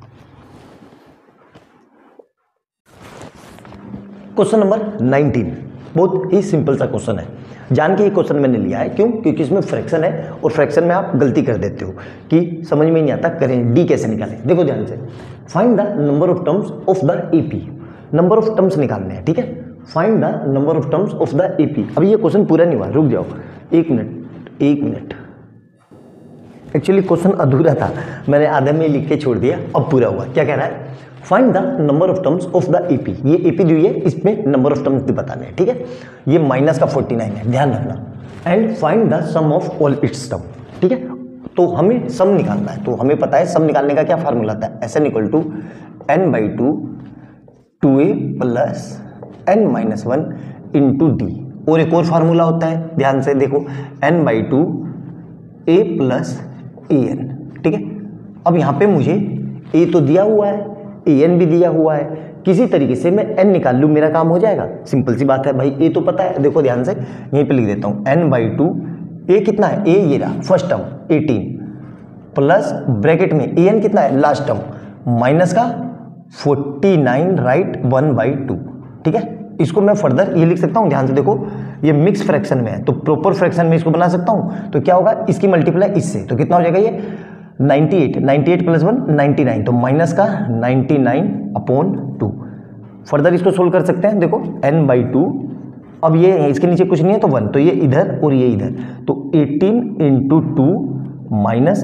क्वेश्चन नंबर 19 बहुत ही सिंपल सा क्वेश्चन है। जान के ये क्वेश्चन मैंने लिया है, क्यों? क्योंकि इसमें फ्रैक्शन है और फ्रैक्शन में आप गलती कर देते हो कि समझ में नहीं आता करें डी कैसे निकालें। देखो ध्यान से, find the number of terms of the AP. Number of terms निकालने हैं, ठीक है। Find the number of terms of the AP. अभी ये क्वेश्चन पूरा नहीं हुआ, रुक जाओ 1 मिनट। एक्चुअली क्वेश्चन अधूरा था, मैंने आधे में लिख के छोड़ दिया, अब पूरा हुआ। क्या कह रहा है? Find the number of terms of the AP. ये एपी जो है इसमें नंबर ऑफ टर्म्स भी बताने हैं, ठीक है। ये माइनस का 49 है, ध्यान रखना। And find the sum of all its term, ठीक है। तो हमें सम निकालना है, तो हमें पता है सम निकालने का क्या फार्मूला था, S N equal to n/2 2a plus n-1 into D. और एक और फार्मूला होता है, ध्यान से देखो, n/2 a प्लस an, ठीक है। अब यहाँ पे मुझे a तो दिया हुआ है, an भी दिया हुआ है, किसी तरीके से मैं n निकाल लूँ, मेरा काम हो जाएगा। सिंपल सी बात है भाई, a तो पता है, देखो ध्यान से यहीं पे लिख देता हूँ n/2, a कितना है, a ये रहा फर्स्ट टर्म 18 प्लस ब्रैकेट में an कितना है लास्ट टर्म माइनस का 49 राइट 1/2, ठीक है। इसको मैं फर्दर ये लिख सकता हूँ, ध्यान से देखो, ये मिक्स फ्रैक्शन में है तो प्रॉपर फ्रैक्शन में इसको बना सकता हूँ। तो क्या होगा, इसकी मल्टीप्लाई इससे, तो कितना हो जाएगा ये 98 प्लस 1 99, तो माइनस का 99/2। फर्दर इसको सोल्व कर सकते हैं, देखो n/2, अब ये इसके नीचे कुछ नहीं है तो 1, तो ये इधर और ये इधर, तो 18 इंटू 2 माइनस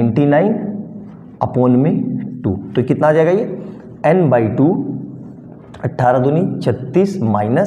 99/2। तो कितना आ जाएगा ये n/2, 18 दूनी 36 माइनस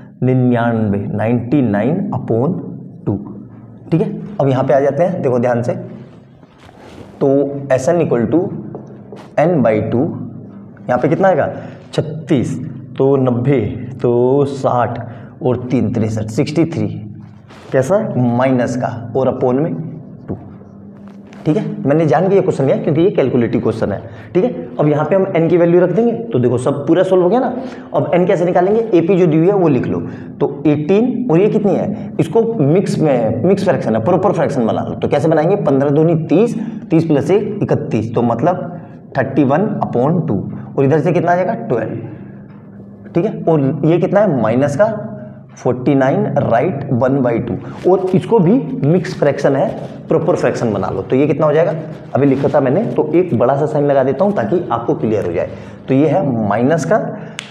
99/2, ठीक है। अब यहाँ पे आ जाते हैं, देखो ध्यान से, तो Sn इक्वल टू n/2, यहाँ पे कितना आएगा 36, तो 90, तो 60 और 3 63 63, कैसा माइनस का और अपोन में 2, ठीक है। मैंने जान के ये क्वेश्चन लिया क्योंकि ये कैलकुलेटिव क्वेश्चन है, ठीक है। अब यहाँ पे हम n की वैल्यू रख देंगे, तो देखो सब पूरा सोल्व हो गया ना। अब n कैसे निकालेंगे, AP जो दी हुई है वो लिख लो, तो 18 और ये कितनी है, इसको मिक्स फ्रैक्शन है, प्रॉपर फ्रैक्शन बना लो। तो कैसे बनाएंगे, 15 दूनी 30, 30 प्लस 1 31, तो मतलब 31/2, और इधर से कितना आ जाएगा 12, ठीक है। और ये कितना है माइनस का 49 राइट 1/2, और इसको भी मिक्स फ्रैक्शन है, प्रॉपर फ्रैक्शन बना लो। तो ये कितना हो जाएगा, अभी लिखा था मैंने, तो एक बड़ा सा साइन लगा देता हूं ताकि आपको क्लियर हो जाए। तो ये है माइनस का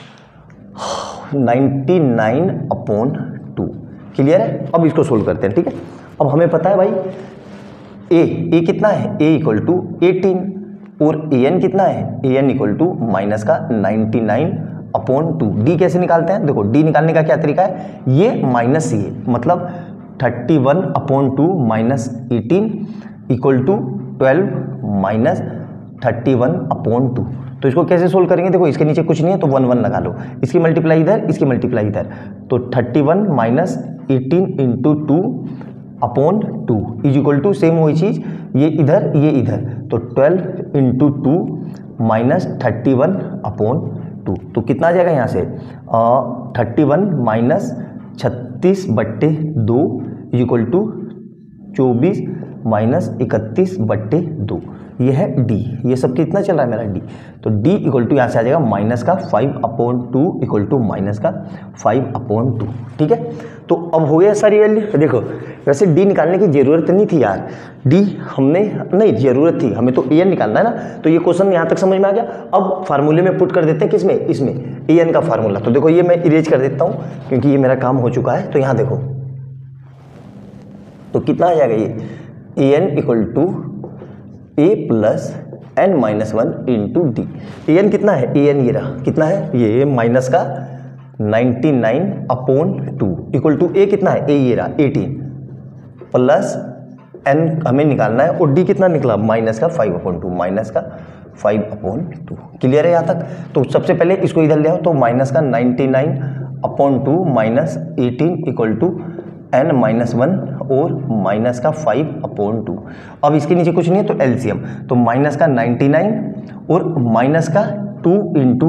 99/2, क्लियर है। अब इसको सोल्व करते हैं, ठीक है। अब हमें पता है भाई a कितना है, a इक्वल टू 18, और an कितना है, an इक्वल टू माइनस का 99 अपॉन 2। डी कैसे निकालते हैं, देखो डी निकालने का क्या तरीका है, ये माइनस ये, मतलब 31/2 माइनस 18 इक्वल टू 12 माइनस 31/2। तो इसको कैसे सोल्व करेंगे, देखो इसके नीचे कुछ नहीं है तो 1 1 लगा लो, इसकी मल्टीप्लाई इधर, इसकी मल्टीप्लाई इधर, तो 31 minus 18 into 2/2 is equal to same वही चीज़, ये इधर ये इधर, तो 12 इंटू 2 माइनस 31/2। तो कितना आ जाएगा यहाँ से 31 minus 36/2 is equal to 24 minus 31/2। ये है डी, ये सब कितना चल रहा है मेरा डी, तो डी इक्वल टू यहाँ से आ जाएगा माइनस का 5/2 इक्वल टू माइनस का 5/2। ठीक है, तो अब हो गया सारी वैल्यू। देखो वैसे डी निकालने की जरूरत नहीं थी यार, डी हमने नहीं जरूरत थी, हमें तो ए एन निकालना है ना, तो ये क्वेश्चन यहाँ तक समझ में आ गया। अब फार्मूले में पुट कर देते हैं, किसमें, इसमें ए एन का फार्मूला। तो देखो ये मैं इरेज कर देता हूँ क्योंकि ये मेरा काम हो चुका है। तो यहाँ देखो तो कितना आ जाएगा ये, A N equal to A plus N minus 1 into D. A N कितना है, ए एन ये रहा, कितना है ये माइनस का 99/2 इक्वल टू ए कितना है, ए ये रहा 18 प्लस एन हमें निकालना है, और डी कितना निकला माइनस का 5/2, माइनस का 5/2। क्लियर है यहाँ तक। तो सबसे पहले इसको इधर ले आओ, तो माइनस का 99/2 minus 18 equal to N minus 1 और माइनस का 5/2। अब इसके नीचे कुछ नहीं है तो एलसीएम, तो माइनस का 99 और माइनस का 2 इंटू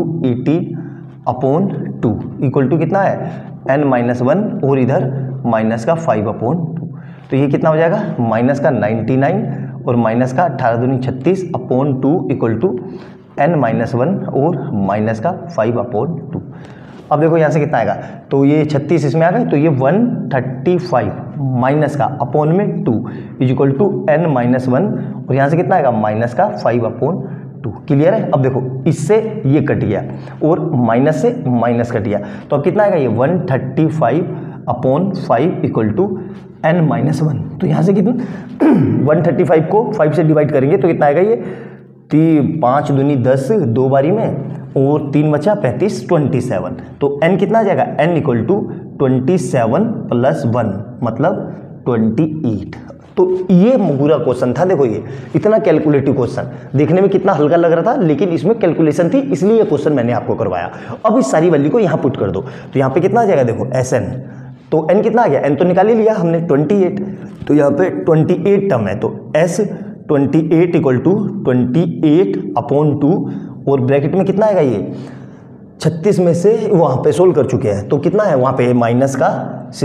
18/2 इक्वल टू कितना है एन माइनस 1 और इधर माइनस का 5/2। तो ये कितना हो जाएगा माइनस का 99 और माइनस का 18 दूनी 36/2 इक्वल टू एन माइनस 1 और माइनस का 5/2। अब देखो यहाँ से कितना आएगा, तो ये 36 इसमें आ गए, तो ये 135 माइनस का अपॉन में 2 is equal to N minus 1 और यहाँ से कितना आएगा माइनस का 5/2। क्लियर है। अब देखो इससे ये कट गया और माइनस से माइनस कट गया, तो अब कितना आएगा ये 135/5 इक्वल टू एन माइनस 1। तो यहाँ से कितना 135 को 5 से डिवाइड करेंगे तो कितना आएगा ये 5 दूनी 10 दो बारी में और 3 बचा 35 27। तो n कितना आ जाएगा n इक्वल टू 27 प्लस 1 मतलब 28। तो ये पूरा क्वेश्चन था। देखो ये इतना कैलकुलेटिव क्वेश्चन देखने में कितना हल्का लग रहा था, लेकिन इसमें कैलकुलेशन थी, इसलिए ये क्वेश्चन मैंने आपको करवाया। अब इस सारी वैल्यू को यहाँ पुट कर दो, तो यहाँ पे कितना आ जाएगा देखो Sn, तो n कितना आ गया, n तो निकाल ही लिया हमने 28, तो यहाँ पे 28 टर्म है, तो S 28 इक्वल टू 28/2 और ब्रैकेट में कितना आएगा ये 36 में से वहाँ पे सोल्व कर चुके हैं, तो कितना है वहाँ पे माइनस का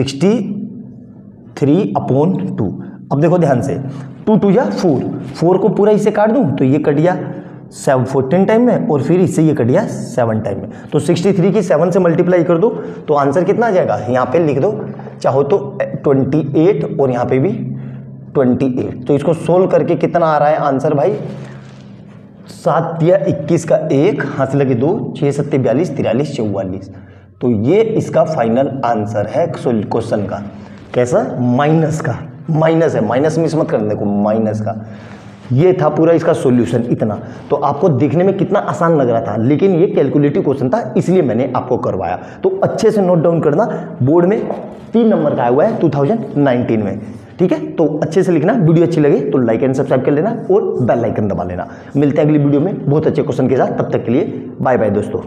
63/2। अब देखो ध्यान से 2 2 या 4 को पूरा इससे काट दूँ तो ये कट गया 14 टाइम में और फिर इससे ये कट गया 7 टाइम में, तो 63 की 7 से मल्टीप्लाई कर दो तो आंसर कितना आ जाएगा, यहाँ पे लिख दो चाहो तो 28 और यहाँ पे भी 28। तो इसको सोल्व करके कितना आ रहा है आंसर भाई 7 या 21 का 1 हाथ से लगे 2 6 7 42 43 44। तो ये इसका फाइनल आंसर है क्वेश्चन का। कैसा, माइनस का, माइनस है, माइनस मिस मत करना, देखो माइनस का ये था पूरा इसका सॉल्यूशन इतना। तो आपको देखने में कितना आसान लग रहा था, लेकिन ये कैलकुलेटिव क्वेश्चन था इसलिए मैंने आपको करवाया। तो अच्छे से नोट डाउन करना, बोर्ड में 3 नंबर का आया हुआ है 2019 में, ठीक है। तो अच्छे से लिखना, वीडियो अच्छी लगे तो लाइक एंड सब्सक्राइब कर लेना और बेल आइकन दबा लेना। मिलते हैं अगली वीडियो में बहुत अच्छे क्वेश्चन के साथ, तब तक के लिए बाय बाय दोस्तों।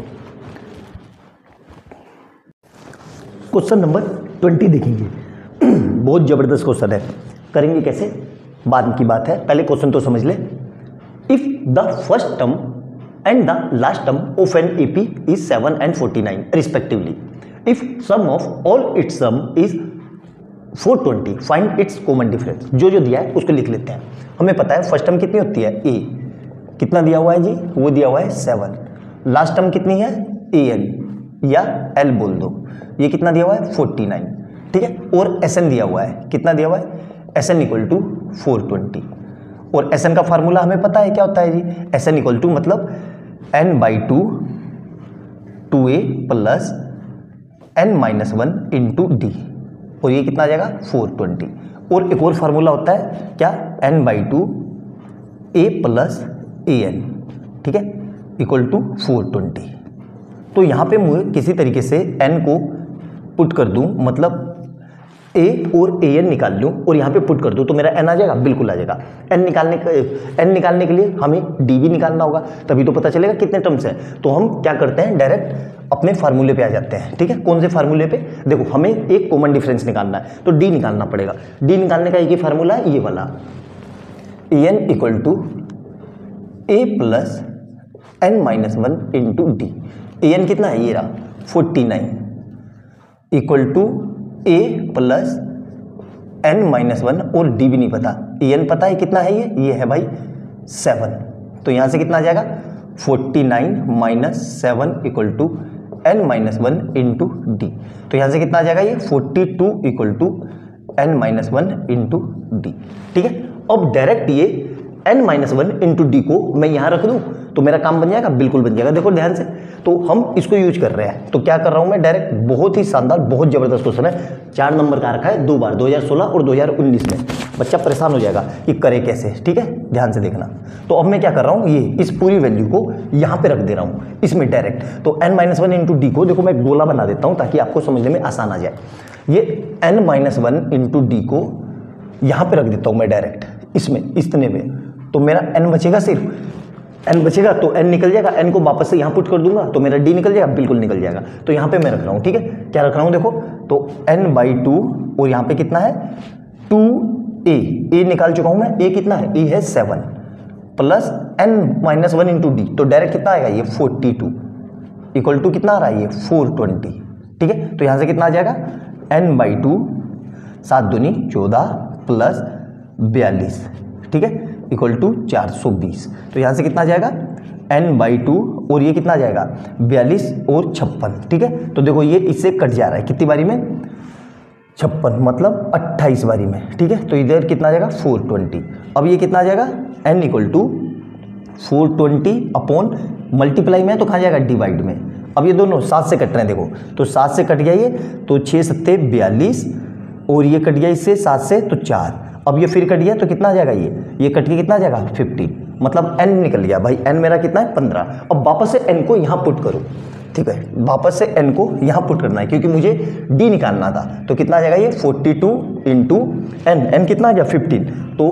क्वेश्चन नंबर 20 देखेंगे, बहुत जबरदस्त क्वेश्चन है, करेंगे कैसे बाद की बात है, पहले क्वेश्चन तो समझ ले। If the first term and the last term of an AP is 7 and 49 respectively, if sum of all its sum is 420, find its common difference. जो जो दिया है उसको लिख लेते हैं। हमें पता है फर्स्ट टर्म कितनी होती है ए, कितना दिया हुआ है जी, वो दिया हुआ है 7। लास्ट टर्म कितनी है ए एन या एल बोल दो, ये कितना दिया हुआ है 49, ठीक है। और एस एन दिया हुआ है, कितना दिया हुआ है एस एन इक्वल टू 420। और एस एन का फार्मूला हमें पता है क्या होता है जी, एस एन इक्वल टू मतलब n/2 2a plus n-1 into D, और ये कितना आ जाएगा 420। और एक और फार्मूला होता है क्या, n/2 a प्लस an, ठीक है, इक्वल टू 420। तो यहाँ पे मुझे किसी तरीके से n को पुट कर दूँ, मतलब a और an निकाल लूँ और यहाँ पे पुट कर दूँ तो मेरा n आ जाएगा, बिल्कुल आ जाएगा। n निकालने के लिए हमें d भी निकालना होगा, तभी तो पता चलेगा कितने टर्म्स हैं। तो हम क्या करते हैं, डायरेक्ट अपने फार्मूले पे आ जाते हैं। ठीक है, कौन से फार्मूले पे? देखो हमें एक कॉमन डिफरेंस निकालना है तो d निकालना पड़ेगा। d निकालने का एक ही फार्मूला है, ये वाला, an equal to a plus n minus 1 into D. an कितना है, ये रहा 49 equal to a plus n minus 1 और d भी नहीं पता, an पता है कितना है, ये है भाई 7। तो यहाँ से कितना आ जाएगा, 49 minus 7 equal to n minus 1 into D. तो यहाँ से कितना आ जाएगा, ये 42 equal to n minus 1 into D. ठीक है, अब डायरेक्ट ये n माइनस 1 इंटू डी को मैं यहाँ रख दूँ तो मेरा काम बन जाएगा, बिल्कुल बन जाएगा। देखो ध्यान से, तो हम इसको यूज कर रहे हैं। तो क्या कर रहा हूँ मैं, डायरेक्ट बहुत ही शानदार, बहुत जबरदस्त क्वेश्चन है, 4 नंबर का रखा है 2 बार, 2016 और 2019 में। बच्चा परेशान हो जाएगा कि करे कैसे। ठीक है, ध्यान से देखना। तो अब मैं क्या कर रहा हूँ, ये इस पूरी वैल्यू को यहाँ पे रख दे रहा हूँ इसमें डायरेक्ट। तो n माइनस 1 इंटू डी को देखो मैं गोला बना देता हूँ ताकि आपको समझने में आसान आ जाए। ये n माइनस 1 इंटू डी को यहाँ पे रख देता हूँ मैं डायरेक्ट इसमें, इतने में। तो मेरा n बचेगा, सिर्फ n बचेगा, तो n निकल जाएगा, n को वापस से यहाँ पुट कर दूंगा तो मेरा d निकल जाएगा, बिल्कुल निकल जाएगा। तो यहाँ पे मैं रख रहा हूँ। ठीक है, क्या रख रहा हूँ देखो, तो n/2 और यहाँ पे कितना है 2a, a निकाल चुका हूँ मैं, a कितना है, a है 7 plus n minus 1 into D. तो डायरेक्ट कितना आएगा, ये 42 इक्वल टू कितना आ रहा है, ये 420। ठीक है, तो यहाँ से कितना आ जाएगा, n/2 7 दूनी 14 प्लस 42, ठीक है, इक्वल टू 420। तो यहाँ से कितना आ जाएगा, n/2 और ये कितना आ जाएगा 42 और 56। ठीक है, तो देखो ये इससे कट जा रहा है, कितनी बारी में, 56, मतलब 28 बारी में। ठीक है, तो इधर कितना आ जाएगा 420। अब ये कितना आ जाएगा, n equal to 420 upon multiply में तो कहाँ जाएगा, डिवाइड में। अब ये दोनों 7 से कट रहे हैं, देखो तो 7 से कट गया ये, तो 6 7 42 और ये कट गया इससे 7 से तो 4। अब ये फिर कट गया तो कितना आ जाएगा, ये कट के कितना आ जाएगा 15, मतलब n निकल गया भाई, n मेरा कितना है 15। अब वापस से n को यहाँ पुट करो। ठीक है, वापस से n को यहाँ पुट करना है क्योंकि मुझे d निकालना था। तो कितना आ जाएगा, ये 42 इंटू n कितना आ गया 15, तो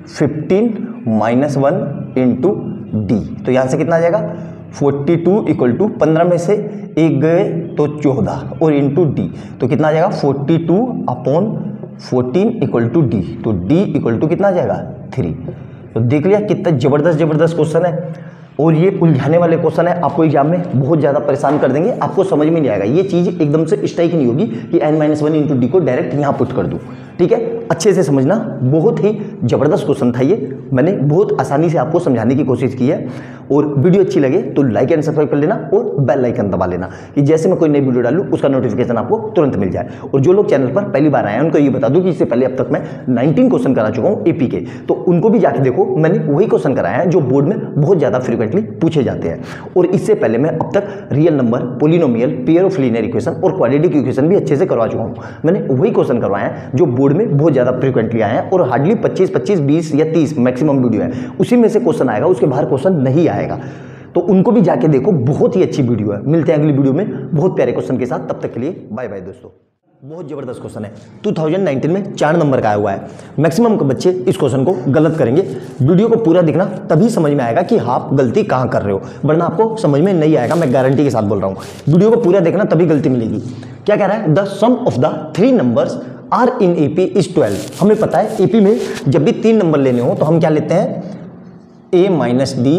15 माइनस 1 इंटू डी। तो यहाँ से कितना आ जाएगा 42 इक्वल टू 15 में से 1 गए तो 14 और इंटू डी। तो कितना आ जाएगा 42 अपॉन 14 इक्वल टू डी। तो डी इक्वल टू कितना आ जाएगा 3। तो देख लिया कितना जबरदस्त क्वेश्चन है, और ये उलझाने वाले क्वेश्चन है, आपको एग्जाम में बहुत ज़्यादा परेशान कर देंगे, आपको समझ में नहीं आएगा। ये चीज़ एकदम से स्ट्राइक नहीं होगी कि n-1 इंटू डी को डायरेक्ट यहाँ पुट कर दूँ। ठीक है, अच्छे से समझना, बहुत ही ज़बरदस्त क्वेश्चन था ये, मैंने बहुत आसानी से आपको समझाने की कोशिश की है। और वीडियो अच्छी लगे तो लाइक एंड सब्सक्राइब कर लेना और बेल आइकन दबा लेना कि जैसे मैं कोई नई वीडियो डालूँ उसका नोटिफिकेशन आपको तुरंत मिल जाए। और जो लोग चैनल पर पहली बार आए हैं उनको ये बता दूं कि इससे पहले अब तक मैं 19 क्वेश्चन करा चुका हूँ एपी के, तो उनको भी जाके देखो, मैंने वही क्वेश्चन कराया है जो बोर्ड में बहुत ज़्यादा फ्रिक्वेंटली पूछे जाते हैं। और इससे पहले मैं अब तक real number, polynomial, pair of linear equation और क्वाड्रेटिक इक्वेशन भी अच्छे से करवा चुका हूँ। मैंने वही क्वेश्चन करवाए हैं जो बोर्ड में बहुत ज़्यादा फ्रिक्वेंटली आए हैं, और हार्डली 25, 20 या 30 मैक्सिमम वीडियो है, उसी में से क्वेश्चन आएगा, उसके बाहर क्वेश्चन नहीं आएगा। तो उनको भी जाके देखो, बहुत ही अच्छी वीडियो है। मिलते हैं अगली वीडियो में बहुत प्यारे क्वेश्चन के साथ, तब तक के लिए बाय बाय दोस्तों। बहुत जबरदस्त क्वेश्चन है, 2019 में 4 नंबर का आया हुआ है। मैक्सिमम के बच्चे इस क्वेश्चन को गलत करेंगे। वीडियो को पूरा देखना, तभी समझ में आएगा कि आप गलती कहाँ कर रहे हो, वरना आपको समझ में नहीं आएगा, मैं गारंटी के साथ बोल रहा हूँ। वीडियो को पूरा देखना तभी गलती मिलेगी। क्या कह रहा है, the sum of the 3 numbers are in AP is 12। हमें पता है एपी में जब भी 3 नंबर लेने हो तो हम क्या लेते हैं, a minus D,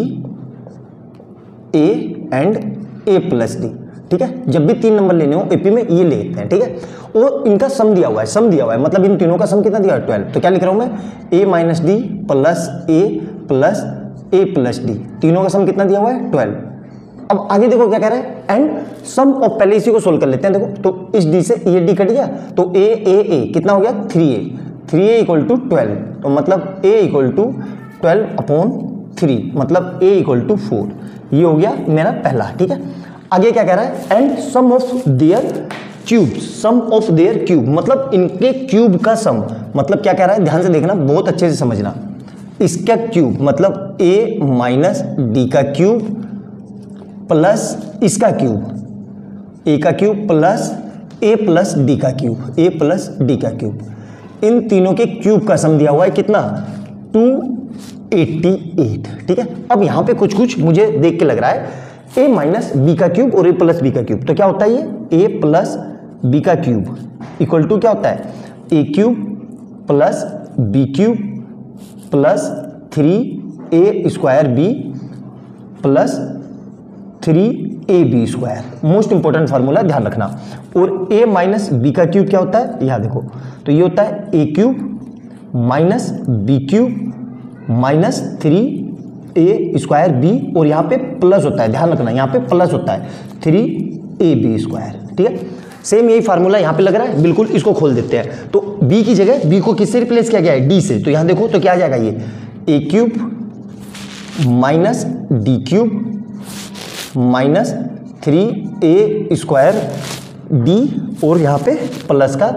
a and a plus D. ठीक है, जब भी 3 नंबर लेने हो एपी में ये लेते हैं। ठीक है, और इनका सम दिया हुआ है, मतलब इन तीनों का सम कितना दिया है 12। तो क्या लिख रहा हूं मैं, a minus D plus a plus D, तीनों का सम कितना दिया हुआ है 12। अब आगे देखो क्या कह रहा है, एंड सम ऑफ, पहले इसी को सोल्व कर लेते हैं। देखो तो इस डी से ये डी कट गया तो a कितना हो गया 3a इक्वल टू 12। तो मतलब a इक्वल टू 12 अपॉन 3, मतलब a इक्वल टू 4। ये हो गया मेरा पहला। ठीक है, आगे क्या कह रहा है, and sum of their cube, sum of their cube, मतलब इनके क्यूब का सम। मतलब क्या कह रहा है, ध्यान से देखना, बहुत अच्छे से समझना। इसका क्यूब मतलब a माइनस डी का क्यूब प्लस इसका क्यूब, ए का cube plus A plus D का क्यूब, ए प्लस डी का क्यूब, इन तीनों के क्यूब का सम दिया हुआ है कितना 288। ठीक है, अब यहाँ पे कुछ कुछ मुझे देख के लग रहा है ए माइनस बी का क्यूब और ए प्लस बी का क्यूब, तो क्या होता है ये ए प्लस बी का क्यूब इक्वल टू क्या होता है A cube plus B cube plus 3a square B plus 3ab square. Most important formula ध्यान रखना। और a माइनस बी का क्यूब क्या होता है, यहाँ देखो, तो ये होता है a cube minus B cube minus 3a square B, और यहाँ पे प्लस होता है, ध्यान रखना यहाँ पे प्लस होता है 3ab स्क्वायर। ठीक है, सेम यही फार्मूला यहाँ पे लग रहा है, बिल्कुल इसको खोल देते हैं। तो b की जगह b को किससे रिप्लेस किया गया है, d से, तो यहाँ देखो तो क्या आ जाएगा ये a cube minus D cube minus 3a square D, और यहाँ पे प्लस का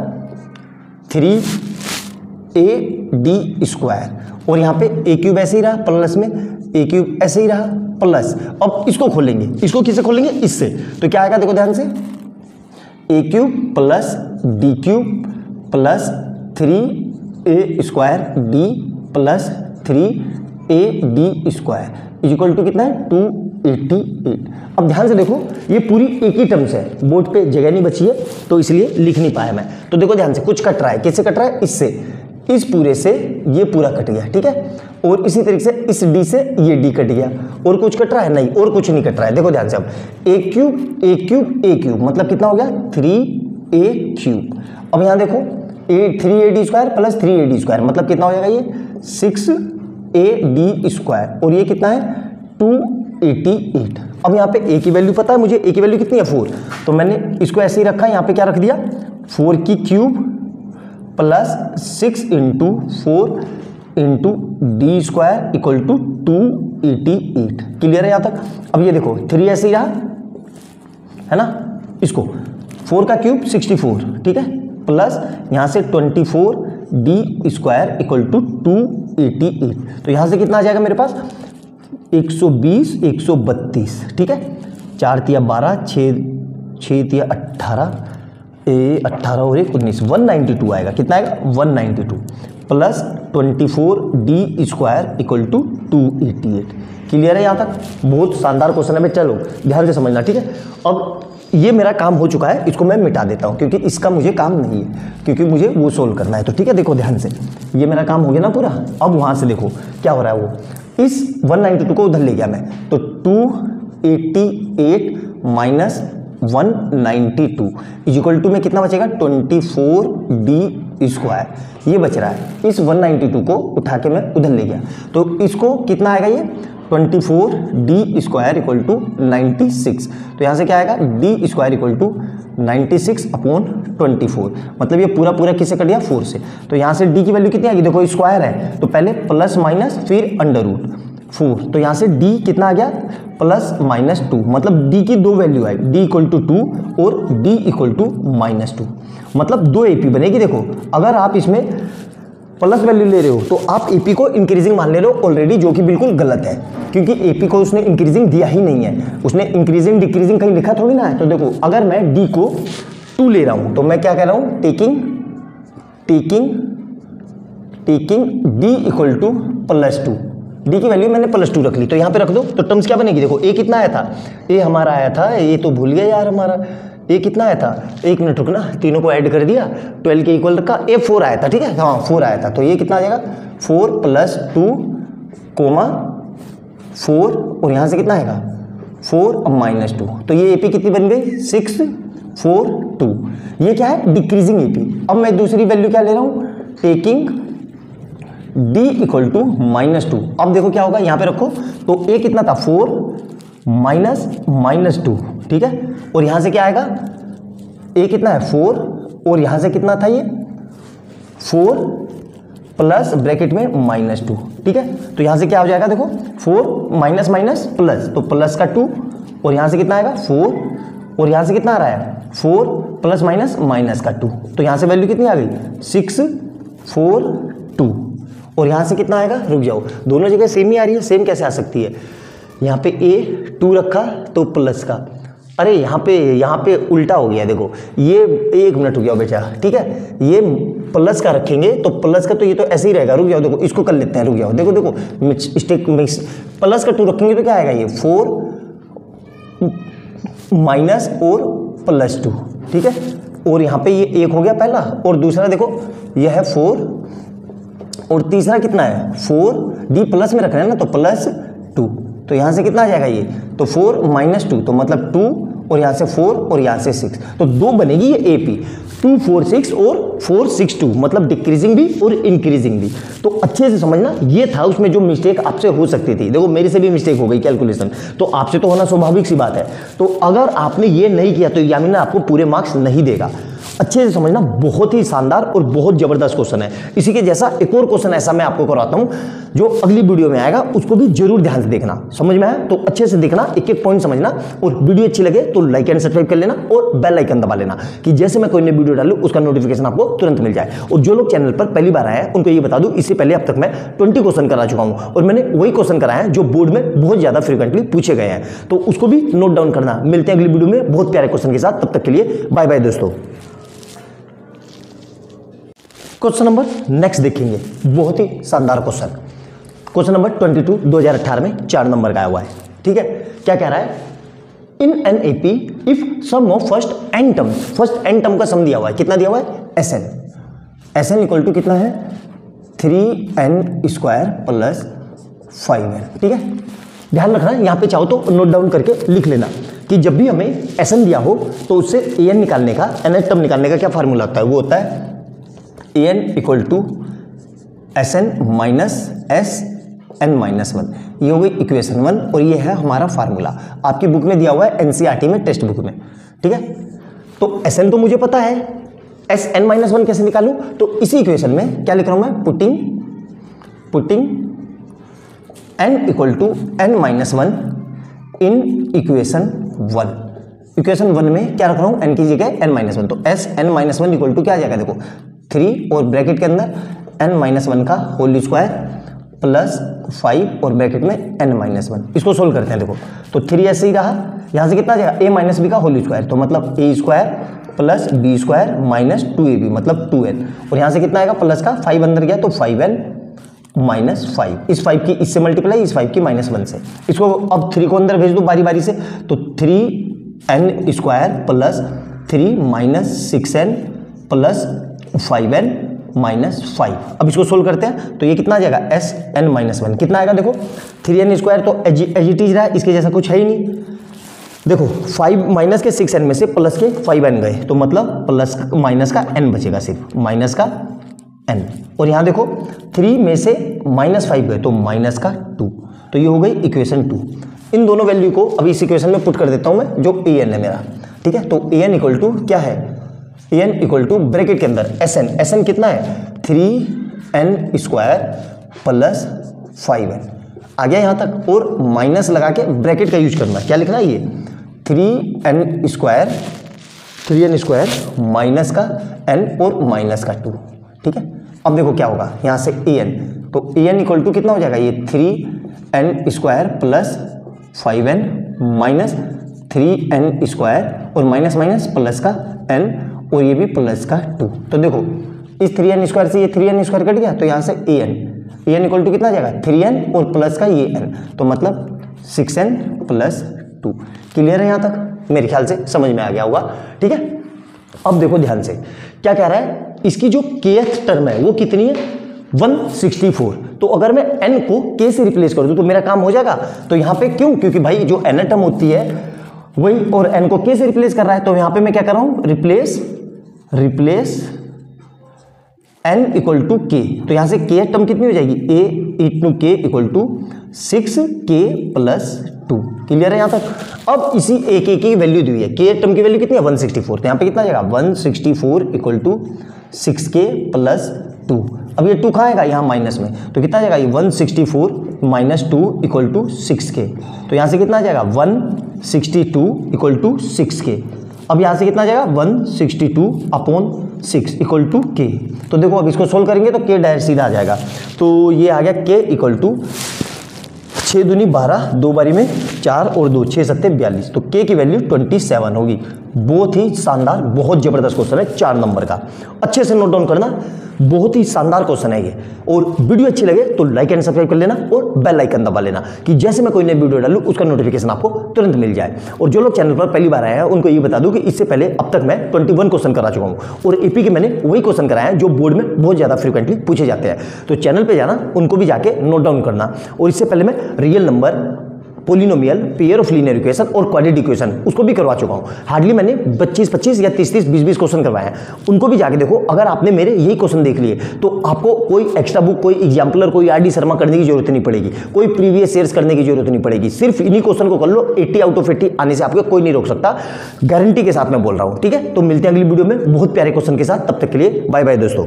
3ad स्क्वायर, और यहाँ पे a क्यूब ऐसे ही रहा प्लस में, a क्यूब ऐसे ही रहा प्लस। अब इसको खोलेंगे, इसको किससे खोलेंगे, इससे, तो क्या आएगा देखो ध्यान से, a cube plus D cube plus 3a square D plus 3ad square equal to कितना है 288। अब ध्यान से देखो ये पूरी एक ही टर्म्स है, बोर्ड पे जगह नहीं बची है तो इसलिए लिख नहीं पाया मैं। तो देखो ध्यान से, कुछ कट रहा है, किससे कट रहा है, इससे, इस पूरे से ये पूरा कट गया। ठीक है, और इसी तरीके से इस डी से ये डी कट गया, और कुछ कट रहा है, नहीं, और कुछ नहीं कट रहा है। देखो ध्यान से, अब A cube A cube A cube मतलब कितना हो गया 3a क्यूब। अब यहाँ देखो 3ad square plus 3ad square मतलब कितना हो जाएगा ये 6ad स्क्वायर, और ये कितना है 288। अब यहाँ पे a की वैल्यू पता है मुझे, a की वैल्यू कितनी है 4, तो मैंने इसको ऐसे ही रखा, यहाँ पे क्या रख दिया 4 की cube plus 6 into 4 into D square equal to 288। Clear है यहाँ तक। अब ये देखो 3 ऐसे ही रहा है ना, इसको 4 का क्यूब 64, ठीक है, प्लस यहाँ से 24 डी स्क्वायर इक्वल टू 288। तो यहाँ से कितना आ जाएगा मेरे पास 120 132। ठीक है, 4 तिया 12 6 तिया 18 18 और 1 19 192 आएगा। कितना आएगा 192 plus 24 D square equal to 288। Clear है यहाँ तक। बहुत शानदार क्वेश्चन है, चलो ध्यान से समझना। ठीक है, अब ये मेरा काम हो चुका है, इसको मैं मिटा देता हूँ क्योंकि इसका मुझे काम नहीं है, क्योंकि मुझे वो सोल्व करना है। तो ठीक है, देखो ध्यान से, ये मेरा काम हो गया ना पूरा। अब वहाँ से देखो क्या हो रहा है, वो इस 192 को उधर ले गया मैं, तो 288 माइनस 192 इक्वल टू में कितना बचेगा 24 डी स्क्वायर, ये बच रहा है। इस 192 को उठा के मैं उधर ले गया, तो इसको कितना आएगा ये 24 डी स्क्वायर इक्वल टू 96। तो यहाँ से क्या आएगा D square equal to 96 upon 24, मतलब ये पूरा पूरा किससे कट गया 4 से। तो यहाँ से डी की वैल्यू कितनी आएगी, देखो स्क्वायर है तो पहले प्लस माइनस फिर अंडर रूट 4, तो यहाँ से डी कितना आ गया प्लस माइनस 2, मतलब डी की दो वैल्यू आई, डी इक्वल टू 2 और डी इक्वल टू माइनस 2, मतलब 2 एपी बनेगी। देखो अगर आप इसमें प्लस वैल्यू ले रहे हो तो आप एपी को इंक्रीजिंग मान ले रहे हो ऑलरेडी, जो कि बिल्कुल गलत है, क्योंकि एपी को उसने इंक्रीजिंग दिया ही नहीं है, उसने इंक्रीजिंग डिक्रीजिंग कहीं लिखा थोड़ी ना है। तो देखो अगर मैं डी को 2 ले रहा हूं तो मैं क्या कह रहा हूं taking D equal to plus 2, D की वैल्यू मैंने प्लस 2 रख ली, तो यहाँ पे रख दो, तो टर्म्स क्या बनेगी। देखो ए कितना आया था, ए हमारा आया था, ये तो भूल गया यार हमारा, ए कितना आया था, 1 मिनट रुकना, तीनों को ऐड कर दिया, 12 के इक्वल रखा, ए 4 आया था। ठीक है, हाँ 4 आया था, तो ये कितना आ जाएगा 4 प्लस 2 कोमा 4, और यहाँ से कितना आएगा 4 अब माइनस 2, तो ये एपी कितनी बन गई 6 4 2। ये क्या है डिक्रीजिंग एपी। अब मैं दूसरी वैल्यू क्या ले रहा हूँ, taking D equal to minus 2। अब देखो क्या होगा, यहाँ पे रखो, तो ए कितना था 4 माइनस 2, ठीक है, और यहाँ से क्या आएगा ए कितना है 4, और यहाँ से कितना था ये 4 प्लस ब्रैकेट में माइनस 2। ठीक है, तो यहाँ से क्या हो जाएगा, देखो 4 माइनस माइनस प्लस, तो प्लस का 2, और यहाँ से कितना आएगा 4, और यहाँ से कितना आ रहा है 4 प्लस माइनस माइनस का 2, तो यहाँ से वैल्यू कितनी आ गई 6 4 2, और यहाँ से कितना आएगा, रुक जाओ, दोनों जगह सेम ही आ रही है, सेम कैसे आ सकती है, यहाँ पे ए 2 रखा तो प्लस का, अरे यहाँ पे उल्टा हो गया, देखो ये 1 मिनट हो गया बेटा, ठीक है, ये प्लस का रखेंगे तो प्लस का तो ये तो ऐसे ही रहेगा, रुक जाओ देखो इसको कर लेते हैं, रुक जाओ देखो मिस्टेक मिक्स, प्लस का 2 रखेंगे तो क्या आएगा ये 4 माइनस और प्लस 2, ठीक है, और यहाँ पे ये 1 हो गया पहला, और दूसरा देखो ये है 4 और तीसरा कितना है 4, प्लस में रखना है ना तो प्लस 2, तो यहाँ से कितना आ जाएगा ये, तो 4 माइनस 2 तो मतलब 2 और यहाँ से 4 और यहाँ से 6, तो 2 बनेगी ये AP, 2 4 6 और 4 6 2, मतलब डिक्रीजिंग भी और इंक्रीजिंग भी। तो अच्छे से समझना, ये था उसमें जो मिस्टेक आपसे हो सकती थी। देखो मेरे से भी मिस्टेक हो गई कैलकुलेशन, तो आपसे तो होना स्वाभाविक सी बात है। तो अगर आपने ये नहीं किया तो एग्जामिनर आपको पूरे मार्क्स नहीं देगा। अच्छे से समझना, बहुत ही शानदार और बहुत जबरदस्त क्वेश्चन है। इसी के जैसा एक और क्वेश्चन ऐसा मैं आपको करवाता हूं जो अगली वीडियो में आएगा, उसको भी जरूर ध्यान से देखना। समझ में आया तो अच्छे से देखना, एक एक पॉइंट समझना, और वीडियो अच्छी लगे तो लाइक एंड सब्सक्राइब कर लेना और बेल आइकन दबा लेना कि जैसे मैं कोई नई वीडियो डालूं उसका नोटिफिकेशन आपको तुरंत मिल जाए। और जो लोग चैनल पर पहली बार आए हैं उनको ये बता दूं, इससे पहले अब तक मैं 20 क्वेश्चन करा चुका हूं और मैंने वही क्वेश्चन कराए हैं जो बोर्ड में बहुत ज्यादा फ्रीक्वेंटली पूछे गए हैं, तो उसको भी नोट डाउन करना। मिलते हैं अगली वीडियो में बहुत प्यारे क्वेश्चन के साथ, तब तक के लिए बाय बाय दोस्तों। क्वेश्चन नंबर नेक्स्ट देखेंगे, बहुत ही शानदार क्वेश्चन नंबर 22 2018 में 4 नंबर का आया हुआ है, ठीक है। क्या कह रहा है, in an AP if sum of first N term का सम दिया हुआ है, कितना दिया हुआ है एस एन इक्वल टू कितना है 3n स्क्वायर प्लस 5n, ठीक है। ध्यान रखना, यहाँ पे चाहो तो नोट डाउन करके लिख लेना कि जब भी हमें एस एन दिया हो तो उससे ए एन निकालने का, एन टर्म निकालने का क्या फार्मूला होता है, वो होता है A N equal to S N minus S N minus 1। ये हो गई इक्वेशन 1 और ये है हमारा फार्मूला, आपकी बुक में दिया हुआ है एनसीईआरटी में, टेक्स्ट बुक में, ठीक है। तो एस एन तो मुझे पता है, एस एन माइनस 1 कैसे निकालूं, तो इसी इक्वेशन में क्या लिख रहा हूं मैं, putting N equal to N minus 1 in equation 1। Equation 1 में क्या रख रहा हूं, एन की जगह एन माइनस 1, तो S N minus 1 equal to क्या आ जाएगा, देखो 3 और ब्रैकेट के अंदर n माइनस 1 का होल स्क्वायर प्लस 5 और ब्रैकेट में n माइनस 1। इसको सोल्व करते हैं, देखो तो 3 ऐसे ही रहा, यहाँ से कितना आ जाएगा a माइनस बी का होल स्क्वायर, तो मतलब a square plus B square minus 2ab मतलब 2n, और यहाँ से कितना आएगा प्लस का 5 अंदर गया तो 5n माइनस 5, इस 5 की इससे मल्टीप्लाई, इस 5 की माइनस 1 से। इसको अब 3 को अंदर भेज दो बारी बारी से, तो 3n square plus 3 minus 6n plus 5n minus 5। अब इसको सोल्व करते हैं तो ये कितना आ जाएगा एस एन माइनस 1, कितना आएगा देखो 3n स्क्वायर तो एजिटीज रहा है, इसके जैसा कुछ है ही नहीं। देखो 5 माइनस के 6n में से प्लस के 5n गए, तो मतलब प्लस माइनस का n बचेगा, सिर्फ माइनस का n। और यहाँ देखो 3 में से माइनस 5 गए तो माइनस का 2, तो ये हो गई इक्वेशन 2। इन दोनों वैल्यू को अभी इस इक्वेशन में पुट कर देता हूँ मैं, जो ए एन है मेरा, ठीक है। तो ए एन इक्वल टू क्या है, A N equal to bracket के अंदर एस एन कितना है 3n स्क्वायर प्लस 5n आ गया यहाँ तक, और माइनस लगा के ब्रैकेट का यूज करना, क्या लिखना है ये 3n स्क्वायर माइनस का n और माइनस का 2, ठीक है। अब देखो क्या होगा, यहाँ से ए एन, तो ए एन इक्वल टू कितना हो जाएगा ये 3n square plus 5n minus 3n square और माइनस माइनस प्लस का n और ये भी प्लस का 2। तो देखो इस 3n स्क्वायर से ये 3n स्क्वायर कट गया, तो यहाँ से ए एन इक्वल टू कितना जाएगा 3n और प्लस का ये n, तो मतलब 6n प्लस 2। क्लियर है यहाँ तक, मेरे ख्याल से समझ में आ गया होगा, ठीक है। अब देखो ध्यान से क्या कह रहा है, इसकी जो kth टर्म है वो कितनी है 164। तो अगर मैं n को k से रिप्लेस कर दूं तो मेरा काम हो जाएगा। तो यहाँ पे क्यों, क्योंकि भाई जो n टर्म होती है वही, और n को k से रिप्लेस कर रहा है, तो यहाँ पे मैं क्या कर रहा हूँ, replace n equal to k। तो यहाँ से k टर्म कितनी हो जाएगी, a into k equal to 6k plus 2। Clear है यहाँ तक। अब इसी a की वैल्यू दी हुई है, k टर्म की वैल्यू कितनी है 164, तो यहाँ पे कितना आ जाएगा 164 इक्वल टू 6k प्लस 2। अब ये 2 कहाँ आएगा, यहाँ माइनस में, तो कितना आ जाएगा ये 164 माइनस 2 इक्वल टू 6k। तो यहाँ से कितना आ जाएगा 162 इक्वल टू 6k। अब यहाँ से कितना आ जाएगा 162 अपॉन 6 इक्वल टू k। तो देखो अब इसको सोल्व करेंगे तो k डायरेक्ट सीधा आ जाएगा, तो ये आ गया k इक्वल टू 6 दूनी 12, 2 बारी में 4 और 2 6 सत्ते 42, तो के की वैल्यू 27 होगी। बहुत ही शानदार, बहुत जबरदस्त क्वेश्चन है 4 नंबर का, अच्छे से नोट डाउन करना, बहुत ही शानदार क्वेश्चन है ये। और वीडियो अच्छी लगे तो लाइक एंड सब्सक्राइब कर लेना और बेल आइकन दबा लेना कि जैसे मैं कोई नई वीडियो डालूं उसका नोटिफिकेशन आपको तुरंत मिल जाए। और जो लोग चैनल पर पहली बार आए हैं उनको ये बता दूं कि इससे पहले अब तक मैं 21 क्वेश्चन करा चुका हूं और एपी के मैंने वही क्वेश्चन कराए हैं जो बोर्ड में बहुत ज्यादा फ्रिक्वेंटली पूछे जाते हैं। तो चैनल पर जाना, उनको भी जाके नोट डाउन करना। और इससे पहले मैं real number, polynomial, pair of linear equation और क्वाड्रेटिक इक्वेशन उसको भी करवा चुका हूं। हार्डली मैंने 25-25 या 30-30, 20-20 क्वेश्चन करवाए हैं, उनको भी जाके देखो। अगर आपने मेरे यही क्वेश्चन देख लिए तो आपको कोई एक्स्ट्रा बुक, कोई एग्जाम्पलर, कोई आरडी शर्मा करने की जरूरत नहीं पड़ेगी, कोई प्रीवियस ईयर्स करने की जरूरत नहीं पड़ेगी। सिर्फ इन्हीं क्वेश्चन को कर लो, 80 आउट ऑफ 80 आने से आपको कोई नहीं रोक सकता, गारंटी के साथ मैं बोल रहा हूं। ठीक है, तो मिलते हैं अगली वीडियो में बहुत प्यारे क्वेश्चन के साथ। तब तक के लिए बाय बाय दोस्तों।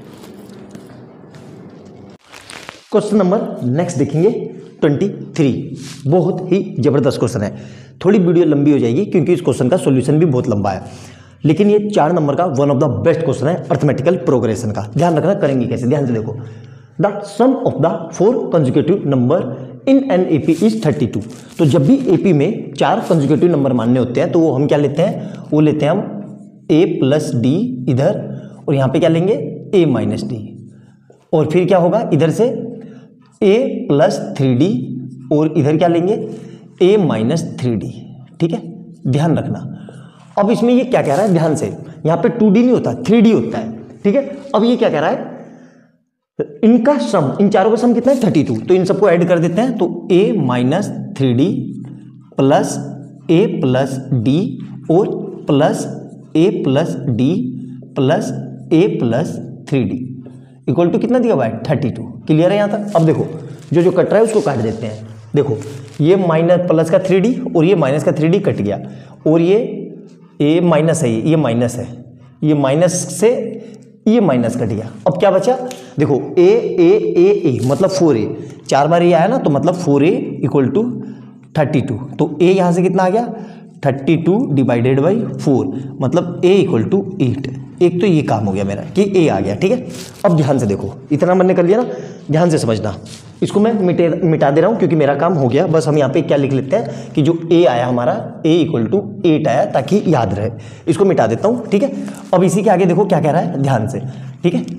क्वेश्चन नंबर नेक्स्ट देखेंगे 23, बहुत ही जबरदस्त क्वेश्चन है। थोड़ी वीडियो लंबी हो जाएगी क्योंकि इस क्वेश्चन का सॉल्यूशन भी बहुत लंबा है, लेकिन ये 4 नंबर का one of the best question है अर्थमेटिकल प्रोग्रेशन का। ध्यान रखना, करेंगे कैसे, ध्यान से देखो। The sum of the 4 consecutive number in an AP is 32। तो जब भी एपी में 4 कंसेक्यूटिव नंबर मानने होते हैं तो वो हम क्या लेते हैं, वो लेते हैं हम a प्लस डी इधर, और यहाँ पे क्या लेंगे a माइनस डी, और फिर क्या होगा इधर से a प्लस 3d, और इधर क्या लेंगे a माइनस 3d। ठीक है, ध्यान रखना। अब इसमें ये क्या कह रहा है, ध्यान से, यहाँ पे 2d नहीं होता 3d होता है। ठीक है, अब ये क्या कह रहा है, इनका सम, इन चारों का सम कितना है 32, तो इन सबको ऐड कर देते हैं। तो a minus 3d plus a plus d और plus a plus d plus a plus 3d equal to कितना दिया हुआ है 32। क्लियर है यहाँ तक। अब देखो जो कट रहा है उसको काट देते हैं। देखो ये माइनस प्लस का 3d और ये माइनस का 3d कट गया, और ये a माइनस है, ये माइनस है, ये माइनस से ये माइनस कट गया। अब क्या बचा, देखो a a a a मतलब 4a, 4 बार ये आया ना, तो मतलब 4a इक्वल टू 32। तो a यहाँ से कितना आ गया 32 डिवाइडेड बाई 4, मतलब a इक्वल टू 8। एक तो ये काम हो गया मेरा कि a आ गया। ठीक है, अब ध्यान से देखो, इतना मैंने कर लिया ना, ध्यान से समझना। इसको मैं मिटा दे रहा हूँ क्योंकि मेरा काम हो गया। बस हम यहाँ पे क्या लिख लेते हैं कि जो a आया हमारा a इक्वल टू 8 आया, ताकि याद रहे। इसको मिटा देता हूँ। ठीक है, अब इसी के आगे देखो क्या कह रहा है, ध्यान से। ठीक है,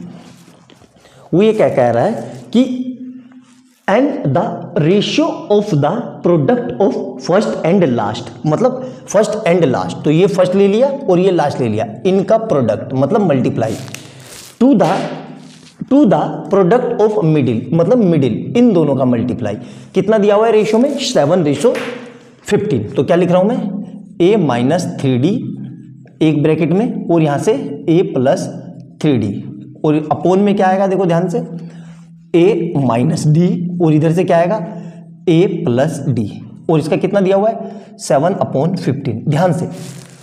वो ये क्या कह रहा है कि and the ratio of the product of first and last, मतलब फर्स्ट एंड लास्ट, तो ये फर्स्ट ले लिया और ये लास्ट ले लिया, इनका प्रोडक्ट मतलब multiply to the product of middle, मतलब मिडिल, इन दोनों का मल्टीप्लाई कितना दिया हुआ है रेशियो में 7:15। तो क्या लिख रहा हूं मैं, a माइनस 3d एक ब्रैकेट में, और यहां से a प्लस 3d, और अपोन में क्या आएगा, देखो ध्यान से a माइनस डी, और इधर से क्या आएगा a प्लस डी, और इसका कितना दिया हुआ है 7/15। ध्यान से,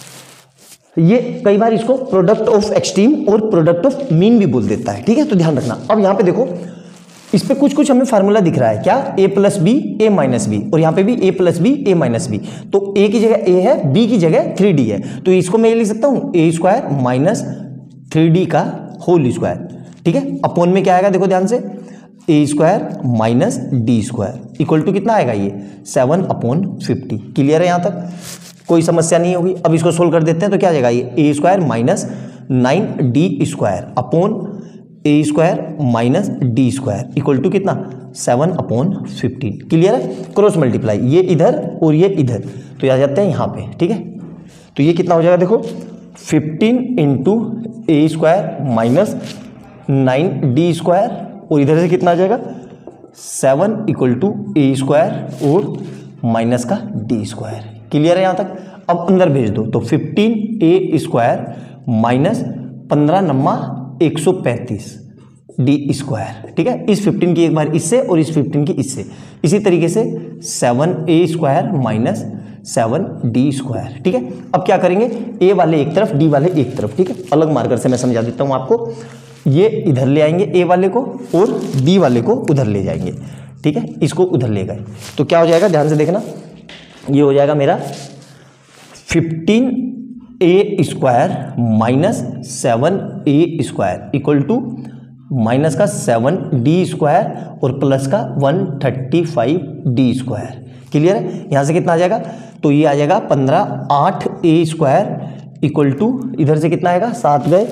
ये कई बार इसको प्रोडक्ट ऑफ एक्सट्रीम और प्रोडक्ट ऑफ मीन भी बोल देता है। ठीक है, तो ध्यान रखना। अब यहाँ पे देखो, इस पे कुछ हमें फार्मूला दिख रहा है, क्या a plus B a minus B, और यहाँ पे भी a plus B a minus B. तो a की जगह a है, b की जगह 3d है, तो इसको मैं ये लिख सकता हूँ a स्क्वायर माइनस 3d का होल स्क्वायर। ठीक है, अपोन में क्या आएगा, देखो ध्यान से, a square minus D square equal to कितना आएगा, ये 7/50। क्लियर है यहाँ तक, कोई समस्या नहीं होगी। अब इसको सोल्व कर देते हैं, तो क्या आ जाएगा, ये a square minus 9d square upon a square minus D square equal to कितना 7/15। क्लियर है, क्रॉस मल्टीप्लाई, ये इधर और ये इधर, तो आ जाते हैं यहाँ पे। ठीक है, तो ये कितना हो जाएगा, देखो 15 into a square minus 9d square, और इधर से कितना आ जाएगा 7 इक्वल टू a स्क्वायर और माइनस का d स्क्वायर। क्लियर है यहाँ तक। अब अंदर भेज दो, तो 15a स्क्वायर माइनस 15 नम्मा 135 डी स्क्वायर। ठीक है, इस 15 की एक बार इससे और इस 15 की इससे, इसी तरीके से 7a square minus 7d square. ठीक है, अब क्या करेंगे, a वाले एक तरफ d वाले एक तरफ। ठीक है, अलग मार्कर से मैं समझा देता हूँ आपको, ये इधर ले आएंगे a वाले को और b वाले को उधर ले जाएंगे। ठीक है, इसको उधर ले गए तो क्या हो जाएगा, ध्यान से देखना, ये हो जाएगा मेरा 15a square minus 7a square equal to minus का 7d² और प्लस का 135d²। क्लियर है? यहाँ से कितना आ जाएगा, तो ये आ जाएगा 15 8a² इक्वल टू इधर से कितना आएगा 7 गए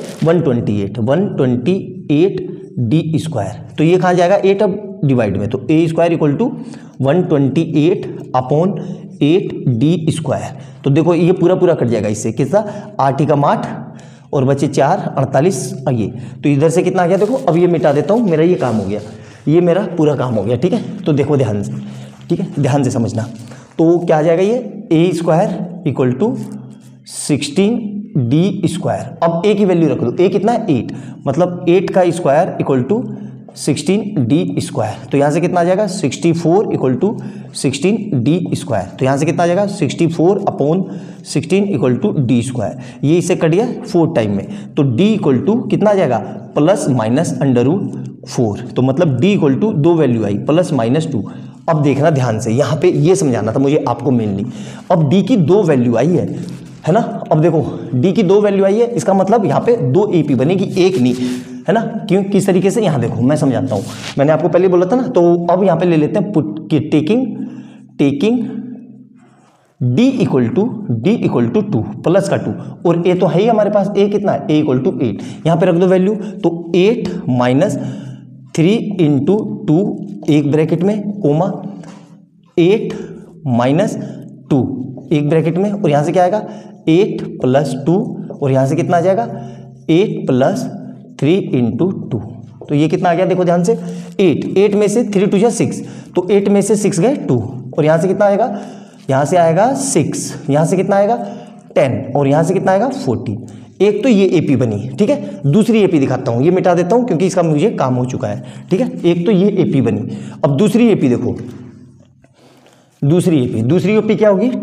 128d²। तो ये कहाँ जाएगा 8 अब डिवाइड में, तो a² इक्वल टू 128/8d²। तो देखो ये पूरा पूरा कट जाएगा इससे, कितना 8 एकम 8 और बचे 4 48 ये। तो इधर से कितना आ गया देखो, अब ये मिटा देता हूँ, मेरा ये काम हो गया, ये मेरा पूरा काम हो गया। ठीक है, तो देखो ध्यान से, ठीक है ध्यान से समझना। तो क्या आ जाएगा ये a² इक्वल टू 16d²। अब a की वैल्यू रख दो, a कितना है 8, मतलब 8 का स्क्वायर इक्वल टू 16d²। तो यहाँ से कितना आ जाएगा 64 इक्वल टू 16d²। तो यहाँ से कितना आ जाएगा 64/16 इक्वल टू d²। ये इससे कट गया 4 टाइम में, तो d इक्वल टू कितना आ जाएगा प्लस माइनस √4। तो मतलब d इक्वल टू 2 वैल्यू आई प्लस माइनस 2। अब देखना ध्यान से, यहाँ पे ये समझाना था मुझे आपको मेनली। अब d की 2 वैल्यू आई है ना। अब देखो d की 2 वैल्यू आई है, इसका मतलब यहाँ पे 2 AP बनेगी, एक नहीं, है ना। क्यों, किस तरीके से, यहाँ देखो मैं समझाता हूँ। मैंने आपको पहले बोला था ना, तो अब यहाँ पे ले लेते हैं पुट की taking d equal to 2 plus का 2, और a तो है ही हमारे पास, a कितना है a इक्वल टू 8। यहाँ पे रख दो वैल्यू, तो 8 माइनस 3 इंटू 2 एक ब्रैकेट में कोमा 8 माइनस 2 एक ब्रैकेट में, और यहाँ से क्या आएगा 8 प्लस 2, और यहाँ से कितना आ जाएगा 8 प्लस 3 इंटू 2। तो ये कितना आ गया देखो ध्यान से, 8 में से 3 2 6, तो 8 में से 6 गए 2, और यहाँ से कितना आएगा, यहाँ से आएगा 6, यहाँ से कितना आएगा 10, और यहाँ से कितना आएगा 14। एक तो ये AP बनी, ठीक है। दूसरी AP दिखाता हूँ, ये मिटा देता हूँ क्योंकि इसका मुझे काम हो चुका है, ठीक है। एक तो ये AP बनी, अब दूसरी AP देखो, दूसरी AP क्या होगी,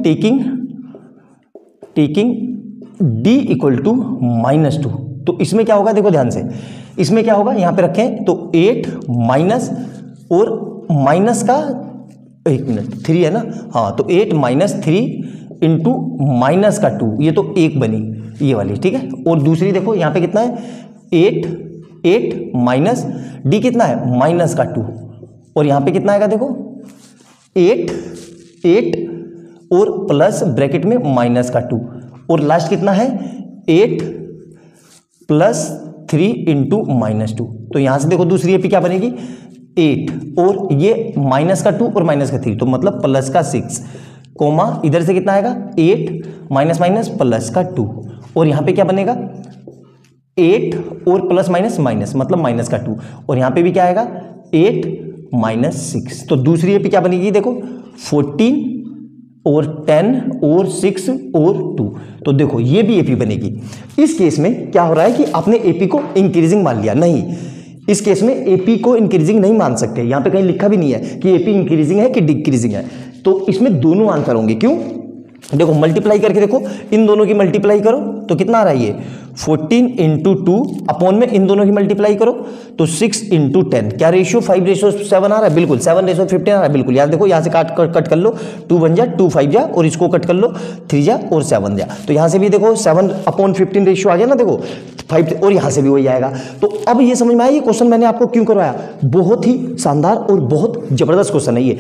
टेकिंग d इक्वल टू -2। तो इसमें क्या होगा देखो ध्यान से, इसमें क्या होगा, यहाँ पे रखें तो 8 माइनस, और माइनस का 1 मिनट 3 है ना, हाँ, तो 8 माइनस 3 इंटू माइनस का 2, ये तो 1 बनी ये वाली, ठीक है। और दूसरी देखो यहाँ पे कितना है 8 माइनस d कितना है माइनस का 2, और यहाँ पे कितना आएगा देखो 8 और प्लस ब्रैकेट में माइनस का 2, और लास्ट कितना है 8 प्लस 3 इंटू -2। तो यहाँ से देखो दूसरी AP क्या बनेगी 8, और ये माइनस का 2 और माइनस का 3, तो मतलब प्लस का 6 कोमा इधर से कितना आएगा 8 माइनस माइनस प्लस का 2, और यहाँ पे क्या बनेगा 8 और प्लस माइनस माइनस, मतलब माइनस का 2, और यहाँ पे भी क्या आएगा 8 माइनस 6। तो दूसरी AP क्या बनेगी देखो 14 और 10 और 6 और 2। तो देखो ये भी AP बनेगी। इस केस में क्या हो रहा है कि आपने AP को इंक्रीजिंग मान लिया, नहीं, इस केस में AP को इंक्रीजिंग नहीं मान सकते, यहाँ पे कहीं लिखा भी नहीं है कि AP इंक्रीजिंग है कि डिक्रीजिंग है। तो इसमें दोनों आंसर होंगे, क्यों, देखो मल्टीप्लाई करके देखो, इन दोनों की मल्टीप्लाई करो तो कितना आ रहा है ये 14 इंटू 2 अपॉन में इन दोनों की मल्टीप्लाई करो तो 6 इंटू 10, क्या रेशियो 5:7 आ रहा है, बिल्कुल 7:15 आ रहा है, बिल्कुल। यार देखो यहाँ से कट कर लो, 2 बन जा 2 5 जा, और इसको कट कर लो 3 जा और 7 जा, तो यहाँ से भी देखो 7/15 रेशियो आ गया ना, देखो 5, और यहाँ से भी वही आएगा। तो अब ये समझ में आया ये क्वेश्चन मैंने आपको क्यों करवाया, बहुत ही शानदार और बहुत जबरदस्त क्वेश्चन है ये।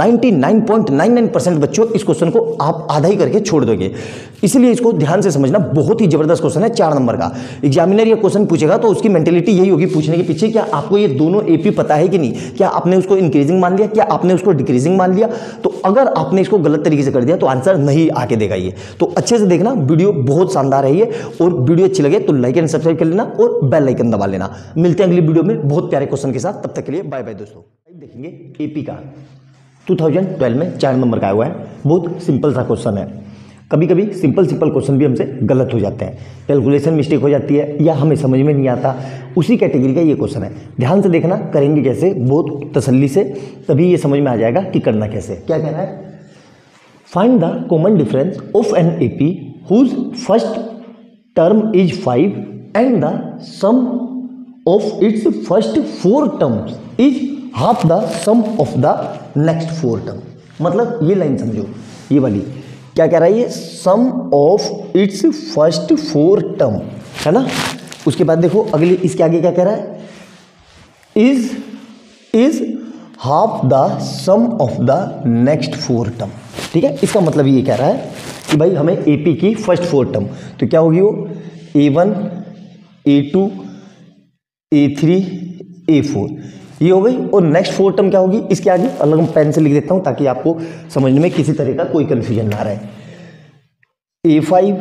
99.99% बच्चों इस क्वेश्चन को आप आधा ही करके छोड़ दोगे, इसलिए इसको ध्यान से समझना, बहुत ही जबरदस्त क्वेश्चन है, 4 नंबर का। एग्जामिनर ये क्वेश्चन पूछेगा तो उसकी मेंटेलिटी यही होगी पूछने के पीछे, क्या आपको ये दोनों AP पता है कि नहीं, क्या आपने उसको इंक्रीजिंग मान लिया, क्या आपने उसको डिक्रीजिंग मान लिया। तो अगर आपने इसको गलत तरीके से कर दिया तो आंसर नहीं आके देगा ये। तो अच्छे से देखना, वीडियो बहुत शानदार है ये, और वीडियो अच्छी लगे तो लाइक एंड सब्सक्राइब कर लेना और बेल आइकन दबा लेना। मिलते हैं अगली वीडियो में बहुत प्यारे क्वेश्चन के साथ, तब तक के लिए बाय बाय दोस्तों। देखेंगे AP का 2012 में 4 नंबर का आया हुआ है, बहुत सिंपल सा क्वेश्चन है। कभी कभी सिंपल क्वेश्चन भी हमसे गलत हो जाते हैं, कैलकुलेशन मिस्टेक हो जाती है, या हमें समझ में नहीं आता, उसी कैटेगरी का ये क्वेश्चन है। ध्यान से देखना, करेंगे कैसे, बहुत तसल्ली से, तभी ये समझ में आ जाएगा कि करना कैसे। क्या कहना है, find the common difference of an AP whose first term is 5 and the sum of its first 4 terms is half the sum of the next 4 term. मतलब ये लाइन समझो, ये वाली क्या कह रहा है, ये sum of its first 4 term है ना। उसके बाद देखो अगली, इसके आगे क्या कह रहा है, is half the sum of the next 4 term. ठीक है, इसका मतलब ये कह रहा है कि भाई हमें एपी की फर्स्ट 4 टर्म, तो क्या होगी वो A1 A2 A3 A4 ये हो गई, और नेक्स्ट 4 टर्म क्या होगी इसके आगे, अलग हम पेन से लिख देता हूं ताकि आपको समझने में किसी तरह का कोई कंफ्यूजन ना रहे। A5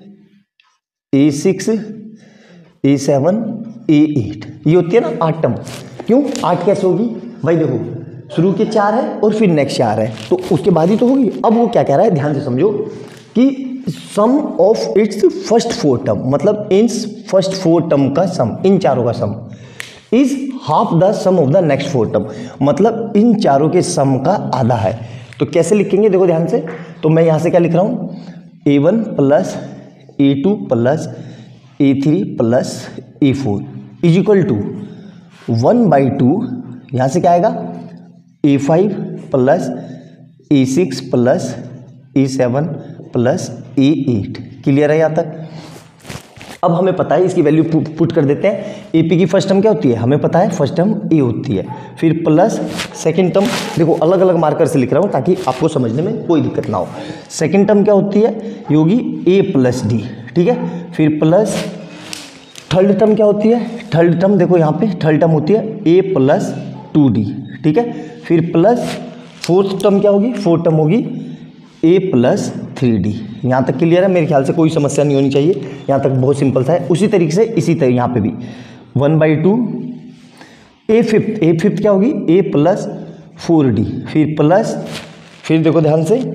A6 A7 A8 ये होती है ना 8 टर्म। क्यों 8 कैसे होगी भाई, देखो शुरू के 4 है और फिर नेक्स्ट 4 है, तो उसके बाद ही तो होगी। अब वो क्या कह रहा है, ध्यान से समझो कि sum of its first 4 term, मतलब इन फर्स्ट 4 टर्म का सम, इन चारों का sum is half the sum of the next 4 term, मतलब इन चारों के सम का आधा है। तो कैसे लिखेंगे देखो ध्यान से, तो मैं यहां से क्या लिख रहा हूं, A1 plus A2 plus A3 plus A4 is equal to 1/2, यहां से क्या आएगा A5 plus A6 plus A7 plus A8। Clear है यहाँ तक। अब हमें पता है इसकी वैल्यू पुट कर देते हैं। एपी की फर्स्ट टर्म क्या होती है, हमें पता है फर्स्ट टर्म ए होती है, फिर प्लस सेकंड टर्म, देखो अलग अलग मार्कर से लिख रहा हूँ ताकि आपको समझने में कोई दिक्कत ना हो। सेकंड टर्म क्या होती है, ये होगी ए प्लस डी, ठीक है, फिर प्लस थर्ड टर्म क्या होती है, थर्ड टर्म देखो यहाँ पे थर्ड टर्म होती है ए प्लस 2d, ठीक है, फिर प्लस फोर्थ टर्म क्या होगी, फोर्थ टर्म होगी ए प्लस 3d। यहाँ तक क्लियर है, मेरे ख्याल से कोई समस्या नहीं होनी चाहिए, यहाँ तक बहुत सिंपल सा है। उसी तरीके से इसी तरह यहाँ पे भी 1/2 ए फिफ्थ क्या होगी ए प्लस 4d, फिर प्लस, फिर देखो ध्यान से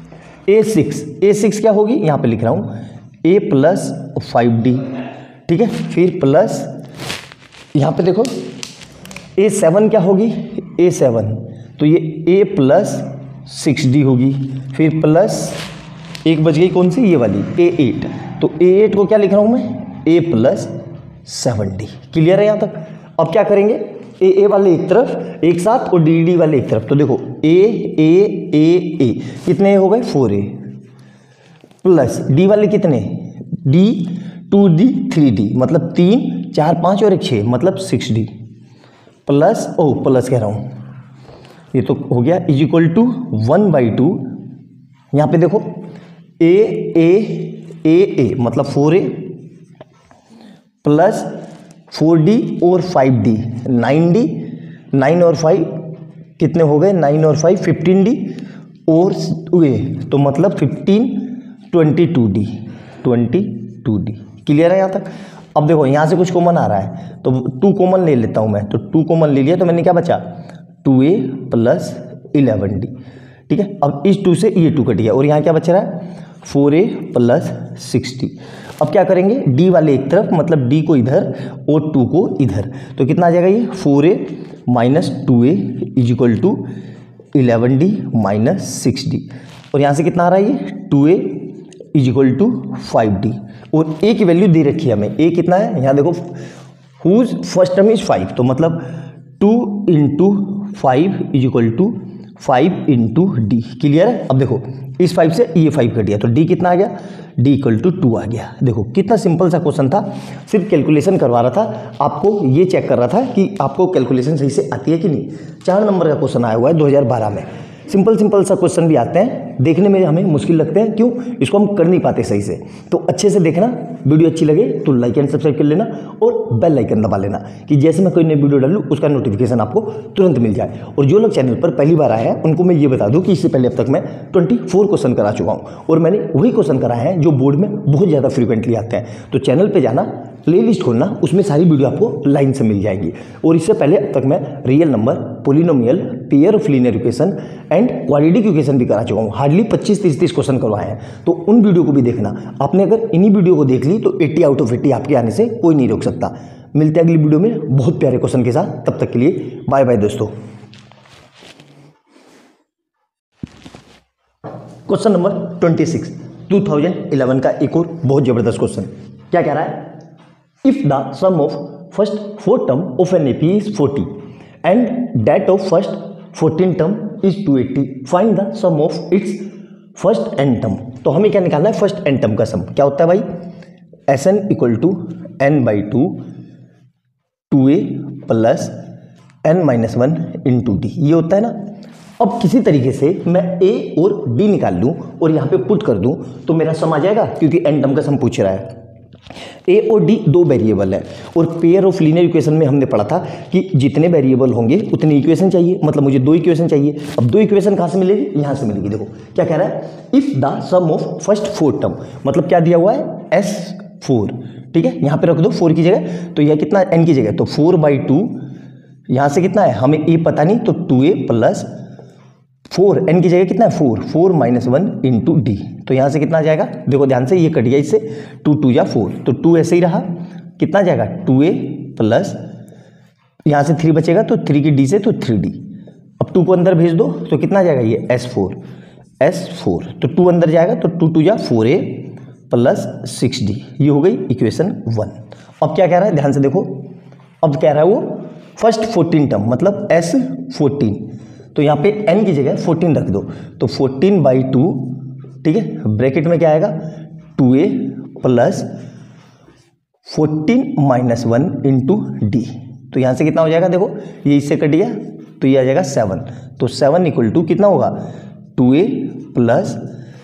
ए6 क्या होगी, यहाँ पे लिख रहा हूँ ए प्लस 5d, ठीक है, फिर प्लस यहाँ पे देखो A7 क्या होगी, A7 तो ये A प्लस 6d होगी, फिर प्लस एक बच गई कौन सी, ये वाली A8, तो A8 को क्या लिख रहा हूँ मैं A प्लस 7d। क्लियर है यहाँ तक। अब क्या करेंगे, A वाले एक तरफ एक साथ और D वाले एक तरफ, तो देखो A कितने हो गए 4A प्लस D वाले कितने D 2D 3D, मतलब 3 4 5 और एक 6, मतलब 6D प्लस प्लस कह रहा हूँ, ये तो हो गया इज इक्वल टू 1/2, यहाँ पे देखो ए मतलब 4A प्लस 4D और 5D 9D, 9 और 5 कितने हो गए, 9 और 5 15D और ए तो मतलब 15 22D। क्लियर है यहाँ तक। अब देखो यहाँ से कुछ कॉमन आ रहा है तो 2 कॉमन ले लेता हूँ मैं, तो 2 कॉमन ले लिया तो मैंने क्या बचा 2A प्लस 11D, ठीक है। अब इस 2 से ये 2 कट गया और यहाँ क्या बच रहा है 4A प्लस 6D। अब क्या करेंगे D वाले एक तरफ, मतलब D को इधर और 2 को इधर, तो कितना आ जाएगा ये 4A minus 2A is equal to 11D minus 6D, और यहाँ से कितना आ रहा है ये 2A is equal to 5D, और A की वैल्यू दे रखी है हमें, A कितना है यहाँ देखो हुज फर्स्ट टर्म इज 5, तो मतलब 2 into 5 is equal to 5 into D। Clear है। अब देखो इस 5 से ये 5 कट गया तो D कितना आ गया, D इक्वल टू 2 आ गया। देखो कितना सिंपल सा क्वेश्चन था, सिर्फ कैलकुलेशन करवा रहा था, आपको ये चेक कर रहा था कि आपको कैलकुलेशन सही से आती है कि नहीं। 4 नंबर का क्वेश्चन आया हुआ है 2012 में। सिंपल सा क्वेश्चन भी आते हैं, देखने में हमें मुश्किल लगते हैं, क्यों, इसको हम कर नहीं पाते सही से। तो अच्छे से देखना, वीडियो अच्छी लगे तो लाइक एंड सब्सक्राइब कर लेना और बेल आइकन दबा लेना कि जैसे मैं कोई नई वीडियो डालूँ उसका नोटिफिकेशन आपको तुरंत मिल जाए। और जो लोग चैनल पर पहली बार आए हैं उनको मैं ये बता दूं कि इससे पहले अब तक मैं 24 क्वेश्चन करा चुका हूँ और मैंने वही क्वेश्चन कराए हैं जो बोर्ड में बहुत ज़्यादा फ्रीक्वेंटली आते हैं। तो चैनल पर जाना, प्लेलिस्ट खोलना, उसमें सारी वीडियो आपको लाइन से मिल जाएंगी। और इससे पहले अब तक मैं real number, polynomial, pair of linear equation and quadratic equation भी करा चुका हूँ। हार्डली 25-30 क्वेश्चन करवाए हैं, तो उन वीडियो को भी देखना। आपने अगर इन्हीं वीडियो को देख ली तो 80 आउट ऑफ 80 आपके आने से कोई नहीं रोक सकता। मिलते हैं अगली वीडियो में बहुत प्यारे क्वेश्चन के साथ, तब तक के लिए बाय बाय दोस्तों। क्वेश्चन नंबर 26 2011 का एक और बहुत जबरदस्त क्वेश्चन। क्या कह रहा है, if the sum of first 4 term of an AP is 40 and that of first 14 term is 280, find the sum of its first N term. तो हमें क्या निकालना है, फर्स्ट एन टर्म का सम। क्या होता है भाई, Sn equal to n/2 2A plus n-1 into D, ये होता है ना। अब किसी तरीके से मैं a और d निकाल लूँ और यहाँ पे पुट कर दूँ तो मेरा सम आ जाएगा, क्योंकि n टर्म का सम पूछ रहा है। a और d दो वेरिएबल है और पेयर ऑफ लीनियर इक्वेशन में हमने पढ़ा था कि जितने वेरिएबल होंगे उतनी इक्वेशन चाहिए, मतलब मुझे दो इक्वेशन चाहिए। अब दो इक्वेशन कहाँ से मिलेगी? यहाँ से मिलेगी। देखो क्या कह रहा है, if the sum of first four term, मतलब क्या दिया हुआ है S4, ठीक है, यहाँ पे रख दो 4 की जगह, तो यह कितना n की जगह, तो 4/2, यहाँ से कितना है हमें a पता नहीं, तो 2a प्लस 4, n की जगह कितना है 4 माइनस 1 इंटू डी, तो यहाँ से कितना आ जाएगा? देखो ध्यान से, ये कट गया इससे, 2 2 या 4, तो 2 ऐसे ही रहा, कितना आ जाएगा 2a प्लस यहाँ से 3 बचेगा, तो 3 की डी से तो 3d। अब 2 को अंदर भेज दो तो कितना आ जाएगा ये S4, तो 2 अंदर जाएगा तो 2 2 या 4a प्लस 6d, ये हो गई इक्वेशन 1। अब क्या कह रहा है, ध्यान से देखो, अब कह रहा है वो फर्स्ट 14 टर्म, मतलब S14, तो यहाँ पे n की जगह 14 रख दो, तो 14/2, ठीक है, ब्रैकेट में क्या आएगा 2a plus 14 minus 1 into D, तो यहाँ से कितना हो जाएगा? देखो ये इससे कट गया तो ये आ जाएगा 7, तो 7 इक्वल टू कितना होगा 2a प्लस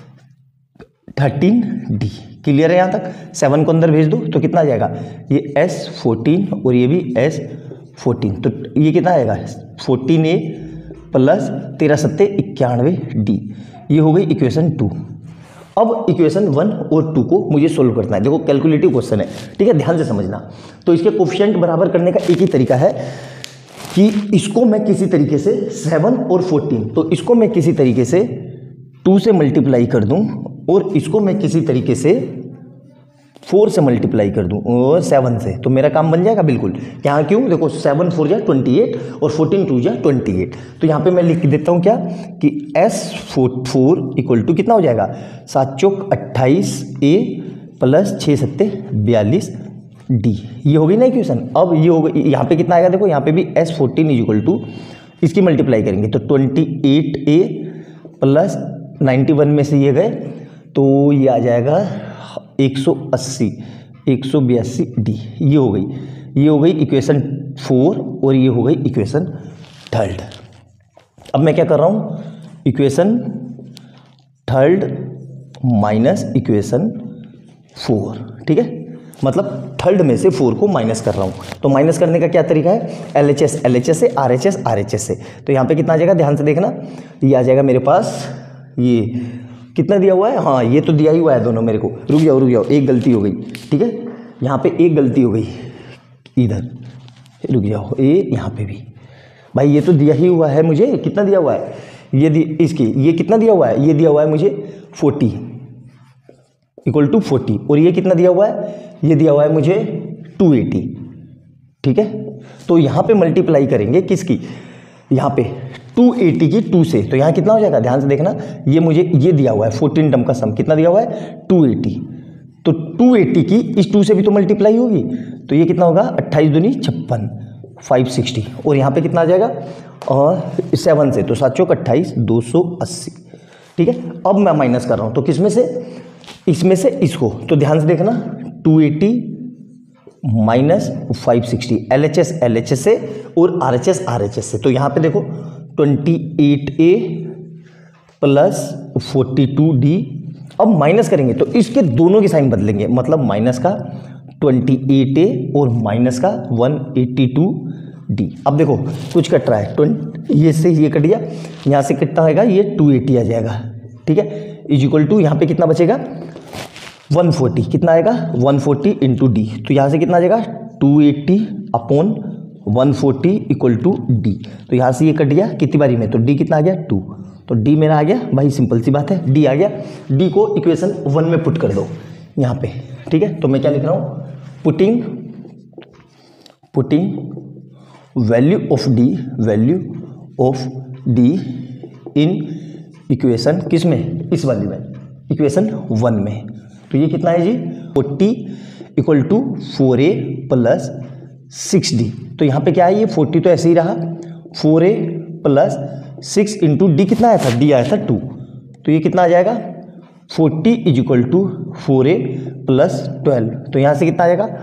13d। क्लियर है यहाँ तक? 7 को अंदर भेज दो तो कितना आ जाएगा, ये S14 और ये भी S14, तो ये कितना आएगा 14a प्लस 13 सत्ते 91d, ये हो गई इक्वेशन 2। अब इक्वेशन 1 और 2 को मुझे सोल्व करना है। देखो कैलकुलेटिव क्वेश्चन है, ठीक है, ध्यान से समझना। तो इसके कोफिशिएंट बराबर करने का एक ही तरीका है कि इसको मैं किसी तरीके से 7 और 14, तो इसको मैं किसी तरीके से 2 से मल्टीप्लाई कर दूं और इसको मैं किसी तरीके से 4 से मल्टीप्लाई कर दूं और 7 से, तो मेरा काम बन जाएगा बिल्कुल। यहाँ क्यों? देखो 7 4 जा 28 और 14 2 जा 28, तो यहाँ पे मैं लिख देता हूँ क्या कि S4 इक्वल टू कितना हो जाएगा 7 चौक 28a प्लस 6 सत्ते 42d, ये हो गई ना इक्वेशन। अब ये हो गई, यहाँ पे कितना आएगा? देखो यहाँ पे भी S14 इक्वल टू इसकी मल्टीप्लाई करेंगे तो 28a प्लस 91 में से ये गए तो ये आ जाएगा 180 182d, ये हो गई इक्वेशन 4 और ये हो गई इक्वेशन 3। अब मैं क्या कर रहा हूँ, इक्वेशन 3 माइनस इक्वेशन 4, ठीक है, मतलब 3 में से 4 को माइनस कर रहा हूँ। तो माइनस करने का क्या तरीका है, LHS से, RHS से, तो यहाँ पे कितना आ जाएगा? ध्यान से देखना, ये आ जाएगा मेरे पास, ये कितना दिया हुआ है, हाँ ये तो दिया ही हुआ है दोनों मेरे को। रुक जाओ, एक गलती हो गई, ठीक है, यहाँ पे एक गलती हो गई, इधर रुक जाओ, यहाँ पे भी भाई ये तो दिया ही हुआ है मुझे, कितना दिया हुआ है ये ये कितना दिया हुआ है, ये दिया हुआ है मुझे 40 इक्वल टू 40, और ये कितना दिया हुआ है, ये दिया हुआ है मुझे 280, ठीक है। तो यहाँ पे मल्टीप्लाई करेंगे किसकी, यहाँ पे 280 की 2 से, तो यहाँ कितना हो जाएगा? ध्यान से देखना, ये मुझे ये दिया हुआ है 14 टर्म का सम, कितना दिया हुआ है 280, तो 280 की इस 2 से भी तो मल्टीप्लाई होगी, तो ये कितना होगा 28 दूनी 56 560, और यहाँ पे कितना आ जाएगा और 7 से, तो 7 चौक 28 280, ठीक है। अब मैं माइनस कर रहा हूँ, तो किस में से, इसमें से इसको, तो ध्यान से देखना 280 माइनस 560, LHS से और RHS से, तो यहाँ पे देखो 28a प्लस 42d। अब माइनस करेंगे तो इसके दोनों की साइन बदलेंगे, मतलब माइनस का 28a और माइनस का 182d। अब देखो कुछ कट रहा है, ये से ये कट गया, यहाँ से कितना आएगा, ये 280 आ जाएगा, ठीक है, इज इक्वल टू यहाँ पे कितना बचेगा 140, कितना आएगा 140 इंटू डी, तो यहाँ से कितना आ जाएगा 280 अपॉन 140 इक्वल टू डी, तो यहाँ से ये कट गया कितनी बारी में, तो डी कितना आ गया 2, तो डी मेरा आ गया भाई, सिंपल सी बात है, डी आ गया। डी को इक्वेशन 1 में पुट कर दो यहाँ पे, ठीक है, तो मैं क्या लिख रहा हूँ, putting value of D in equation, किस में, इस वाली में, इक्वेशन 1 में, तो ये कितना है जी 40 equal to 4a plus 6d, तो यहाँ पे क्या है, ये 40 तो ऐसे ही रहा, 4a प्लस 6 इंटू डी कितना आया था, डी आया था 2, तो ये कितना आ जाएगा 40 is equal to 4a plus 12, तो यहाँ से कितना आ जाएगा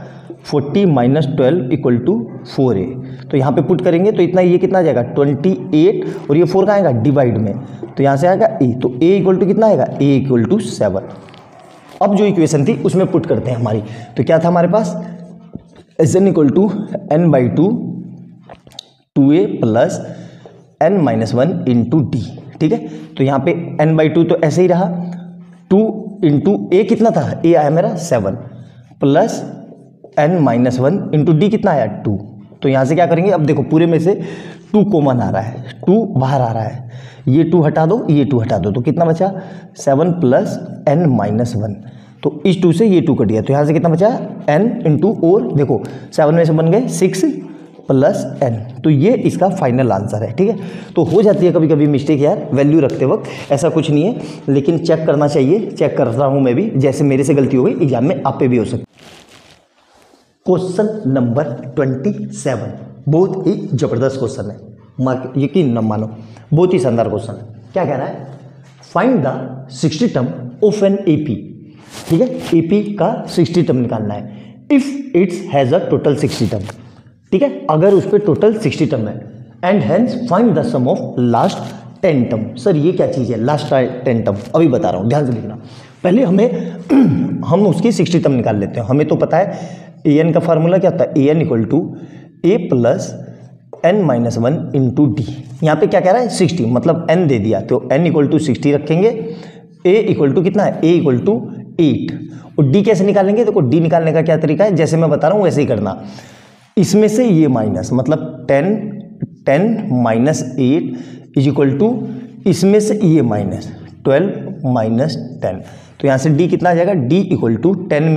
40 माइनस 12 इक्वल टू 4a। तो यहाँ पे पुट करेंगे तो इतना, ये कितना आ जाएगा 28, और ये 4 का आएगा डिवाइड में, तो यहाँ से आएगा a, तो a इक्वल टू कितना आएगा, a इक्वल टू 7। अब जो इक्वेशन थी उसमें पुट करते हैं हमारी, तो क्या था हमारे पास, Sn equal to n/2 2a plus n-1 into D. ठीक है, तो यहाँ पे n/2 तो ऐसे ही रहा, 2 इंटू a कितना था, a आया मेरा 7 प्लस n-1 इंटू डी कितना आया 2। तो यहाँ से क्या करेंगे, अब देखो पूरे में से 2 कॉमन आ रहा है, 2 बाहर आ रहा है, ये 2 हटा दो, ये 2 हटा दो, तो कितना बचा 7 प्लस n-1। तो इस 2 से ये 2 कट गया, तो यहाँ से कितना बचा n इंटू, और देखो 7 में से बन गए 6 प्लस n। तो ये इसका फाइनल आंसर है। ठीक है, तो हो जाती है कभी कभी मिस्टेक यार वैल्यू रखते वक्त, ऐसा कुछ नहीं है, लेकिन चेक करना चाहिए, चेक कर रहा हूँ मैं भी, जैसे मेरे से गलती हो गई एग्जाम में आप पे भी हो सकती। क्वेश्चन नंबर 27 बहुत ही जबरदस्त क्वेश्चन है, मार्क यकीन न मानो, बहुत ही शानदार क्वेश्चन है। क्या कह रहा है, find the 60 term of an AP. ठीक है, एपी का 60 टर्म निकालना है, if its has a total 60 term. ठीक है, अगर उस पर टोटल 60 टर्म है, and hence find the sum of last 10 term. Sir ये क्या चीज़ है लास्ट 10 टर्म, अभी बता रहा हूँ, ध्यान से लिखना। पहले हम उसकी 60 टर्म निकाल लेते हैं। हमें तो पता है an का फार्मूला क्या होता है, an equal to a plus n-1 into D. यहाँ पे क्या कह रहा है 60, मतलब n दे दिया, तो n इक्वल टू 60 रखेंगे, a इक्वल टू कितना है, a इक्वल टू 8, और d कैसे निकालेंगे, देखो d निकालने का क्या तरीका है, जैसे मैं बता रहा हूँ वैसे ही करना। इसमें से ये माइनस, मतलब 10 माइनस 8 इज इक्वल टू, इसमें से ये माइनस 12 माइनस 10, तो यहाँ से d कितना आ जाएगा, d इक्वल टू 10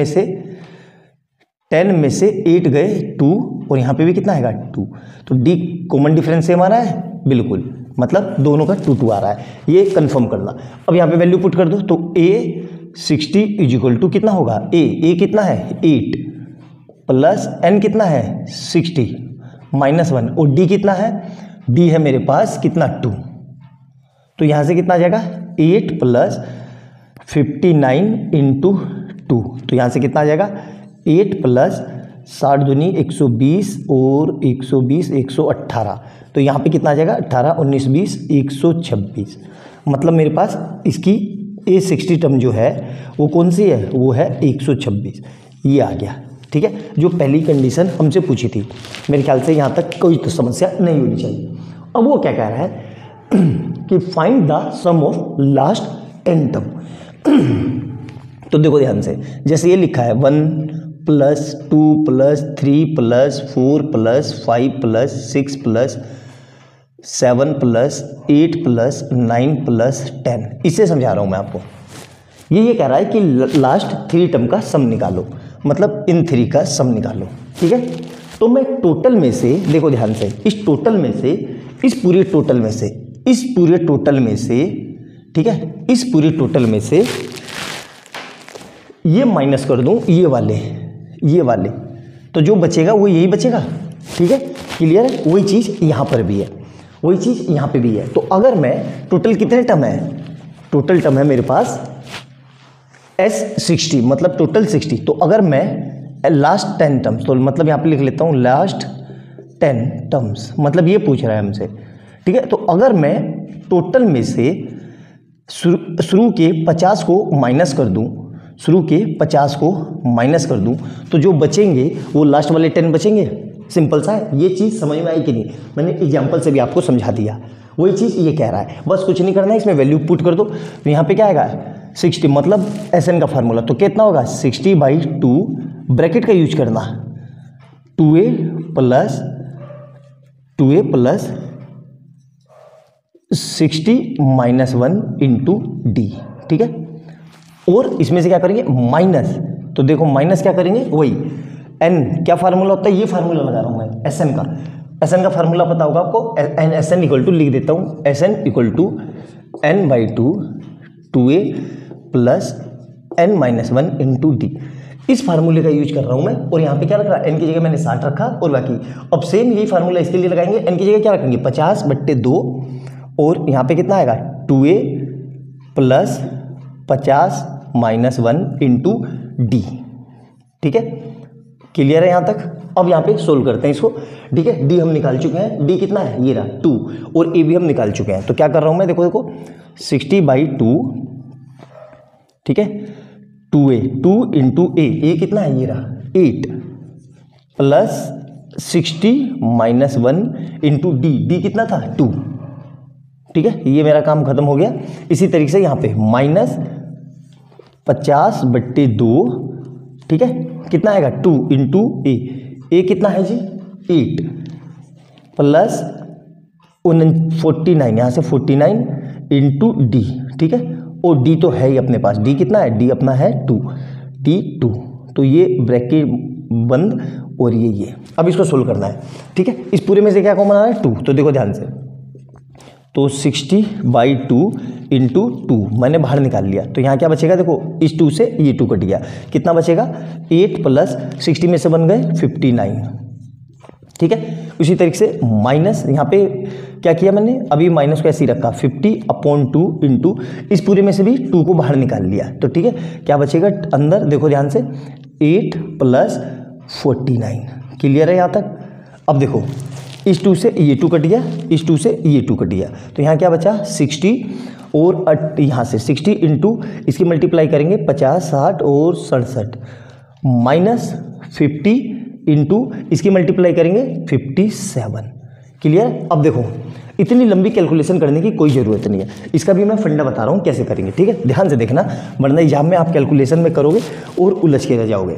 में से 8 गए 2, और यहाँ पे भी कितना आएगा 2, तो d कॉमन डिफरेंस सेम आ रहा है बिल्कुल, मतलब दोनों का 2 आ रहा है, ये कंफर्म करना। अब यहाँ पे वैल्यू पुट कर दो, तो a 60 इज इक्वल टू कितना होगा, a कितना है 8 प्लस n कितना है 60 माइनस 1, और d कितना है, d है मेरे पास कितना 2, तो यहाँ से कितना आ जाएगा 8 प्लस 59 इंटू 2, तो यहाँ से कितना आ जाएगा 8 प्लस 60 दूनी 120 और 120 118, तो यहाँ पे कितना आ जाएगा 18 19 20 126, मतलब मेरे पास इसकी A60 टर्म जो है वो कौन सी है, वो है 126, ये आ गया। ठीक है, जो पहली कंडीशन हमसे पूछी थी, मेरे ख्याल से यहाँ तक कोई तो समस्या नहीं होनी चाहिए। अब वो क्या कह रहा है कि find the sum of last 10 term. तो देखो ध्यान से, जैसे ये लिखा है 1 plus 2 plus 3 plus 4 plus 5 plus 6 plus 7 plus 8 plus 9 plus 10, इससे समझा रहा हूँ मैं आपको। ये कह रहा है कि लास्ट 3 टर्म का सम निकालो, मतलब इन 3 का सम निकालो। ठीक है, तो मैं टोटल में से, देखो ध्यान से, इस टोटल में से, इस पूरे टोटल में से, इस पूरे टोटल में से, ठीक है, इस पूरे टोटल में से ये माइनस कर दूं, ये वाले, तो जो बचेगा वो यही बचेगा। ठीक है, क्लियर है, वही चीज़ यहाँ पर भी है, वही चीज़ यहाँ पे भी है। तो अगर मैं टोटल कितने टर्म है, टोटल टर्म है मेरे पास S60, मतलब टोटल 60, तो अगर मैं लास्ट 10 टर्म्स, तो मतलब यहाँ पे लिख लेता हूँ लास्ट 10 टर्म्स, मतलब ये पूछ रहा है हमसे। ठीक है, तो अगर मैं टोटल में से शुरू के 50 को माइनस कर दूँ, शुरू के 50 को माइनस कर दूं, तो जो बचेंगे वो लास्ट वाले 10 बचेंगे। सिंपल सा है, ये चीज़ समझ में आई कि नहीं, मैंने एग्जांपल से भी आपको समझा दिया। वही चीज़ ये कह रहा है, बस कुछ नहीं करना है, इसमें वैल्यू पुट कर दो। तो यहाँ पे क्या आएगा 60, मतलब Sn का फार्मूला, तो कितना होगा 60/2, ब्रैकेट का यूज करना, 2a plus 60 minus 1 into D. ठीक है, और इसमें से क्या करेंगे माइनस, तो देखो माइनस क्या करेंगे, वही n क्या फार्मूला होता है, ये फार्मूला लगा रहा हूँ मैं Sn का फार्मूला पता होगा आपको, Sn इक्वल टू लिख देता हूँ, Sn equal to n/2 2a plus n-1 into D. इस फार्मूले का यूज कर रहा हूँ मैं, और यहाँ पे क्या रख रहा है, n की जगह मैंने 60 रखा, और बाकी अब सेम यही फार्मूला इसके लिए लगाएंगे, n की जगह क्या रखेंगे 50/2, और यहाँ पे कितना आएगा 2a plus 50 minus 1 into D. ठीक है, क्लियर है यहाँ तक? अब यहाँ पे सोल्व करते हैं इसको, ठीक है। डी हम निकाल चुके हैं, डी कितना है, ये रहा 2, और ए भी हम निकाल चुके हैं। तो क्या कर रहा हूँ मैं, देखो देखो 60/2, ठीक है, 2a, 2 इंटू ए कितना है, ये रहा 8 प्लस 60 माइनस 1 इंटू डी कितना था 2, ठीक है। ये मेरा काम खत्म हो गया। इसी तरीके से यहाँ पे माइनस 50/2, ठीक है, कितना आएगा 2 इंटू ए कितना है जी 8 प्लस 49, यहाँ से 49 इंटू डी, ठीक है, और डी तो है ही अपने पास, डी कितना है, डी अपना है 2, D2, तो ये ब्रैकेट बंद और ये अब इसको सोल्व करना है, ठीक है। इस पूरे में से क्या कॉमन आ रहा है 2, तो देखो ध्यान से, तो 60/2 इंटू 2 मैंने बाहर निकाल लिया, तो यहाँ क्या बचेगा, देखो इस 2 से ये 2 कट गया, कितना बचेगा 8 प्लस 60 में से बन गए 59, ठीक है। उसी तरीके से माइनस यहाँ पे क्या किया मैंने, अभी माइनस को ऐसे ही रखा 50/2 इंटू इस पूरे में से भी 2 को बाहर निकाल लिया, तो ठीक है, क्या बचेगा अंदर, देखो ध्यान से 8 प्लस 49, क्लियर है यहाँ तक? अब देखो इस 2 से ये 2 कट गया, इस 2 से ये 2 कट गया, तो यहाँ क्या बचा 60, और यहाँ से 60 इंटू इसकी मल्टीप्लाई करेंगे 50, 60 और 67, माइनस 50 इंटू इसकी मल्टीप्लाई करेंगे 57, क्लियर? अब देखो इतनी लंबी कैलकुलेशन करने की कोई ज़रूरत नहीं है, इसका भी मैं फंडा बता रहा हूँ कैसे करेंगे, ठीक है, ध्यान से देखना, वरना एग्जाम में आप कैलकुलेशन में करोगे और उलझ के रह जाओगे।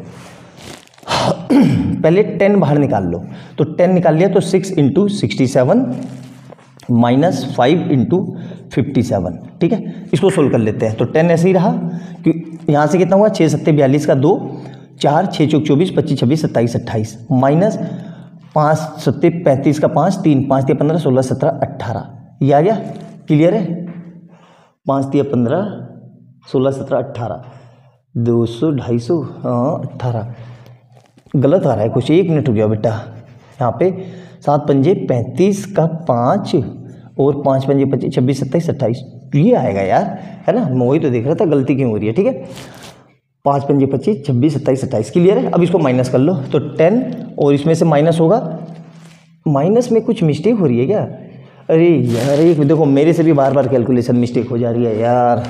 पहले 10 बाहर निकाल लो, तो 10 निकाल लिया, तो 6 इंटू 67 माइनस 5 इंटू 57, ठीक है, इसको सोल्व कर लेते हैं। तो 10 ऐसे ही रहा, कि यहाँ से कितना हुआ 6 7 42 का 2, 4 6 चौक 24 25 26 27 28, माइनस 5 7 35 का 5, 3 5 3 15 16 17 18, ये आ गया, क्लियर है? 5 3 15 16 17 18, 200 250, हाँ 18, गलत आ रहा है कुछ, 1 मिनट रुक जाओ बेटा, यहाँ पे 7 पंजे 35 का 5 और 5 पंजे 25 26 27 28, ये आएगा यार, है ना, मैं वही तो देख रहा था गलती क्यों हो रही है, ठीक है। 5 पंजे 25 26 27 28, क्लियर है? अब इसको माइनस कर लो, तो 10 और इसमें से माइनस होगा, माइनस में कुछ मिस्टेक हो रही है क्या? अरे यार ये देखो मेरे से भी बार बार कैलकुलेशन मिस्टेक हो जा रही है यार।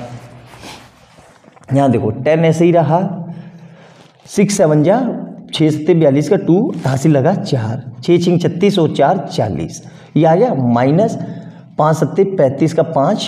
यहाँ देखो 10 ऐसे ही रहा, 6 7 जा 6 7 42 का 2 हासिल लगा 4, 6 6 36 और 4 40, ये आ गया, माइनस 5 7 35 का 5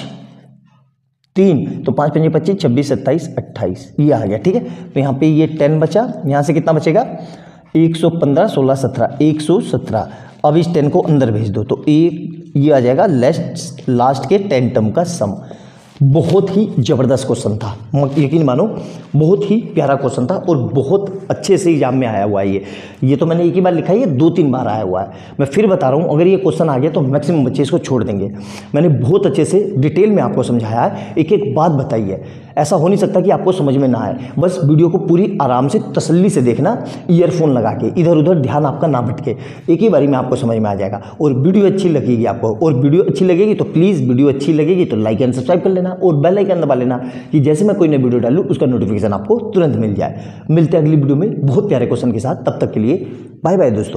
3, तो 5 5 25 26 27 28, ये आ गया, ठीक है। तो यहाँ पे ये 10 बचा, यहाँ से कितना बचेगा 115 16 17 117, अब इस 10 को अंदर भेज दो, तो एक ये आ जाएगा लास्ट के 10 टर्म का सम। बहुत ही ज़बरदस्त क्वेश्चन था, यकीन मानो बहुत ही प्यारा क्वेश्चन था और बहुत अच्छे से एग्जाम में आया हुआ है ये तो मैंने एक ही बार लिखा है, ये 2-3 बार आया हुआ है। मैं फिर बता रहा हूँ, अगर ये क्वेश्चन आ गया तो मैक्सिमम बच्चे इसको छोड़ देंगे। मैंने बहुत अच्छे से डिटेल में आपको समझाया है, एक एक बात बताई है, ऐसा हो नहीं सकता कि आपको समझ में ना आए। बस वीडियो को पूरी आराम से तसल्ली से देखना, ईयरफोन लगा के, इधर उधर ध्यान आपका ना भटके, एक ही बारी में आपको समझ में आ जाएगा। और वीडियो अच्छी लगेगी आपको, और वीडियो अच्छी लगेगी तो प्लीज़ वीडियो अच्छी लगेगी तो लाइक एंड सब्सक्राइब कर लेना और बेल आइकन दबा लेना कि जैसे मैं कोई नई वीडियो डालूँ उसका नोटिफिकेशन आपको तुरंत मिल जाए। मिलते हैं अगली वीडियो में बहुत प्यारे क्वेश्चन के साथ, तब तक के लिए बाय बाय दोस्तों।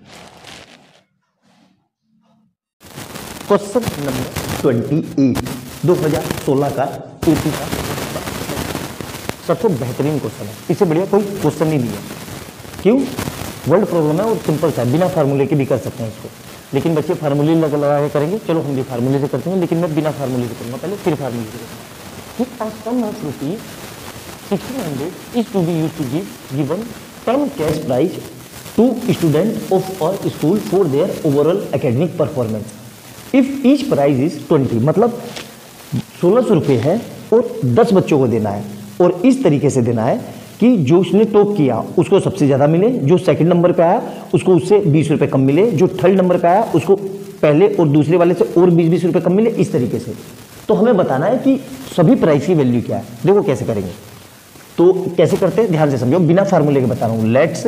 क्वेश्चन नंबर 28 2016 का यूपी का सबसे बेहतरीन क्वेश्चन है, इससे बढ़िया कोई क्वेश्चन नहीं दिया। क्यों? वर्ल्ड प्रॉब्लम है और सिंपल सा, बिना फार्मूले के भी कर सकते हैं इसको, लेकिन बच्चे फार्मूले लगा के करेंगे। चलो हम भी फार्मूले से करते हैं, लेकिन मैं बिना फार्मूले से करूँगा, पहले फिर फार्मूले से करूँगा। A sum of rupees 1600 is to be used to give given term cash prize to students of a school for their overall academic performance. If each prize is 20, मतलब 1600 रुपये है और 10 बच्चों को देना है, और इस तरीके से देना है कि जो उसने टॉप किया उसको सबसे ज़्यादा मिले, जो सेकंड नंबर पे आया उसको उससे 20 रुपये कम मिले, जो थर्ड नंबर पे आया उसको पहले और दूसरे वाले से और 20-20 रुपये कम मिले, इस तरीके से। तो हमें बताना है कि सभी प्राइस की वैल्यू क्या है। देखो कैसे करेंगे, तो कैसे करते हैं ध्यान से समझो, बिना फार्मूले के बता रहा हूँ। लेट्स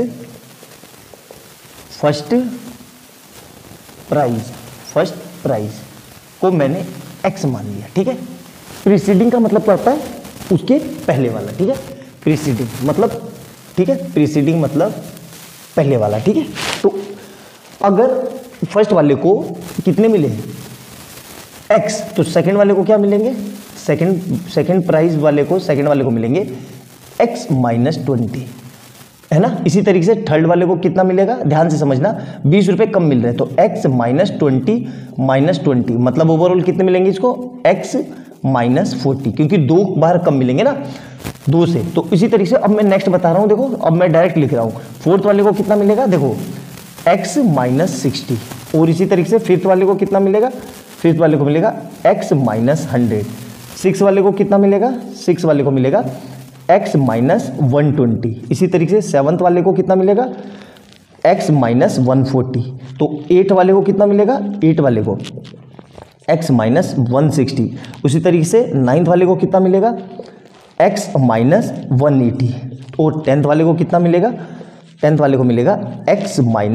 फर्स्ट प्राइस को मैंने x मान लिया, ठीक है। प्रीसीडिंग का मतलब क्या होता है, उसके पहले वाला, ठीक है। प्रीसीडिंग मतलब, ठीक है, प्रीसीडिंग मतलब पहले वाला, ठीक है। तो अगर फर्स्ट वाले को कितने मिले x, तो सेकंड वाले को क्या मिलेंगे, सेकंड प्राइस वाले को, सेकंड वाले को मिलेंगे x -20, है ना। इसी तरीके से थर्ड वाले को कितना मिलेगा, ध्यान से समझना, 20 रुपए कम मिल रहे हैं, तो x -20 मतलब ओवरऑल कितने मिलेंगे इसको, x -40, क्योंकि 2 बार कम मिलेंगे ना 2 से। तो इसी तरीके से अब मैं नेक्स्ट बता रहा हूं, देखो अब मैं डायरेक्ट लिख रहा हूं, फोर्थ वाले को कितना मिलेगा, देखो x -60, और इसी तरीके से फिफ्थ वाले को कितना मिलेगा, फिफ्थ वाले को मिलेगा x -100, सिक्स वाले को कितना मिलेगा, सिक्स वाले को मिलेगा x -120, इसी तरीके से सेवन्थ वाले को कितना मिलेगा, x -140, तो 8 वाले को कितना मिलेगा, 8 वाले को x -160, उसी तरीके से 9th वाले को कितना मिलेगा, x -180, और 10th वाले को कितना मिलेगा, 10th वाले को मिलेगा x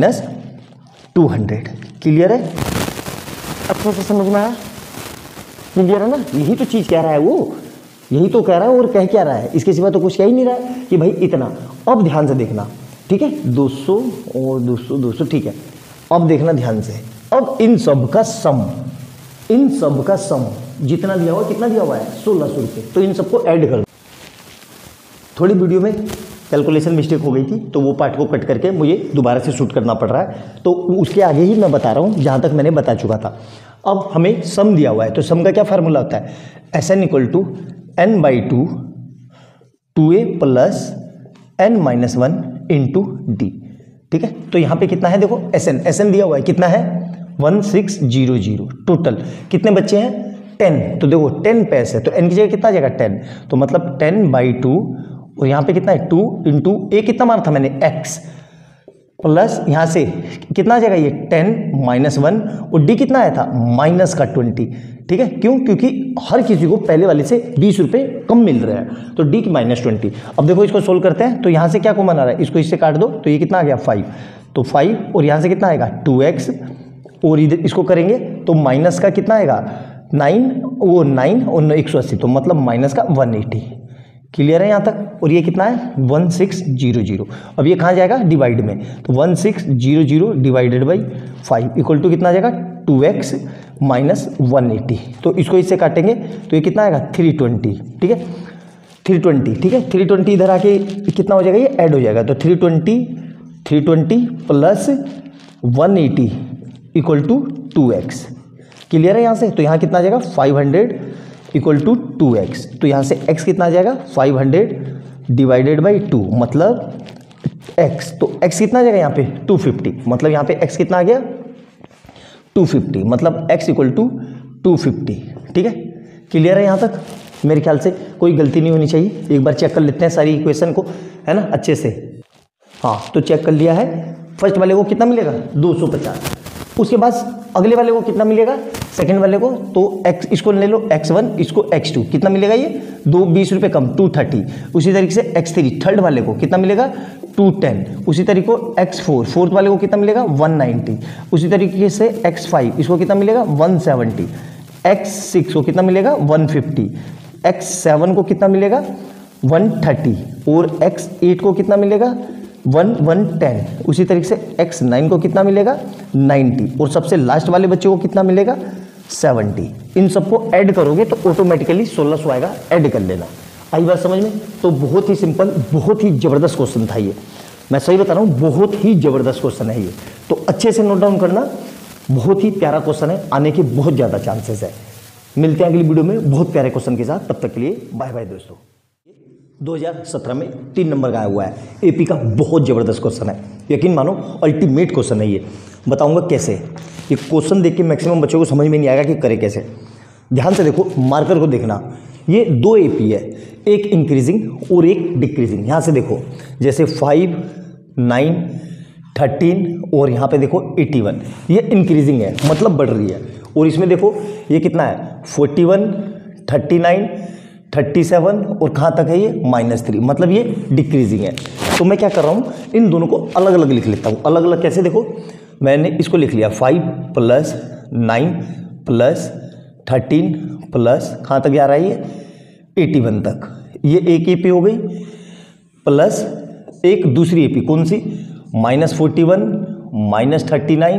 -200। क्लियर है, अच्छे से समझ में आया, क्लियर है ना। यही तो चीज़ कह रहा है वो, यही तो कह रहा है, और कह क्या रहा है, इसके सिवा तो कुछ कह ही नहीं रहा है कि भाई इतना। अब ध्यान से देखना, ठीक है, 200 और 200 200, ठीक है। अब देखना ध्यान से, अब इन सब का सम, इन सब का सम जितना दिया हुआ, कितना दिया हुआ है, 1600 रुपये, तो इन सबको ऐड कर दो। थोड़ी वीडियो में कैलकुलेशन मिस्टेक हो गई थी, तो वो पार्ट को कट करके मुझे दोबारा से शूट करना पड़ रहा है, तो उसके आगे ही मैं बता रहा हूँ जहाँ तक मैंने बता चुका था। अब हमें सम दिया हुआ है, तो सम का क्या फार्मूला होता है, Sn = n/2 2a + n-1 × d, ठीक है। तो यहाँ पे कितना है, देखो Sn दिया हुआ है, कितना है 1600, टोटल कितने बच्चे हैं 10, तो देखो 10 पैस है, तो n की जगह कितना आ जाएगा 10, तो मतलब 10/2, और यहाँ पे कितना है 2 × a, कितना माना था मैंने x, प्लस यहाँ से कितना आ जाएगा ये 10 - 1, और d कितना आया था -20, ठीक है। क्यों, क्योंकि हर किसी को पहले वाले से 20 रुपये कम मिल रहे हैं, तो d की -20। अब देखो इसको सोल्व करते हैं, तो यहाँ से क्या कॉमन आ रहा है, इसको इससे काट दो, तो ये कितना आ गया 5, तो 5, और यहाँ से कितना आएगा 2x, और इधर इसको करेंगे तो माइनस का कितना आएगा 9, वो 9 और 180, तो मतलब माइनस का 180। क्लियर है यहाँ तक, और ये कितना है 1600। अब ये कहाँ जाएगा, डिवाइड में, तो 1600 डिवाइडेड बाई 5 इक्वल टू कितना आ जाएगा 2x - 180, तो इसको इससे काटेंगे तो ये कितना आएगा 320, ठीक है 320, ठीक है 320 इधर आके कितना हो जाएगा, ये ऐड हो जाएगा, तो 320 plus 180 equal to 2x। Clear है यहाँ से, तो यहाँ कितना आ जाएगा 500 इक्वल टू 2x, तो यहाँ से x कितना आ जाएगा 500 डिवाइडेड बाई 2, मतलब x, तो x कितना आ जाएगा यहाँ पे 250, मतलब यहाँ पे x कितना आ गया 250, मतलब x इक्वल टू 250, ठीक है। क्लियर है यहाँ तक, मेरे ख्याल से कोई गलती नहीं होनी चाहिए। एक बार चेक कर लेते हैं सारी इक्वेशन को, है ना, अच्छे से। हाँ, तो चेक कर लिया है, फर्स्ट वाले को कितना मिलेगा 250, उसके बाद अगले वाले को कितना मिलेगा, सेकंड वाले को, तो x इसको ले लो x1, इसको x2, कितना मिलेगा ये 20 रुपये कम 230। उसी तरीके से x3 थर्ड वाले को कितना मिलेगा 210। उसी तरीके को x4 फोर्थ वाले को कितना मिलेगा 190। उसी तरीके से x5 इसको कितना मिलेगा 170। x6 को कितना मिलेगा 150। x7 को कितना मिलेगा 130 और x8 को कितना मिलेगा 110। उसी तरीके से x9 को कितना मिलेगा 90 और सबसे लास्ट वाले बच्चे को कितना मिलेगा 70। इन सबको ऐड करोगे तो ऑटोमेटिकली 1600 आएगा, ऐड कर लेना। आई बात समझ में? तो बहुत ही सिंपल, बहुत ही ज़बरदस्त क्वेश्चन था ये, मैं सही बता रहा हूँ, बहुत ही ज़बरदस्त क्वेश्चन है ये, तो अच्छे से नोट डाउन करना। बहुत ही प्यारा क्वेश्चन है, आने के बहुत ज़्यादा चांसेस है। मिलते हैं अगली वीडियो में बहुत प्यारे क्वेश्चन के साथ, तब तक के लिए बाय बाय दोस्तों। 2017 में 3 नंबर का आया हुआ है, एपी का बहुत ज़बरदस्त क्वेश्चन है, यकीन मानो अल्टीमेट क्वेश्चन है ये। बताऊंगा कैसे, ये क्वेश्चन देख के मैक्सिमम बच्चों को समझ में नहीं आएगा कि करे कैसे। ध्यान से देखो, मार्कर को देखना, ये 2 एपी है, एक इंक्रीजिंग और एक डिक्रीजिंग। यहाँ से देखो, जैसे 5, 9, 13 और यहाँ पे देखो 81, ये इंक्रीजिंग है, मतलब बढ़ रही है। और इसमें देखो ये कितना है 41, 39, 37 और कहाँ तक है ये -3, मतलब ये डिक्रीजिंग है। तो मैं क्या कर रहा हूँ, इन दोनों को अलग अलग लिख लेता हूँ। अलग अलग कैसे, देखो मैंने इसको लिख लिया 5 + 9 + 13 प्लस कहाँ तक जा रहा है ये 81 तक, ये एक एपी हो गई, प्लस एक दूसरी एपी कौन सी -41, -39,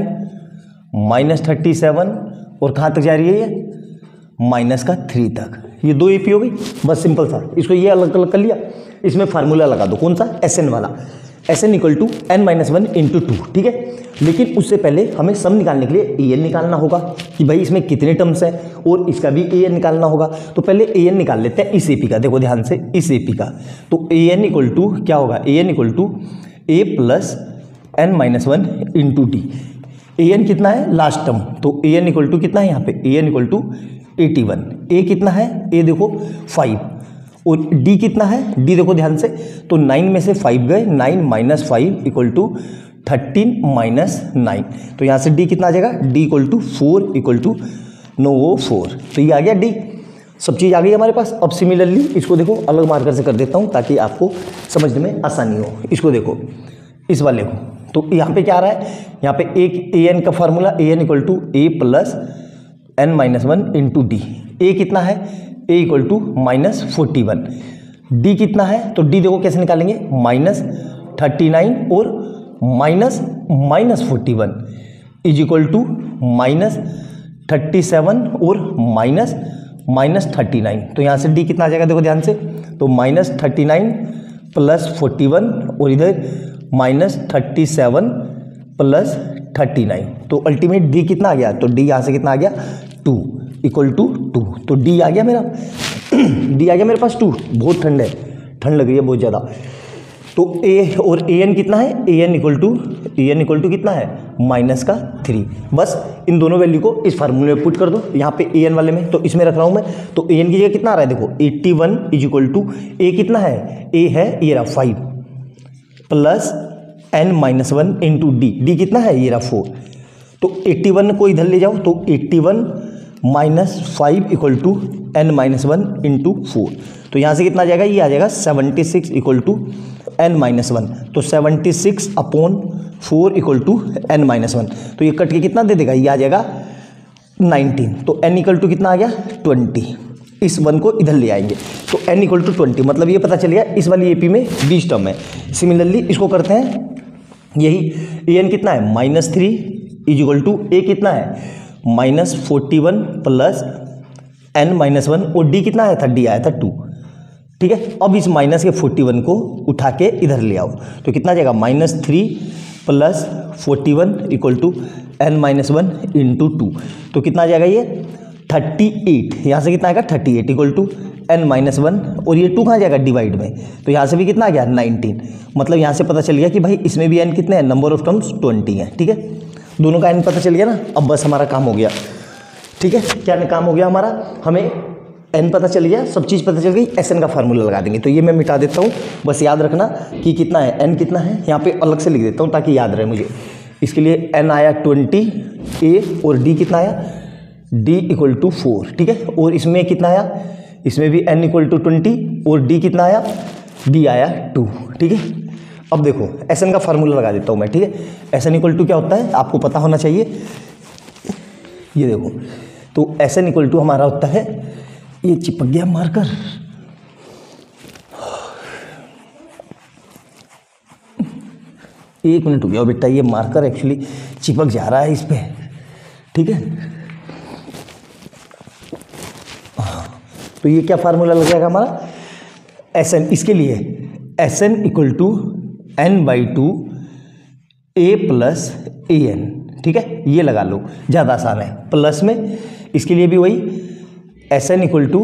-37 और कहाँ तक जा रही है ये -3 तक। ये 2 AP हो गई, बस सिंपल सा। इसको ये अलग अलग कर लिया, इसमें फार्मूला लगा दो, कौन सा, Sn वाला, Sn = n-1 × 2, ठीक है। लेकिन उससे पहले हमें सम निकालने के लिए an निकालना होगा कि भाई इसमें कितने टर्म्स हैं, और इसका भी an निकालना होगा। तो पहले an निकाल लेते हैं इस AP का, देखो ध्यान से, इस AP का। तो an = क्या होगा, an = a + n-1 × d। an कितना है, लास्ट टर्म, तो an = कितना है यहाँ पे, an = 81। a कितना है, a देखो 5, और d कितना है, d देखो ध्यान से, तो 9 में से 5 गए, 9 - 5 = 13 - 9। तो यहाँ से d कितना आ जाएगा, d = 4 = 4। तो ये आ गया d, सब चीज़ आ गई हमारे पास। अब सिमिलरली इसको देखो अलग मार्कर से कर देता हूँ ताकि आपको समझने में आसानी हो। इसको देखो, इस वाले को, तो यहाँ पे क्या आ रहा है, यहाँ पे एक an का formula, an = a + n-1 × d। a कितना है, a = -41। d कितना है, तो d देखो कैसे निकालेंगे, -39 और -41 = -37 और -39। तो यहाँ से d कितना आ जाएगा, देखो ध्यान से, तो -39 + 41 और इधर -37 + 39। तो अल्टीमेट d कितना आ गया, तो d यहाँ से कितना आ गया, 2 = 2। तो d आ गया मेरा, d आ गया मेरे पास 2। बहुत ठंड है, ठंड लग रही है बहुत ज़्यादा। तो a और an कितना है, an = कितना है, -3। बस इन दोनों वैल्यू को इस फार्मूले में पुट कर दो, यहाँ पे an वाले में, तो इसमें रख रहा हूँ मैं। तो an की जगह कितना आ रहा है, देखो 81 = a कितना है, a है ये रहा 5 + n-1 × d। d कितना है, ये रहा 4। तो 81 को इधर ले जाओ, तो 81 - 5 = n-1 × 4। तो यहाँ से कितना आ जाएगा, ये आ जाएगा 76 = n-1। तो 76/4 = n-1। तो ये कट के कितना दे देगा, ये आ जाएगा 19। तो n = कितना आ गया, 20। इस 1 को इधर ले आएंगे, तो n = 20। मतलब ये पता चल गया इस वाली AP में 20 टर्म है। सिमिलरली इसको करते हैं, यही an कितना है, -3 = a कितना है, -41 + n-1 और d कितना आया था, d आया था 2, ठीक है। अब इस माइनस के 41 को उठा के इधर ले आओ, तो कितना जाएगा, -3 + 41 = n-1 × 2। तो कितना आ जाएगा ये 38। यहाँ से कितना आएगा, 38 = n-1, और ये 2 कहाँ जाएगा, डिवाइड में, तो यहाँ से भी कितना आ गया, 19। मतलब यहाँ से पता चल गया कि भाई इसमें भी n कितने हैं, नंबर ऑफ टर्म्स 20 है, ठीक है। दोनों का n पता चल गया ना। अब बस हमारा काम हो गया, ठीक है। क्या काम हो गया हमारा, हमें n पता चल गया, सब चीज़ पता चल गई, Sn का फार्मूला लगा देंगे। तो ये मैं मिटा देता हूँ, बस याद रखना कि कितना है, n कितना है, यहाँ पे अलग से लिख देता हूँ ताकि याद रहे मुझे। इसके लिए n आया 20 a, और d कितना आया, d = 4, ठीक है। और इसमें कितना आया, इसमें भी n = 20 और d कितना आया, d आया 2, ठीक है। अब देखो Sn का फार्मूला लगा देता हूँ मैं, ठीक है। Sn = क्या होता है, आपको पता होना चाहिए। ये देखो, तो Sn = हमारा होता है, ये चिपक गया मार्कर, एक मिनट हो गया बेटा, ये मार्कर एक्चुअली चिपक जा रहा है इस पे, ठीक है। तो ये क्या फार्मूला लग जाएगा हमारा, Sn, इसके लिए Sn = n/2 a + an, ठीक है। ये लगा लो, ज़्यादा आसान है। प्लस में इसके लिए भी वही Sn =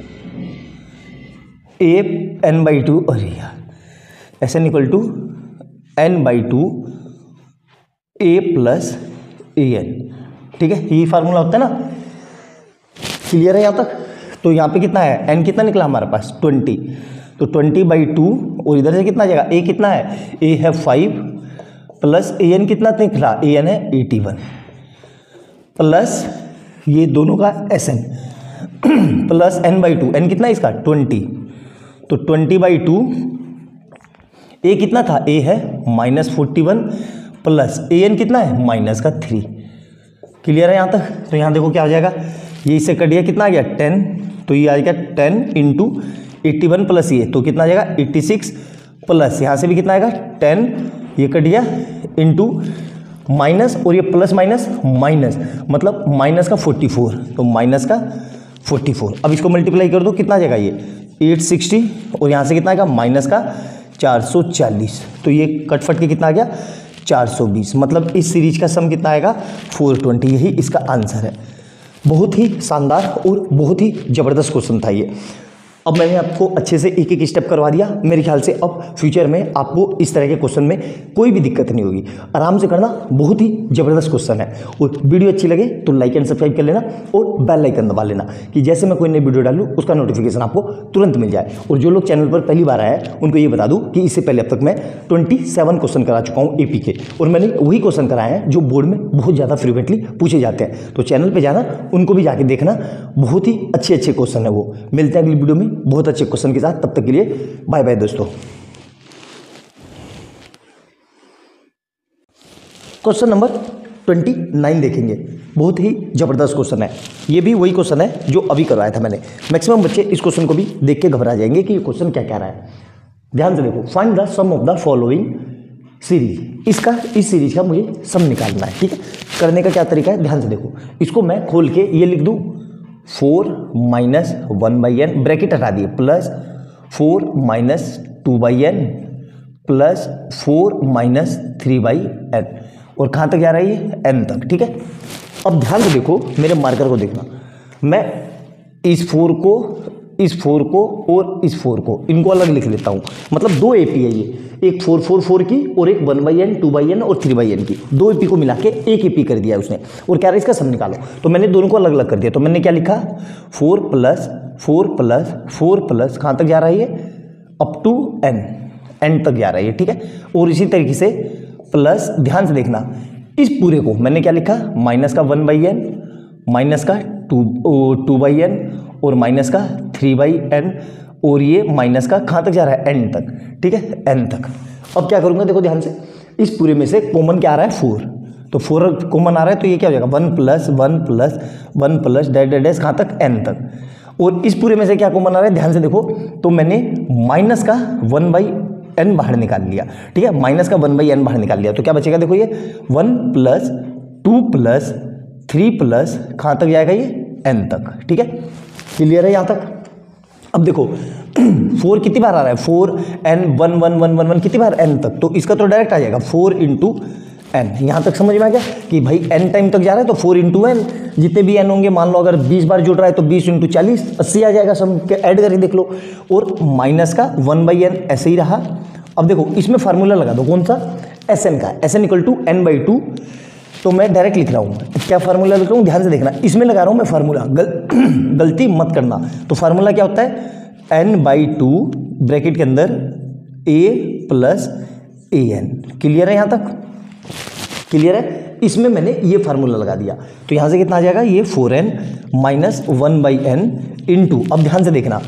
a n/2, अरे यार, Sn = n/2 a + an, ठीक है। ये फार्मूला होता है ना, क्लियर है यहाँ तक। तो यहाँ पे कितना है, n कितना निकला हमारे पास, 20। तो 20/2, और इधर से कितना जाएगा, a कितना है, a है 5 प्लस an कितना निकला, an है 81 प्लस ये दोनों का Sn प्लस n/2, n कितना है इसका, 20। तो 20/2, a कितना था, a है -41 प्लस an कितना है, -3। क्लियर है यहाँ तक। तो यहाँ देखो क्या हो जाएगा, ये इससे कट गया, कितना आ गया, 10। तो ये आ गया 10 × 81 प्लस ये, तो कितना आ जाएगा 86 प्लस यहाँ से भी कितना आएगा 10 ये कट गया इंटू माइनस, और ये प्लस माइनस माइनस, मतलब माइनस का 44, तो माइनस का 44। अब इसको मल्टीप्लाई कर दो, कितना आ जाएगा ये 860, और यहाँ से कितना आएगा माइनस का 440, तो ये कटफट के कितना आ गया 420, मतलब इस सीरीज का सम कितना आएगा 420, यही इसका आंसर है। बहुत ही शानदार और बहुत ही ज़बरदस्त क्वेश्चन था ये। अब मैंने आपको अच्छे से एक एक स्टेप करवा दिया, मेरे ख्याल से अब फ्यूचर में आपको इस तरह के क्वेश्चन में कोई भी दिक्कत नहीं होगी, आराम से करना, बहुत ही ज़बरदस्त क्वेश्चन है। और वीडियो अच्छी लगे तो लाइक एंड सब्सक्राइब कर लेना और बेल आइकन दबा लेना कि जैसे मैं कोई नई वीडियो डालूँ उसका नोटिफिकेशन आपको तुरंत मिल जाए। और जो लोग चैनल पर पहली बार आए हैं उनको ये बता दूँ कि इससे पहले अब तक मैं 27 क्वेश्चन करा चुका हूँ AP के, और मैंने वही क्वेश्चन कराए हैं जो बोर्ड में बहुत ज़्यादा फ्रिक्वेंटली पूछे जाते हैं। तो चैनल पर जाना, उनको भी जाके देखना, बहुत ही अच्छे अच्छे क्वेश्चन है वो। मिलते हैं अगली वीडियो में बहुत अच्छे क्वेश्चन के साथ, तब तक के लिए बाय बाय दोस्तों। क्वेश्चन नंबर 29 देखेंगे, बहुत ही जबरदस्त क्वेश्चन है। ये भी वही क्वेश्चन है जो अभी करवाया था मैंने। मैक्सिमम बच्चे इस क्वेश्चन को भी देख के घबरा जाएंगे कि ये क्वेश्चन क्या कह रहा है। ध्यान से देखो, find the sum of the following series. इस सीरीज का मुझे सम निकालना है, ठीक है। करने का क्या तरीका है, ध्यान से देखो। इसको मैं खोल के ये लिख दूं 4 माइनस 1/n, ब्रैकेट हटा दिए, plus 4 minus 2/n plus 4 minus 3/n, और कहाँ तक जा रहा है ये n तक, ठीक है। अब ध्यान से देखो, मेरे मार्कर को देखना, मैं इस 4 को और इस 4 को, इनको अलग लिख लेता हूँ। मतलब 2 AP है ये, एक 4 की और एक 1/n 2/n और 3/n की, 2 AP को मिला के एक AP कर दिया उसने, और कह रहा है इसका सम निकालो। तो मैंने दोनों को अलग अलग कर दिया। तो मैंने क्या लिखा 4 प्लस 4 प्लस 4 प्लस, कहाँ तक जा रहा है ये, अप टू n तक जा रहा है ये, ठीक है। और इसी तरीके से प्लस, ध्यान से देखना, इस पूरे को मैंने क्या लिखा माइनस का 1/n, माइनस का 2/n और माइनस का 3/n, और ये माइनस का कहाँ तक जा रहा है n तक, ठीक है, n तक। अब क्या करूँगा, देखो ध्यान से, इस पूरे में से कॉमन क्या आ रहा है 4, तो 4 कॉमन आ रहा है, तो ये क्या हो जाएगा 1 प्लस 1 प्लस 1 प्लस डैश कहाँ तक n तक। और इस पूरे में से क्या कॉमन आ रहा है, ध्यान से देखो, तो मैंने माइनस का 1/n बाहर निकाल लिया, ठीक है, माइनस का 1/n बाहर निकाल लिया, तो क्या बचेगा, देखो ये 1 प्लस 2 प्लस 3 प्लस कहाँ तक जाएगा ये n तक, ठीक है। क्लियर है यहाँ तक। अब देखो 4 कितनी बार आ रहा है, 4 n 1 1 1 1 1 कितनी बार n तक, तो इसका तो डायरेक्ट आ जाएगा 4 इंटू n। यहाँ तक समझ में आ गया कि भाई n टाइम तक जा रहा है, तो 4 इंटू n, जितने भी n होंगे, मान लो अगर 20 बार जुड़ रहा है तो 20 इंटू 40 80 आ जाएगा, सम के ऐड करके देख लो। और माइनस का 1/n ऐसे ही रहा। अब देखो इसमें फार्मूला लगा दो, कौन सा, Sn का, Sn इक्वल टू n/2। तो मैं डायरेक्ट लिख रहा हूँ, क्या फार्मूला लिख रहा हूँ, ध्यान से देखना, इसमें लगा रहा हूँ मैं फार्मूला, गलती मत करना। तो फार्मूला क्या होता है, n/2 ब्रैकेट के अंदर a प्लस an। क्लियर है यहाँ तक, क्लियर है। इसमें मैंने ये फार्मूला लगा दिया, तो यहाँ से कितना आ जाएगा, ये 4n माइनस 1/n इंटू, अब ध्यान से देखना,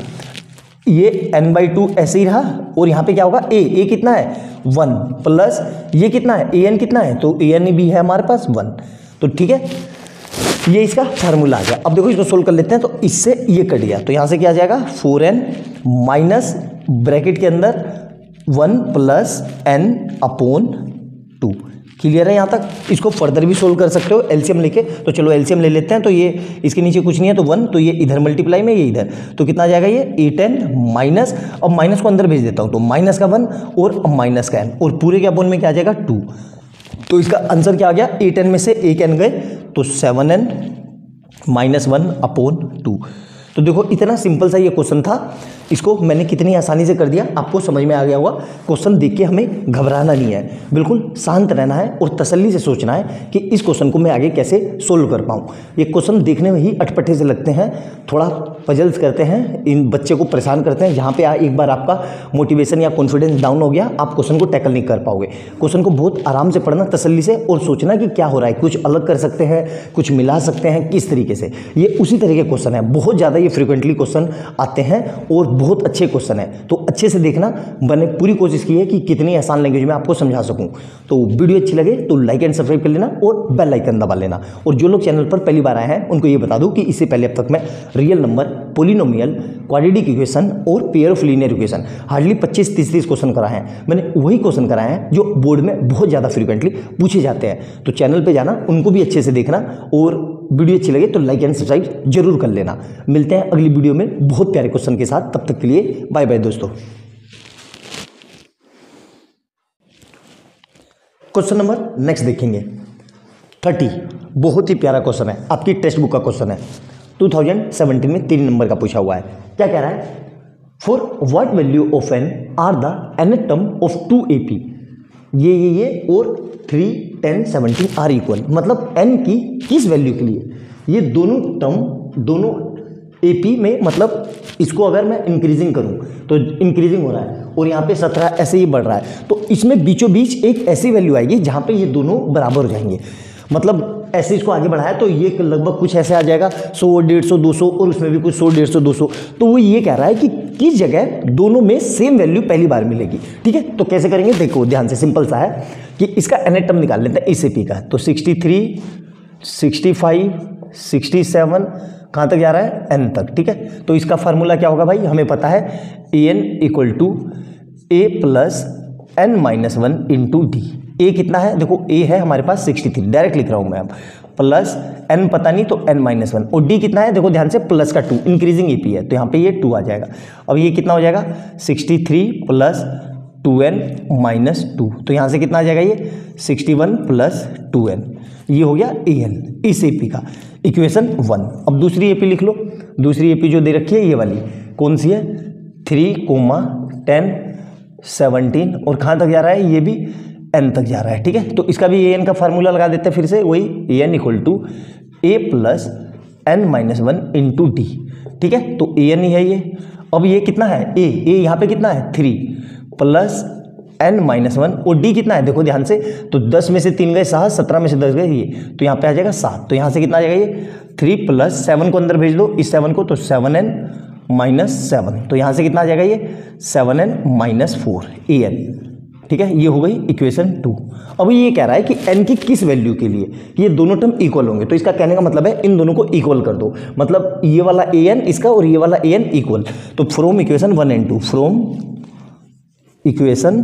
ये n/2 ऐसे ही रहा, और यहाँ पे क्या होगा, a कितना है 1 प्लस ये कितना है an कितना है, तो an भी है हमारे पास 1, तो ठीक है, ये इसका फार्मूला आ गया। अब देखो इसको सोल्व कर लेते हैं, तो इससे ये कट गया, तो यहाँ से क्या आ जाएगा 4n माइनस ब्रैकेट के अंदर 1 प्लस n/2। क्लियर है यहाँ तक। इसको फर्दर भी सोल्व कर सकते हो एलसीएम लेके, तो चलो एलसीएम ले लेते हैं। तो ये इसके नीचे कुछ नहीं है, तो 1, तो ये इधर मल्टीप्लाई में, ये इधर, तो कितना आ जाएगा ये 8n माइनस, अब माइनस को अंदर भेज देता हूँ, तो माइनस का 1 और माइनस का n, और पूरे के अपोन में क्या आ जाएगा 2। तो इसका आंसर क्या आ गया, 8n में से एक n गए तो 7n माइनस 1/2। तो देखो इतना सिंपल सा ये क्वेश्चन था, इसको मैंने कितनी आसानी से कर दिया, आपको समझ में आ गया होगा। क्वेश्चन देख के हमें घबराना नहीं है, बिल्कुल शांत रहना है और तसल्ली से सोचना है कि इस क्वेश्चन को मैं आगे कैसे सोल्व कर पाऊँ। ये क्वेश्चन देखने में ही अटपटे से लगते हैं, थोड़ा पजल्स करते हैं, इन बच्चे को परेशान करते हैं। जहाँ पे एक बार आपका मोटिवेशन या कॉन्फिडेंस डाउन हो गया, आप क्वेश्चन को टैकल नहीं कर पाओगे। क्वेश्चन को बहुत आराम से पढ़ना, तसल्ली से, और सोचना कि क्या हो रहा है, कुछ अलग कर सकते हैं, कुछ मिला सकते हैं, किस तरीके से। ये उसी तरह के क्वेश्चन है, बहुत ज़्यादा ये फ्रिक्वेंटली क्वेश्चन आते हैं और बहुत अच्छे क्वेश्चन है। तो अच्छे से देखना, मैंने पूरी कोशिश की है कि कितनी आसान लैंग्वेज में आपको समझा सकूं। तो वीडियो अच्छी लगे तो लाइक एंड सब्सक्राइब कर लेना और बेल आइकन दबा लेना। और जो लोग चैनल पर पहली बार आए हैं उनको ये बता दूं कि इससे पहले अब तक मैं real number polynomial, quadratic equation और pair of linear equation. Hardly 25-30 question कराए हैं मैंने, वही क्वेश्चन कराए हैं जो बोर्ड में बहुत ज़्यादा फ्रीक्वेंटली पूछे जाते हैं। तो चैनल पे जाना, उनको भी अच्छे से देखना, और वीडियो अच्छी लगे तो लाइक एंड सब्सक्राइब जरूर कर लेना। मिलते हैं अगली वीडियो में बहुत प्यारे क्वेश्चन के साथ, तब तक के लिए बाय बाय दोस्तों। क्वेश्चन नंबर नेक्स्ट देखेंगे 30। बहुत ही प्यारा क्वेश्चन है, आपकी टेक्स्ट बुक का क्वेश्चन है, 2017 में 3 नंबर का पूछा हुआ है। क्या कह रहा है? For what value of N are the nth term of 2 AP, ये और 3, 10, 17 आर इक्वल। मतलब n की किस वैल्यू के लिए ये दोनों टर्म, दोनों AP में, मतलब इसको अगर मैं इंक्रीजिंग करूं तो इंक्रीजिंग हो रहा है, और यहाँ पे 17 ऐसे ही बढ़ रहा है, तो इसमें बीचों बीच एक ऐसी वैल्यू आएगी जहाँ पे ये दोनों बराबर हो जाएंगे। मतलब ऐसे इसको आगे बढ़ाया तो ये लगभग कुछ ऐसे आ जाएगा 100, 150, 200, और उसमें भी कुछ 100, 150, 200। तो वो ये कह रहा है कि किस जगह दोनों में सेम वैल्यू पहली बार मिलेगी। ठीक है, तो कैसे करेंगे देखो ध्यान से, सिंपल सा है कि इसका nth टर्म निकाल लेते हैं इस AP का। तो 63, 65, 67 कहाँ तक जा रहा है? n तक। ठीक है, तो इसका फार्मूला क्या होगा भाई? हमें पता है an equal to a plus n minus 1 into D. a कितना है? देखो a है हमारे पास 63, डायरेक्ट लिख रहा हूँ मैं अब, प्लस n पता नहीं तो n माइनस 1, और d कितना है? देखो ध्यान से, प्लस का 2, इंक्रीजिंग AP है तो यहाँ पे ये 2 आ जाएगा। अब ये कितना हो जाएगा? 63 प्लस 2n माइनस 2, तो यहाँ से कितना आ जाएगा? ये 61 प्लस 2n, ये हो गया an इस AP का, इक्वेशन 1। अब दूसरी AP लिख लो। दूसरी AP जो दे रखी है ये वाली, कौन सी है? 3, 10, 17, और कहाँ तक जा रहा है? ये भी n तक जा रहा है। ठीक है, तो इसका भी an का फार्मूला लगा देते हैं फिर से, वही an equal to a plus n minus 1 into D. ठीक है, तो an ही है ये। अब ये कितना है? a यहाँ पे कितना है? 3 प्लस n माइनस 1, और d कितना है? देखो ध्यान से, तो 10 में से 3 गए 7, 17 में से 10 गए ये, तो यहाँ पे आ जाएगा 7। तो यहाँ से कितना आ जाएगा? ये 3 प्लस 7 को अंदर भेज दो, इस 7 को, तो 7n माइनस 7, तो यहाँ से कितना आ जाएगा? ये 7n माइनस 4 an। ठीक है, ये हो गई इक्वेशन 2। अब ये कह रहा है कि n की किस वैल्यू के लिए ये दोनों टर्म इक्वल होंगे। तो इसका कहने का मतलब है इन दोनों को इक्वल कर दो, मतलब ये वाला an इसका और ये वाला an इक्वल। तो from equation 1 and 2, from equation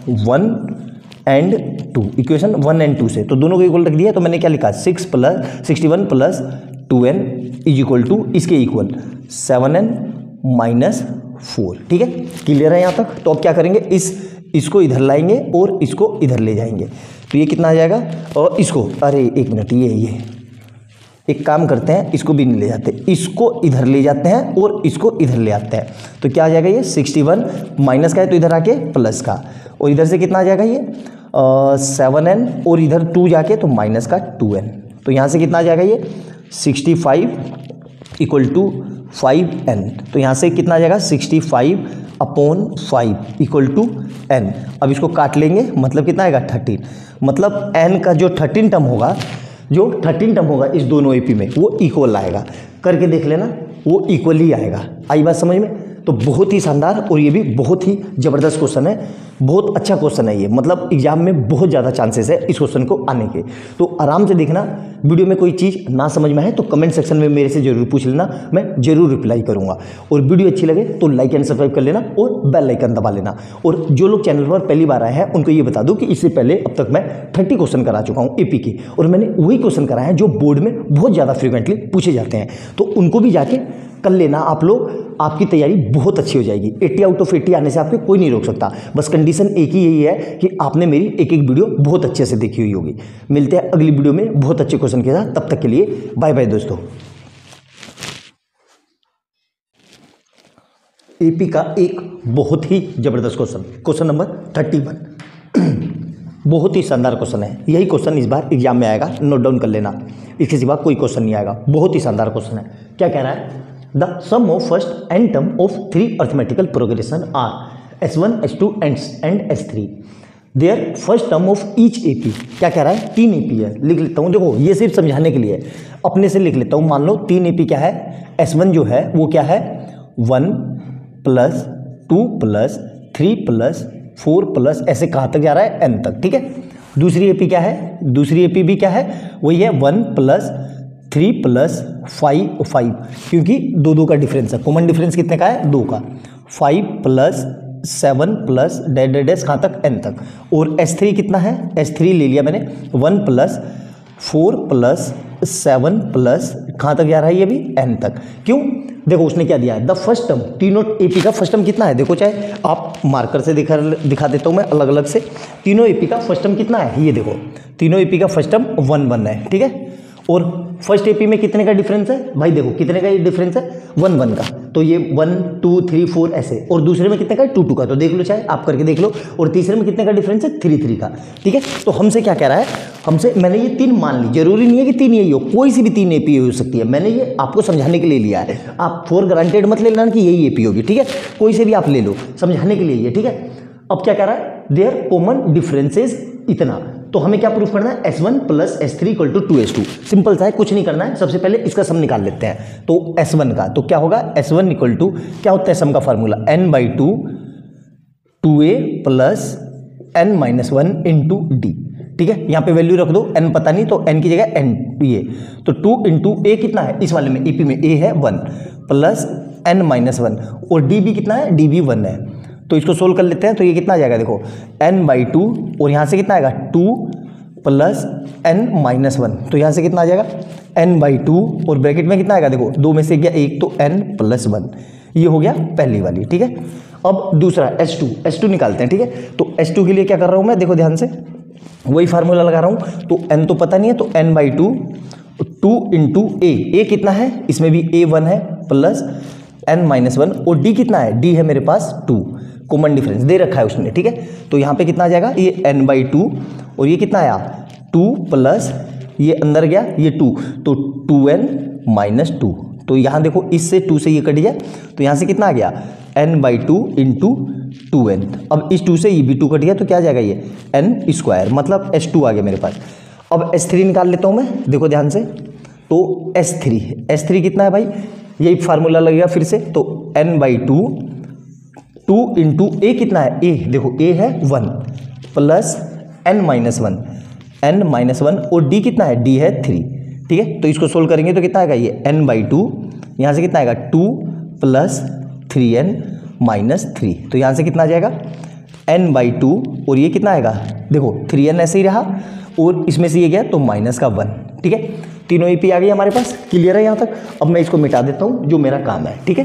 1 and 2, equation 1 and 2 से तो दोनों को इक्वल रख दिया। तो मैंने क्या लिखा? 61 plus 2n is equal to इसके इक्वल 7n माइनस 4। ठीक है, क्लियर है यहाँ तक? तो अब क्या करेंगे, इसको इधर लाएंगे और इसको इधर ले जाएंगे, तो ये कितना आ जाएगा? और इसको, अरे एक मिनट, ये एक काम करते हैं, इसको भी नहीं ले जाते, इसको इधर ले जाते हैं और इसको इधर ले आते हैं, तो क्या आ जाएगा? ये 61 माइनस का है तो इधर आके प्लस का, और इधर से कितना आ जाएगा? ये 7n, और इधर 2 जाके तो माइनस का 2n, तो यहाँ से कितना आ जाएगा? ये 65 इक्वल टू 5n, तो यहाँ से कितना आ जाएगा? 65/5 इक्वल टू n। अब इसको काट लेंगे, मतलब कितना आएगा? 13। मतलब n का जो 13 टर्म होगा इस दोनों AP में, वो इक्वल आएगा। करके देख लेना, वो इक्वल ही आएगा। आई बात समझ में? तो बहुत ही शानदार, और ये भी बहुत ही ज़बरदस्त क्वेश्चन है, बहुत अच्छा क्वेश्चन है ये, मतलब एग्जाम में बहुत ज़्यादा चांसेस है इस क्वेश्चन को आने के। तो आराम से देखना, वीडियो में कोई चीज़ ना समझ में आए तो कमेंट सेक्शन में मेरे से ज़रूर पूछ लेना, मैं ज़रूर रिप्लाई करूँगा। और वीडियो अच्छी लगे तो लाइक एंड सब्सक्राइब कर लेना और बेल आइकन दबा लेना। और जो लोग चैनल पर पहली बार आए हैं उनको ये बता दूँ कि इससे पहले अब तक मैं 30 क्वेश्चन करा चुका हूँ AP के, और मैंने वही क्वेश्चन कराए हैं जो बोर्ड में बहुत ज़्यादा फ्रिक्वेंटली पूछे जाते हैं, तो उनको भी जाके कर लेना आप लोग, आपकी तैयारी बहुत अच्छी हो जाएगी। 80 आउट ऑफ 80 आने से आपको कोई नहीं रोक सकता। बस कंडीशन एक ही यही है कि आपने मेरी एक वीडियो बहुत अच्छे से देखी हुई होगी। मिलते हैं अगली वीडियो में बहुत अच्छे क्वेश्चन के साथ, तब तक के लिए बाय बाय दोस्तों। AP का एक बहुत ही जबरदस्त क्वेश्चन नंबर 31 बहुत ही शानदार क्वेश्चन है। यही क्वेश्चन इस बार एग्जाम में आएगा, नोट डाउन कर लेना, इसके सिवा कोई क्वेश्चन नहीं आएगा। बहुत ही शानदार क्वेश्चन है। क्या कह रहा है? The sum of first n term of 3 arithmetical progression are S1, S2 and S3, their first term of each AP। क्या कह रहा है? 3 AP है, लिख लेता हूँ। देखो ये सिर्फ समझाने के लिए, अपने से लिख लेता हूँ। मान लो 3 AP क्या है? S1 जो है वो क्या है? 1 प्लस 2 प्लस 3 प्लस 4 प्लस, ऐसे कहाँ तक जा रहा है? n तक। ठीक है, दूसरी AP क्या है? दूसरी AP भी क्या है? वही है 1 प्लस 3 + 5 5, क्योंकि 2 2 का डिफरेंस है, कॉमन डिफरेंस कितने का है 2 का, 5 + 7 + डैश डैश डैश कहाँ तक n तक, और S3 कितना है, S3 ले लिया मैंने 1 + 4 + 7 + कहाँ तक जा रहा है ये भी n तक। क्यों, देखो उसने क्या दिया है, द फर्स्ट टर्म तीनों एपी का फर्स्ट टर्म कितना है, देखो चाहे आप मार्कर से दिखा देता हूँ मैं अलग अलग से, तीनों एपी का फर्स्ट टर्म कितना है, ये देखो तीनों एपी का फर्स्ट टर्म 1 1 है, ठीक है। और फर्स्ट एपी में कितने का डिफरेंस है भाई, देखो कितने का ये डिफरेंस है 1 1 का, तो ये 1 2 3 4 ऐसे, और दूसरे में कितने का 2 2 का, तो देख लो चाहे आप करके देख लो, और तीसरे में कितने का डिफरेंस है 3 3 का, ठीक है। तो हमसे क्या कह रहा है, हमसे मैंने ये 3 मान ली, जरूरी नहीं है कि 3 यही हो, कोई सी भी 3 एपी हो सकती है, मैंने ये आपको समझाने के लिए लिया है, आप फॉर ग्रांटेड मत ले लेना कि यही एपी होगी, ठीक है, कोई से भी आप ले लो, समझाने के लिए ये, ठीक है। अब क्या कह रहा है, देयर कॉमन डिफरेंसेस इतना, तो हमें क्या प्रूफ करना है, S1 + S3 = 2S2, सिंपल सा है, कुछ नहीं करना है, सबसे पहले इसका सम निकाल लेते हैं। तो S1 का तो क्या होगा, S1 = क्या होता है सम का formula, n/2 2a + n-1 × d, ठीक है। यहाँ पे वैल्यू रख दो, n पता नहीं तो n की जगह n ये, तो 2 × a कितना है, इस वाले में EP में a है 1 + n-1, और d भी कितना है, d भी 1 है, तो इसको सोल्व कर लेते हैं। तो ये कितना आ जाएगा, देखो n/2, और यहाँ से कितना आएगा 2 + n-1, तो यहाँ से कितना आ जाएगा n/2, और ब्रैकेट में कितना आएगा, देखो 2 में से गया 1 तो n + 1, ये हो गया पहली वाली, ठीक है। अब दूसरा S2 निकालते हैं, ठीक है। तो S2 के लिए क्या कर रहा हूँ मैं, देखो ध्यान से वही फार्मूला लगा रहा हूँ, तो n तो पता नहीं है, तो n/2 2 × a कितना है, इसमें भी a1 है + n-1, और d कितना है, d है मेरे पास 2, कॉमन डिफरेंस दे रखा है उसने, ठीक है। तो यहाँ पे कितना आ जाएगा, ये n/2, और ये कितना आया 2 + ये अंदर गया ये 2, तो 2n-2, तो यहाँ देखो इससे 2 से ये कट गया, तो यहाँ से कितना आ गया n/2 × 2n, अब इस 2 से ये भी 2 कट गया, तो क्या आ जाएगा ये n², मतलब S2 आ गया मेरे पास। अब S3 निकाल लेता हूँ मैं, देखो ध्यान से, तो S3 कितना है भाई, यही फार्मूला लगेगा फिर से, तो n/2 2 × a कितना है, a देखो a है 1 + n-1, और d कितना है, d है 3, ठीक है। तो इसको सोल्व करेंगे तो कितना आएगा, ये n/2, यहाँ से कितना आएगा 2 + 3n-3, तो यहाँ से कितना आ जाएगा n/2, और ये कितना आएगा, देखो 3n ऐसे ही रहा, और इसमें से ये गया तो -1, ठीक है। तीनों एपी आ गई हमारे पास, क्लियर है यहाँ तक। अब मैं इसको मिटा देता हूँ, जो मेरा काम है, ठीक है,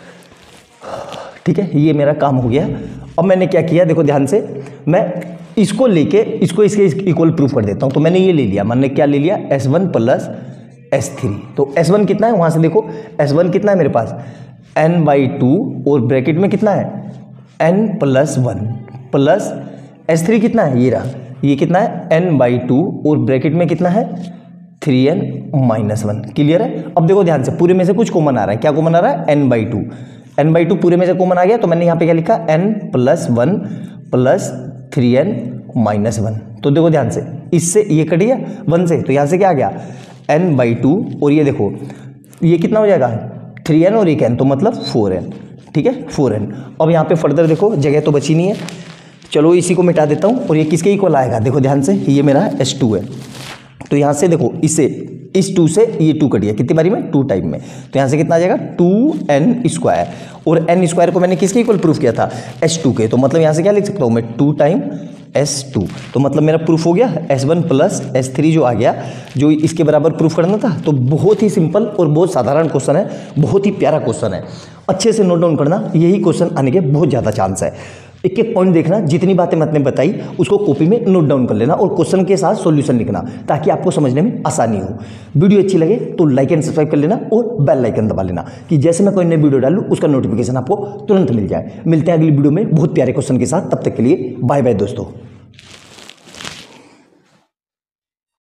ठीक है, ये मेरा काम हो गया। अब मैंने क्या किया, देखो ध्यान से, मैं इसको लेके इसको इसके इक्वल प्रूफ कर देता हूँ। तो मैंने ये ले लिया, मैंने क्या ले लिया, S1 + S3, तो S1 कितना है, वहाँ से देखो S1 कितना है मेरे पास n/2, और ब्रैकेट में कितना है n+1, प्लस S3 कितना है, ये रहा, ये कितना है n/2, और ब्रैकेट में कितना है 3n-1, क्लियर है। अब देखो ध्यान से, पूरे में से कुछ कॉमन आ रहा है, क्या कॉमन आ रहा है, n/2 पूरे में से कॉमन आ गया, तो मैंने यहाँ पे क्या लिखा n+1 + 3n-1, तो देखो ध्यान से, इससे ये कट गया 1 से, तो यहाँ से क्या आ गया n/2, और ये देखो ये कितना हो जाएगा 3n और 1n, तो मतलब 4n, ठीक है 4n। अब यहाँ पे फर्दर देखो जगह तो बची नहीं है, चलो इसी को मिटा देता हूँ, और ये किसके इक्वल आएगा, देखो ध्यान से, ये मेरा S2 है, तो यहाँ से देखो इससे इस 2 से ये 2 कट गया, कितनी बारी में 2 टाइम में, तो यहाँ से कितना आ जाएगा 2n², और n² को मैंने किसके इक्वल प्रूफ किया था, S2 के, तो मतलब यहाँ से क्या लिख सकता हूँ मैं 2 टाइम S2, तो मतलब मेरा प्रूफ हो गया S1 + S3 जो आ गया, जो इसके बराबर प्रूफ करना था। तो बहुत ही सिंपल और बहुत साधारण क्वेश्चन है, बहुत ही प्यारा क्वेश्चन है, अच्छे से नोट डाउन करना, यही क्वेश्चन आने के बहुत ज़्यादा चांस है। एक एक पॉइंट देखना, जितनी बातें मैंने बताई उसको कॉपी में नोट डाउन कर लेना, और क्वेश्चन के साथ सॉल्यूशन लिखना, ताकि आपको समझने में आसानी हो। वीडियो अच्छी लगे तो लाइक एंड सब्सक्राइब कर लेना, और बेल आइकन दबा लेना, कि जैसे मैं कोई नई वीडियो डालूँ उसका नोटिफिकेशन आपको तुरंत मिल जाए। मिलते हैं अगली वीडियो में बहुत प्यारे क्वेश्चन के साथ, तब तक के लिए बाय बाय दोस्तों।